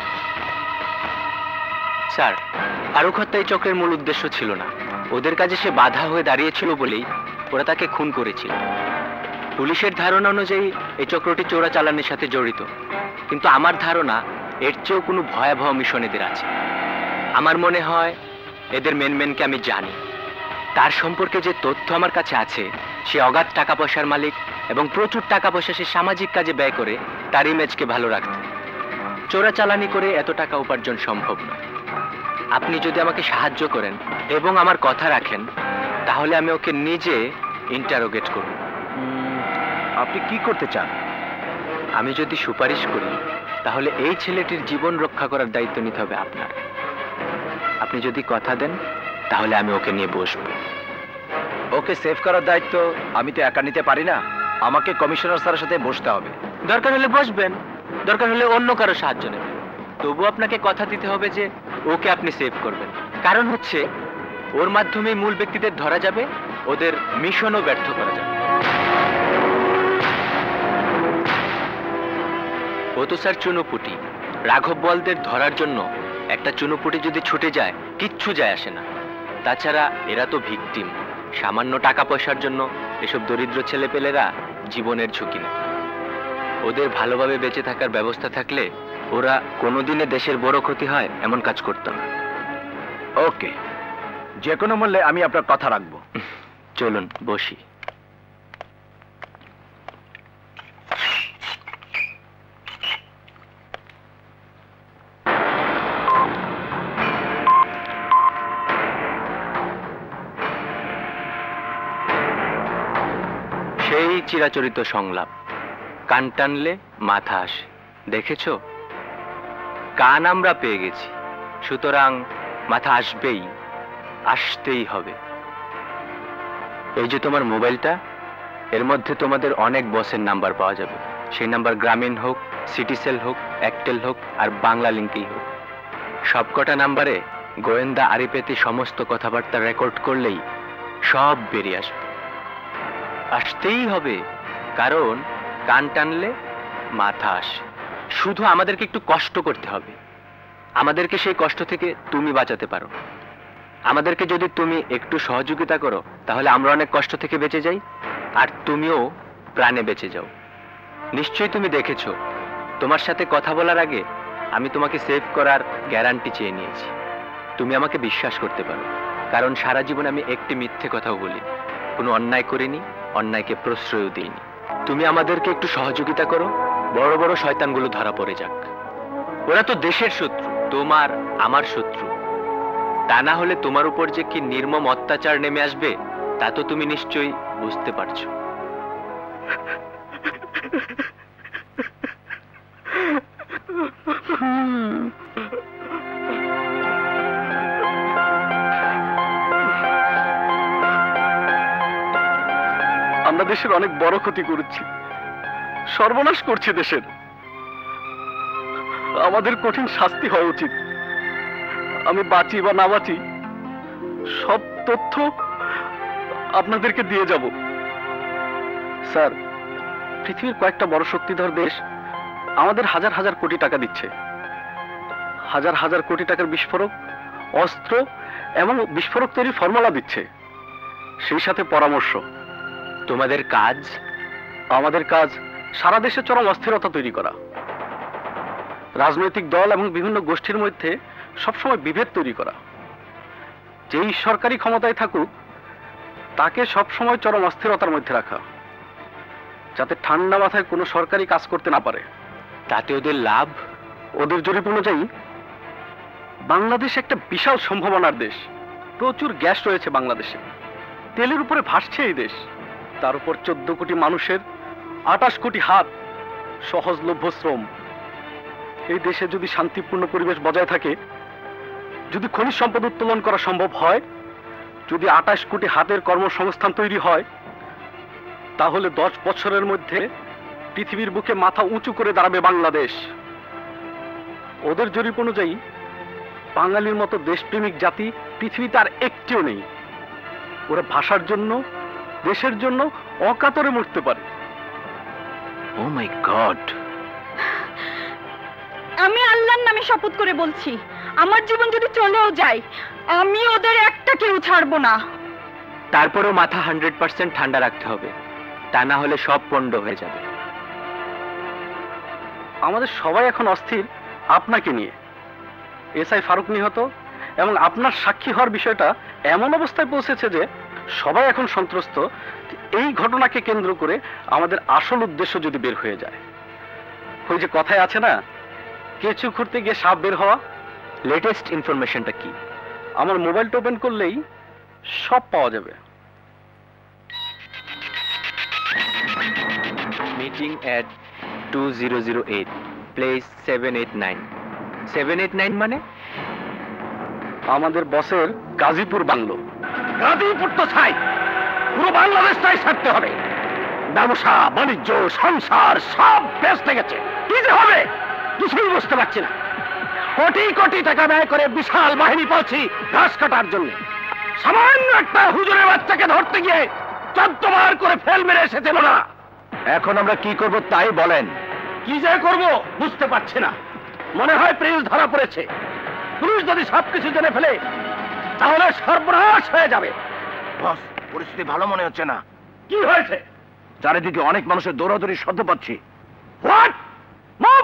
স্যার, ফারুক হত্যা এই চক্রের মূল উদ্দেশ্য ছিল না। ওদের কাজে সে বাধা হয়ে দাঁড়িয়েছিল বলেই ওরা তাকে খুন করেছিল। পুলিশের ধারণা অনুযায়ী এই চক্রটি চোরাচালানের সাথে জড়িত, কিন্তু আমার ধারণা এর চেয়েও কোনো ভয়াবহ মিশন এদের আছে। আমার মনে হয় এদের মেনকে আমি জানি। তার সম্পর্কে যে তথ্য আমার কাছে আছে, সে অগাধ টাকা পয়সার মালিক এবং প্রচুর টাকা পয়সা সে সামাজিক কাজে ব্যয় করে তার ইমেজকে ভালো রাখতে। চোরাচালানি করে এত টাকা উপার্জন সম্ভব নয়। আপনি যদি আমাকে সাহায্য করেন এবং আমার কথা রাখেন, তাহলে আমি ওকে নিজে ইন্টারোগেট করব। আপনি কি করতে চান? আমি যদি সুপারিশ করি, তাহলে এই ছেলেটির জীবন রক্ষা করার দায়িত্ব নিতে হবে আপনার। আপনি যদি কথা দেন, তাহলে আমি ওকে নিয়ে বসবো। ওকে সেভ করার দায়িত্ব আমি তো একা নিতে পারি না। আমাকে কমিশনার স্যারের সাথে বসতে হবে। দরকার হলে বসবেন, দরকার হলে অন্য কারো সাহায্য নেবেন। তবু আপনাকে কথা দিতে হবে যে ওকে আপনি সেভ করবেন। কারণ হচ্ছে ওর মাধ্যমে মূল ব্যক্তিদের ধরা যাবে, ওদের মিশনও ব্যর্থ করা যাবে। ও তো স্যার চুনোপুটি। রাঘব বলদের ধরার জন্য একটা চুনোপুটি যদি ছুটে যায়, কিচ্ছু যায় আসে না। তাছাড়া এরা তো ভিকটিম। সামান্য টাকা পয়সার জন্য এসব দরিদ্র ছেলেপেলেরা জীবনের ঝুঁকি নেয়। ওদের ভালোভাবে বেঁচে থাকার ব্যবস্থা থাকলে ওরা কোনোদিনে দেশের বড় ক্ষতি হয় এমন কাজ করতো না। ওকে, যে কোনো মূল্যে আমি আপনার কথা রাখবো। চলুন বসি। সেই চিরাচরিত সংলাপ, কান টানলে মাথা আসে। দেখেছো? কান আমরা পেয়ে গেছি, সুতরাং মাথা আসবেই, আসতেই হবে। এই যে তোমার মোবাইলটা, এর মধ্যে তোমাদের অনেক বসের নাম্বার পাওয়া যাবে। সেই নাম্বার গ্রামীণ হোক, সিটিসেল হোক, একটেল হোক আর বাংলা লিঙ্কেই হোক। সবকটা নাম্বারে গোয়েন্দা আড়িপেতে সমস্ত কথাবার্তা রেকর্ড করলেই সব বেরিয়ে আসবে। আসতেই হবে, কারণ কান টানলে মাথা আসে। শুধু আমাদেরকে একটু কষ্ট করতে হবে। আমাদেরকে সেই কষ্ট থেকে তুমি বাঁচাতে পারো। আমাদেরকে যদি তুমি একটু সহযোগিতা করো, তাহলে আমরা অনেক কষ্ট থেকে বেঁচে যাই, আর তুমিও প্রাণে বেঁচে যাও। নিশ্চয়ই তুমি দেখেছো, তোমার সাথে কথা বলার আগে আমি তোমাকে সেভ করার গ্যারান্টি চেয়ে নিয়েছি। তুমি আমাকে বিশ্বাস করতে পারো, কারণ সারা জীবন আমি একটি মিথ্যে কথাও বলি, কোনো অন্যায় করিনি, অন্যায়কে প্রশ্রয়ও দিইনি। তুমি আমাদেরকে একটু সহযোগিতা করো, বড় বড় শয়তানগুলো ধরা পড়ে যাক। ওরা তো দেশের শত্রু, তোমার আমার শত্রু। তা না হলে তোমার উপর যে কি নির্মম অত্যাচার নেমে আসবে, তা তো তুমি নিশ্চয়ই বুঝতে পারছো। আমরা দেশের অনেক বড় ক্ষতি করেছি, সর্বনাশ করছি দেশের। আমাদের কঠিন শাস্তি হওয়া উচিত। আমি বাঁচি বা না বাঁচি, সব তথ্য আপনাদেরকে দিয়ে যাব। স্যার, পৃথিবীর কয়েকটা বড় শক্তিধর দেশ আমাদের হাজার হাজার কোটি টাকা দিচ্ছে। হাজার হাজার কোটি টাকার বিস্ফোরক, অস্ত্র এবং বিস্ফোরক তৈরির ফর্মুলা দিচ্ছে, সেই সাথে পরামর্শ। তোমাদের কাজ? আমাদের কাজ সারা দেশে চরম অস্থিরতা তৈরি করা, রাজনৈতিক দল এবং বিভিন্ন গোষ্ঠীর মধ্যে সবসময় বিভেদ তৈরি করা। যেই সরকারি ক্ষমতায় থাকুক, তাকে সবসময় চরম অস্থিরতার মধ্যে রাখা, যাতে ঠান্ডা মাথায় কোনো সরকারি কাজ করতে না পারে। তাতে ওদের লাভ? ওদের জরিপ অনুযায়ী বাংলাদেশ একটা বিশাল সম্ভাবনার দেশ। প্রচুর গ্যাস রয়েছে বাংলাদেশে, তেলের উপরে ভাসছে এই দেশ। তার উপর 14 কোটি মানুষের 28 কোটি হাত, সহজলভ্য শ্রম। এই দেশে যদি শান্তিপূর্ণ পরিবেশ বজায় থাকে, যদি খনিজ সম্পদ উত্তোলন করা সম্ভব হয়, যদি 28 কোটি হাতের কর্মসংস্থান তৈরি হয়, তাহলে 10 বছরের মধ্যে পৃথিবীর বুকে মাথা উঁচু করে দাঁড়াবে বাংলাদেশ। ওদের জরিপ অনুযায়ী বাঙালির মতো দেশপ্রেমিক জাতি পৃথিবীতে আর একটিও নেই। ওরা ভাষার জন্য, দেশের জন্য অকাতরে মরতে পারে। Oh my god! আমি আল্লাহর নামে শপথ করে বলছি, আমার জীবন যদি চলেও যায়, আমি ওদের একটা কেউ ছাড়বো না। তারপরেও মাথা 100% ঠান্ডা রাখতে হবে, তা না হলে সব পণ্ড হয়ে যাবে। আমাদের সবাই এখন অস্থির আপনাকে নিয়ে। এসআই ফারুক নিহত এবং আপনার সাক্ষী হওয়ার বিষয়টা এমন অবস্থায় পৌঁছেছে যে সবাই এখন সন্ত্রস্ত। এই ঘটনাকে কেন্দ্র করে আমাদের আসল উদ্দেশ্য যদি বের হয়ে যায়। ওই যে কথায় আছে না, কেঁচু খুঁড়তে গিয়ে সাপ বের হওয়া। লেটেস্ট ইনফরমেশনটা কি? আমার মোবাইলটা ওপেন করলেই সব পাওয়া যাবে। মিটিং এট 2008, প্লেস 789। 789 মানে? আমাদের বসের গাজীপুর বাংলো। গাজীপুর তো ছাই, পুরো বাংলাদেশটাই ছাড়তে হবে। ব্যবসা বাণিজ্য সংসার সব বেঁচতে গেছে, কি যে হবে কিছুই বুঝতে পারছি না। কোটি কোটি টাকা ব্যয় করে বিশাল বাহিনী পাচ্ছি ঘাস কাটার জন্য। সামান্য একটা হুজুরের বাচ্চাকে ধরতে গিয়ে 14 বার করে ফেল মেরে এসেছিল না। এখন আমরা কি করব তাই বলেন। কি যে করব বুঝতে পারছি না। মনে হয় প্রিন্স ধরা পড়েছে। পুলিশ যদি সবকিছু জেনে ফেলে তাহলে সর্বনাশ হয়ে যাবে। বস, পরিস্থিতি ভালো মনে হচ্ছে না। কি হয়েছে? চারিদিকে অনেক মানুষের দৌড়াদৌড়ি শব্দ পাচ্ছি। হোয়াট? মুভ!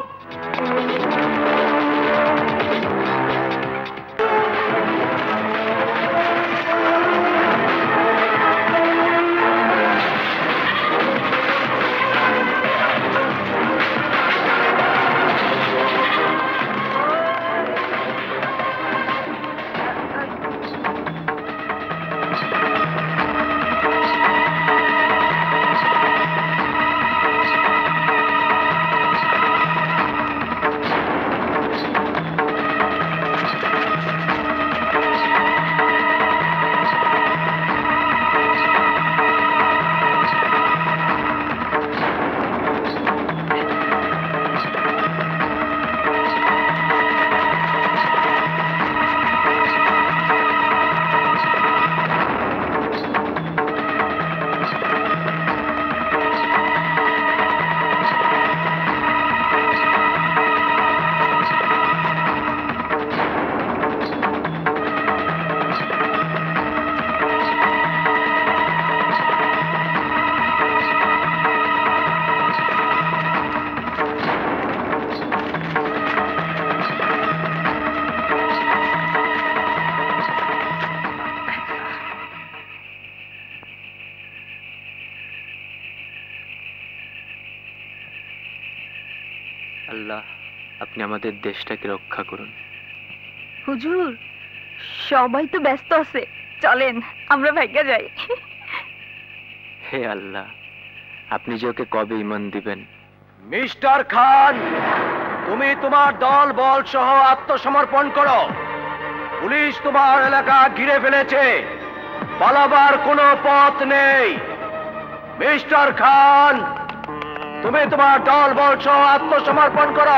আল্লাহ, আপনি আমাদের দেশটাকে রক্ষা করুন। হুজুর, সবাই তো ব্যস্ত আছে, চলেন আমরা ভাগ্যে যাই। হে আল্লাহ, আপনি যে ওকে কবে ঈমান দিবেন? মিস্টার খান, তুমি তোমার দল বল সহ আত্মসমর্পণ করো। পুলিশ তোমার এলাকা ঘিরে ফেলেছে, পালাবার কোনো পথ নেই। মিস্টার খান, তুমি তোমার দল বল সহ আত্মসমর্পণ করো।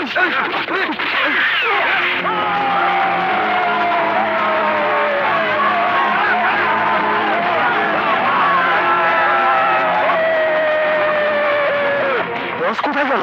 বস কোথায় গেল?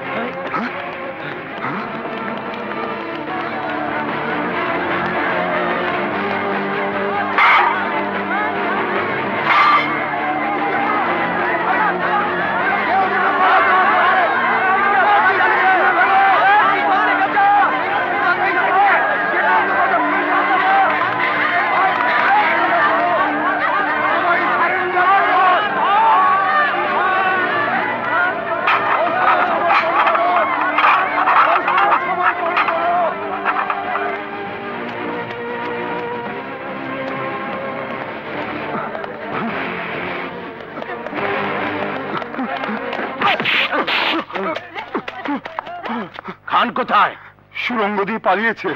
খান কোথায়? সুরঙ্গ দিয়ে পালিয়েছে।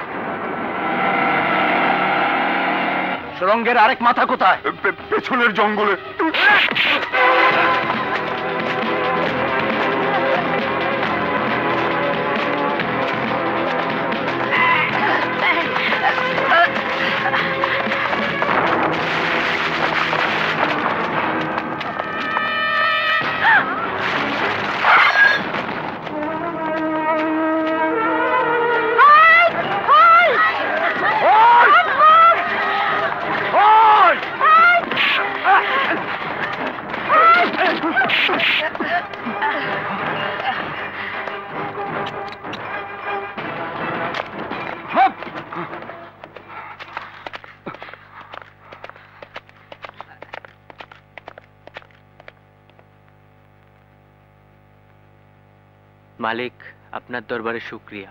সুরঙ্গের আরেক মাথা কোথায়? পেছনের জঙ্গলে। মালিক, আপনার দরবারে শুকরিয়া।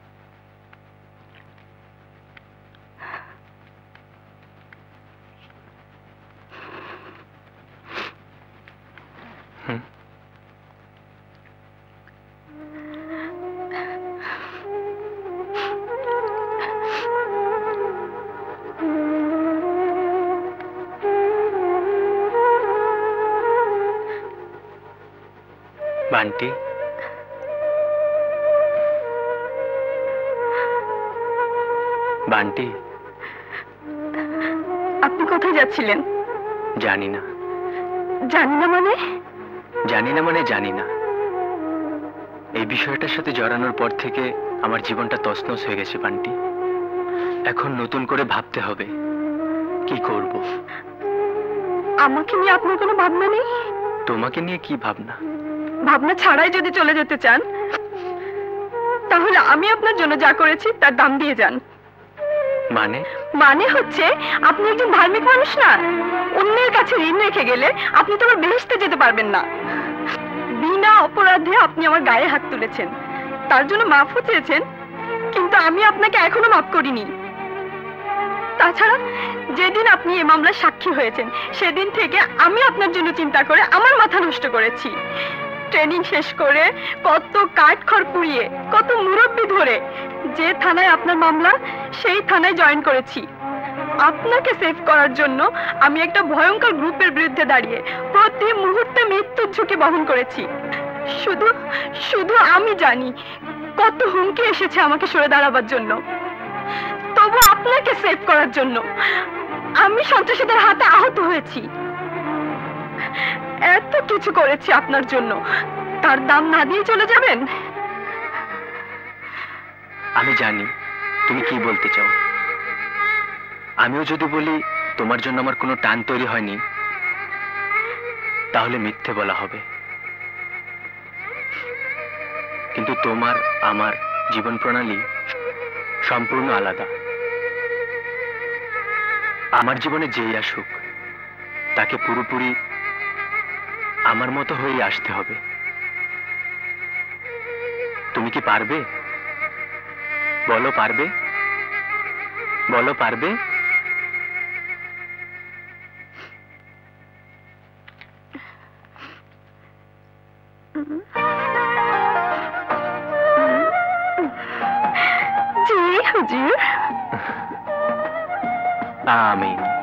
বান্টি, বান্টি, আপনি কোথায় যাচ্ছিলেন? জানি না। জানি না মানে? জানি না মানে জানি না। এই বিষয়টার সাথে জড়ানোর পর থেকে আমার জীবনটা তছনছ হয়ে গেছে বান্টি। এখন নতুন করে ভাবতে হবে কি করব। আমাকে নিয়ে আপনার কোনো ভাবনা নেই? তোমাকে নিয়ে কি ভাবনা? ভাবনা ছাড়াই যদি চলে যেতে চান তাহলে আমি আপনার জন্য যা করেছি তার দাম দিয়ে যান। মানে? মানে হচ্ছে আপনি একজন ধার্মিক মানুষ না। অন্যের কাছে ঋণ রেখে গেলে আপনি তো আবার বেহেশতে যেতে পারবেন না। বিনা অপরাধে আপনি আমার গায়ে হাত তুলেছেন, তার জন্য মাফও চেয়েছেন, কিন্তু আমি আপনাকে এখনো মাফ করিনি। তাছাড়া যেদিন আপনি এই মামলার সাক্ষী হয়েছেন সেদিন থেকে আমি আপনার জন্য চিন্তা করে আমার মাথা নষ্ট করেছি। ট্রেনিং শেষ করে কত কাঠখড় পুড়িয়ে কত মুরব্বি ধরে যে থানায় আপনার মামলা সেই থানায় জয়েন করেছি। আপনাকে সেভ করার জন্য আমি একটা ভয়ঙ্কর গ্রুপের বিরুদ্ধে দাঁড়িয়ে প্রতি মুহূর্তে মৃত্যুর ঝুঁকি বহন করেছি। শুধু শুধু আমি জানি কত হুমকি এসেছে আমাকে সরে দাঁড়াবার জন্য। তবু আপনাকে সেভ করার জন্য আমি সন্ত্রাসীদের হাতে আহত হয়েছি। এত কিছু করেছি আপনার জন্য, তার দাম না দিয়ে চলে যাবেন? আমি জানি তুমি কি বলতে চাও। আমিও যদি বলি তোমার জন্য আমার কোনো টান তৈরি হয়নি তাহলে মিথ্যে বলা হবে। কিন্তু তোমার আমার জীবন প্রণালী সম্পূর্ণ আলাদা। আমার জীবনে যেই আসুক তাকে পুরোপুরি আমার মতো হয়ে আসতে হবে। তুমি কি পারবে? বলো পারবে? বলো পারবে? জি হুজুর। আমিন।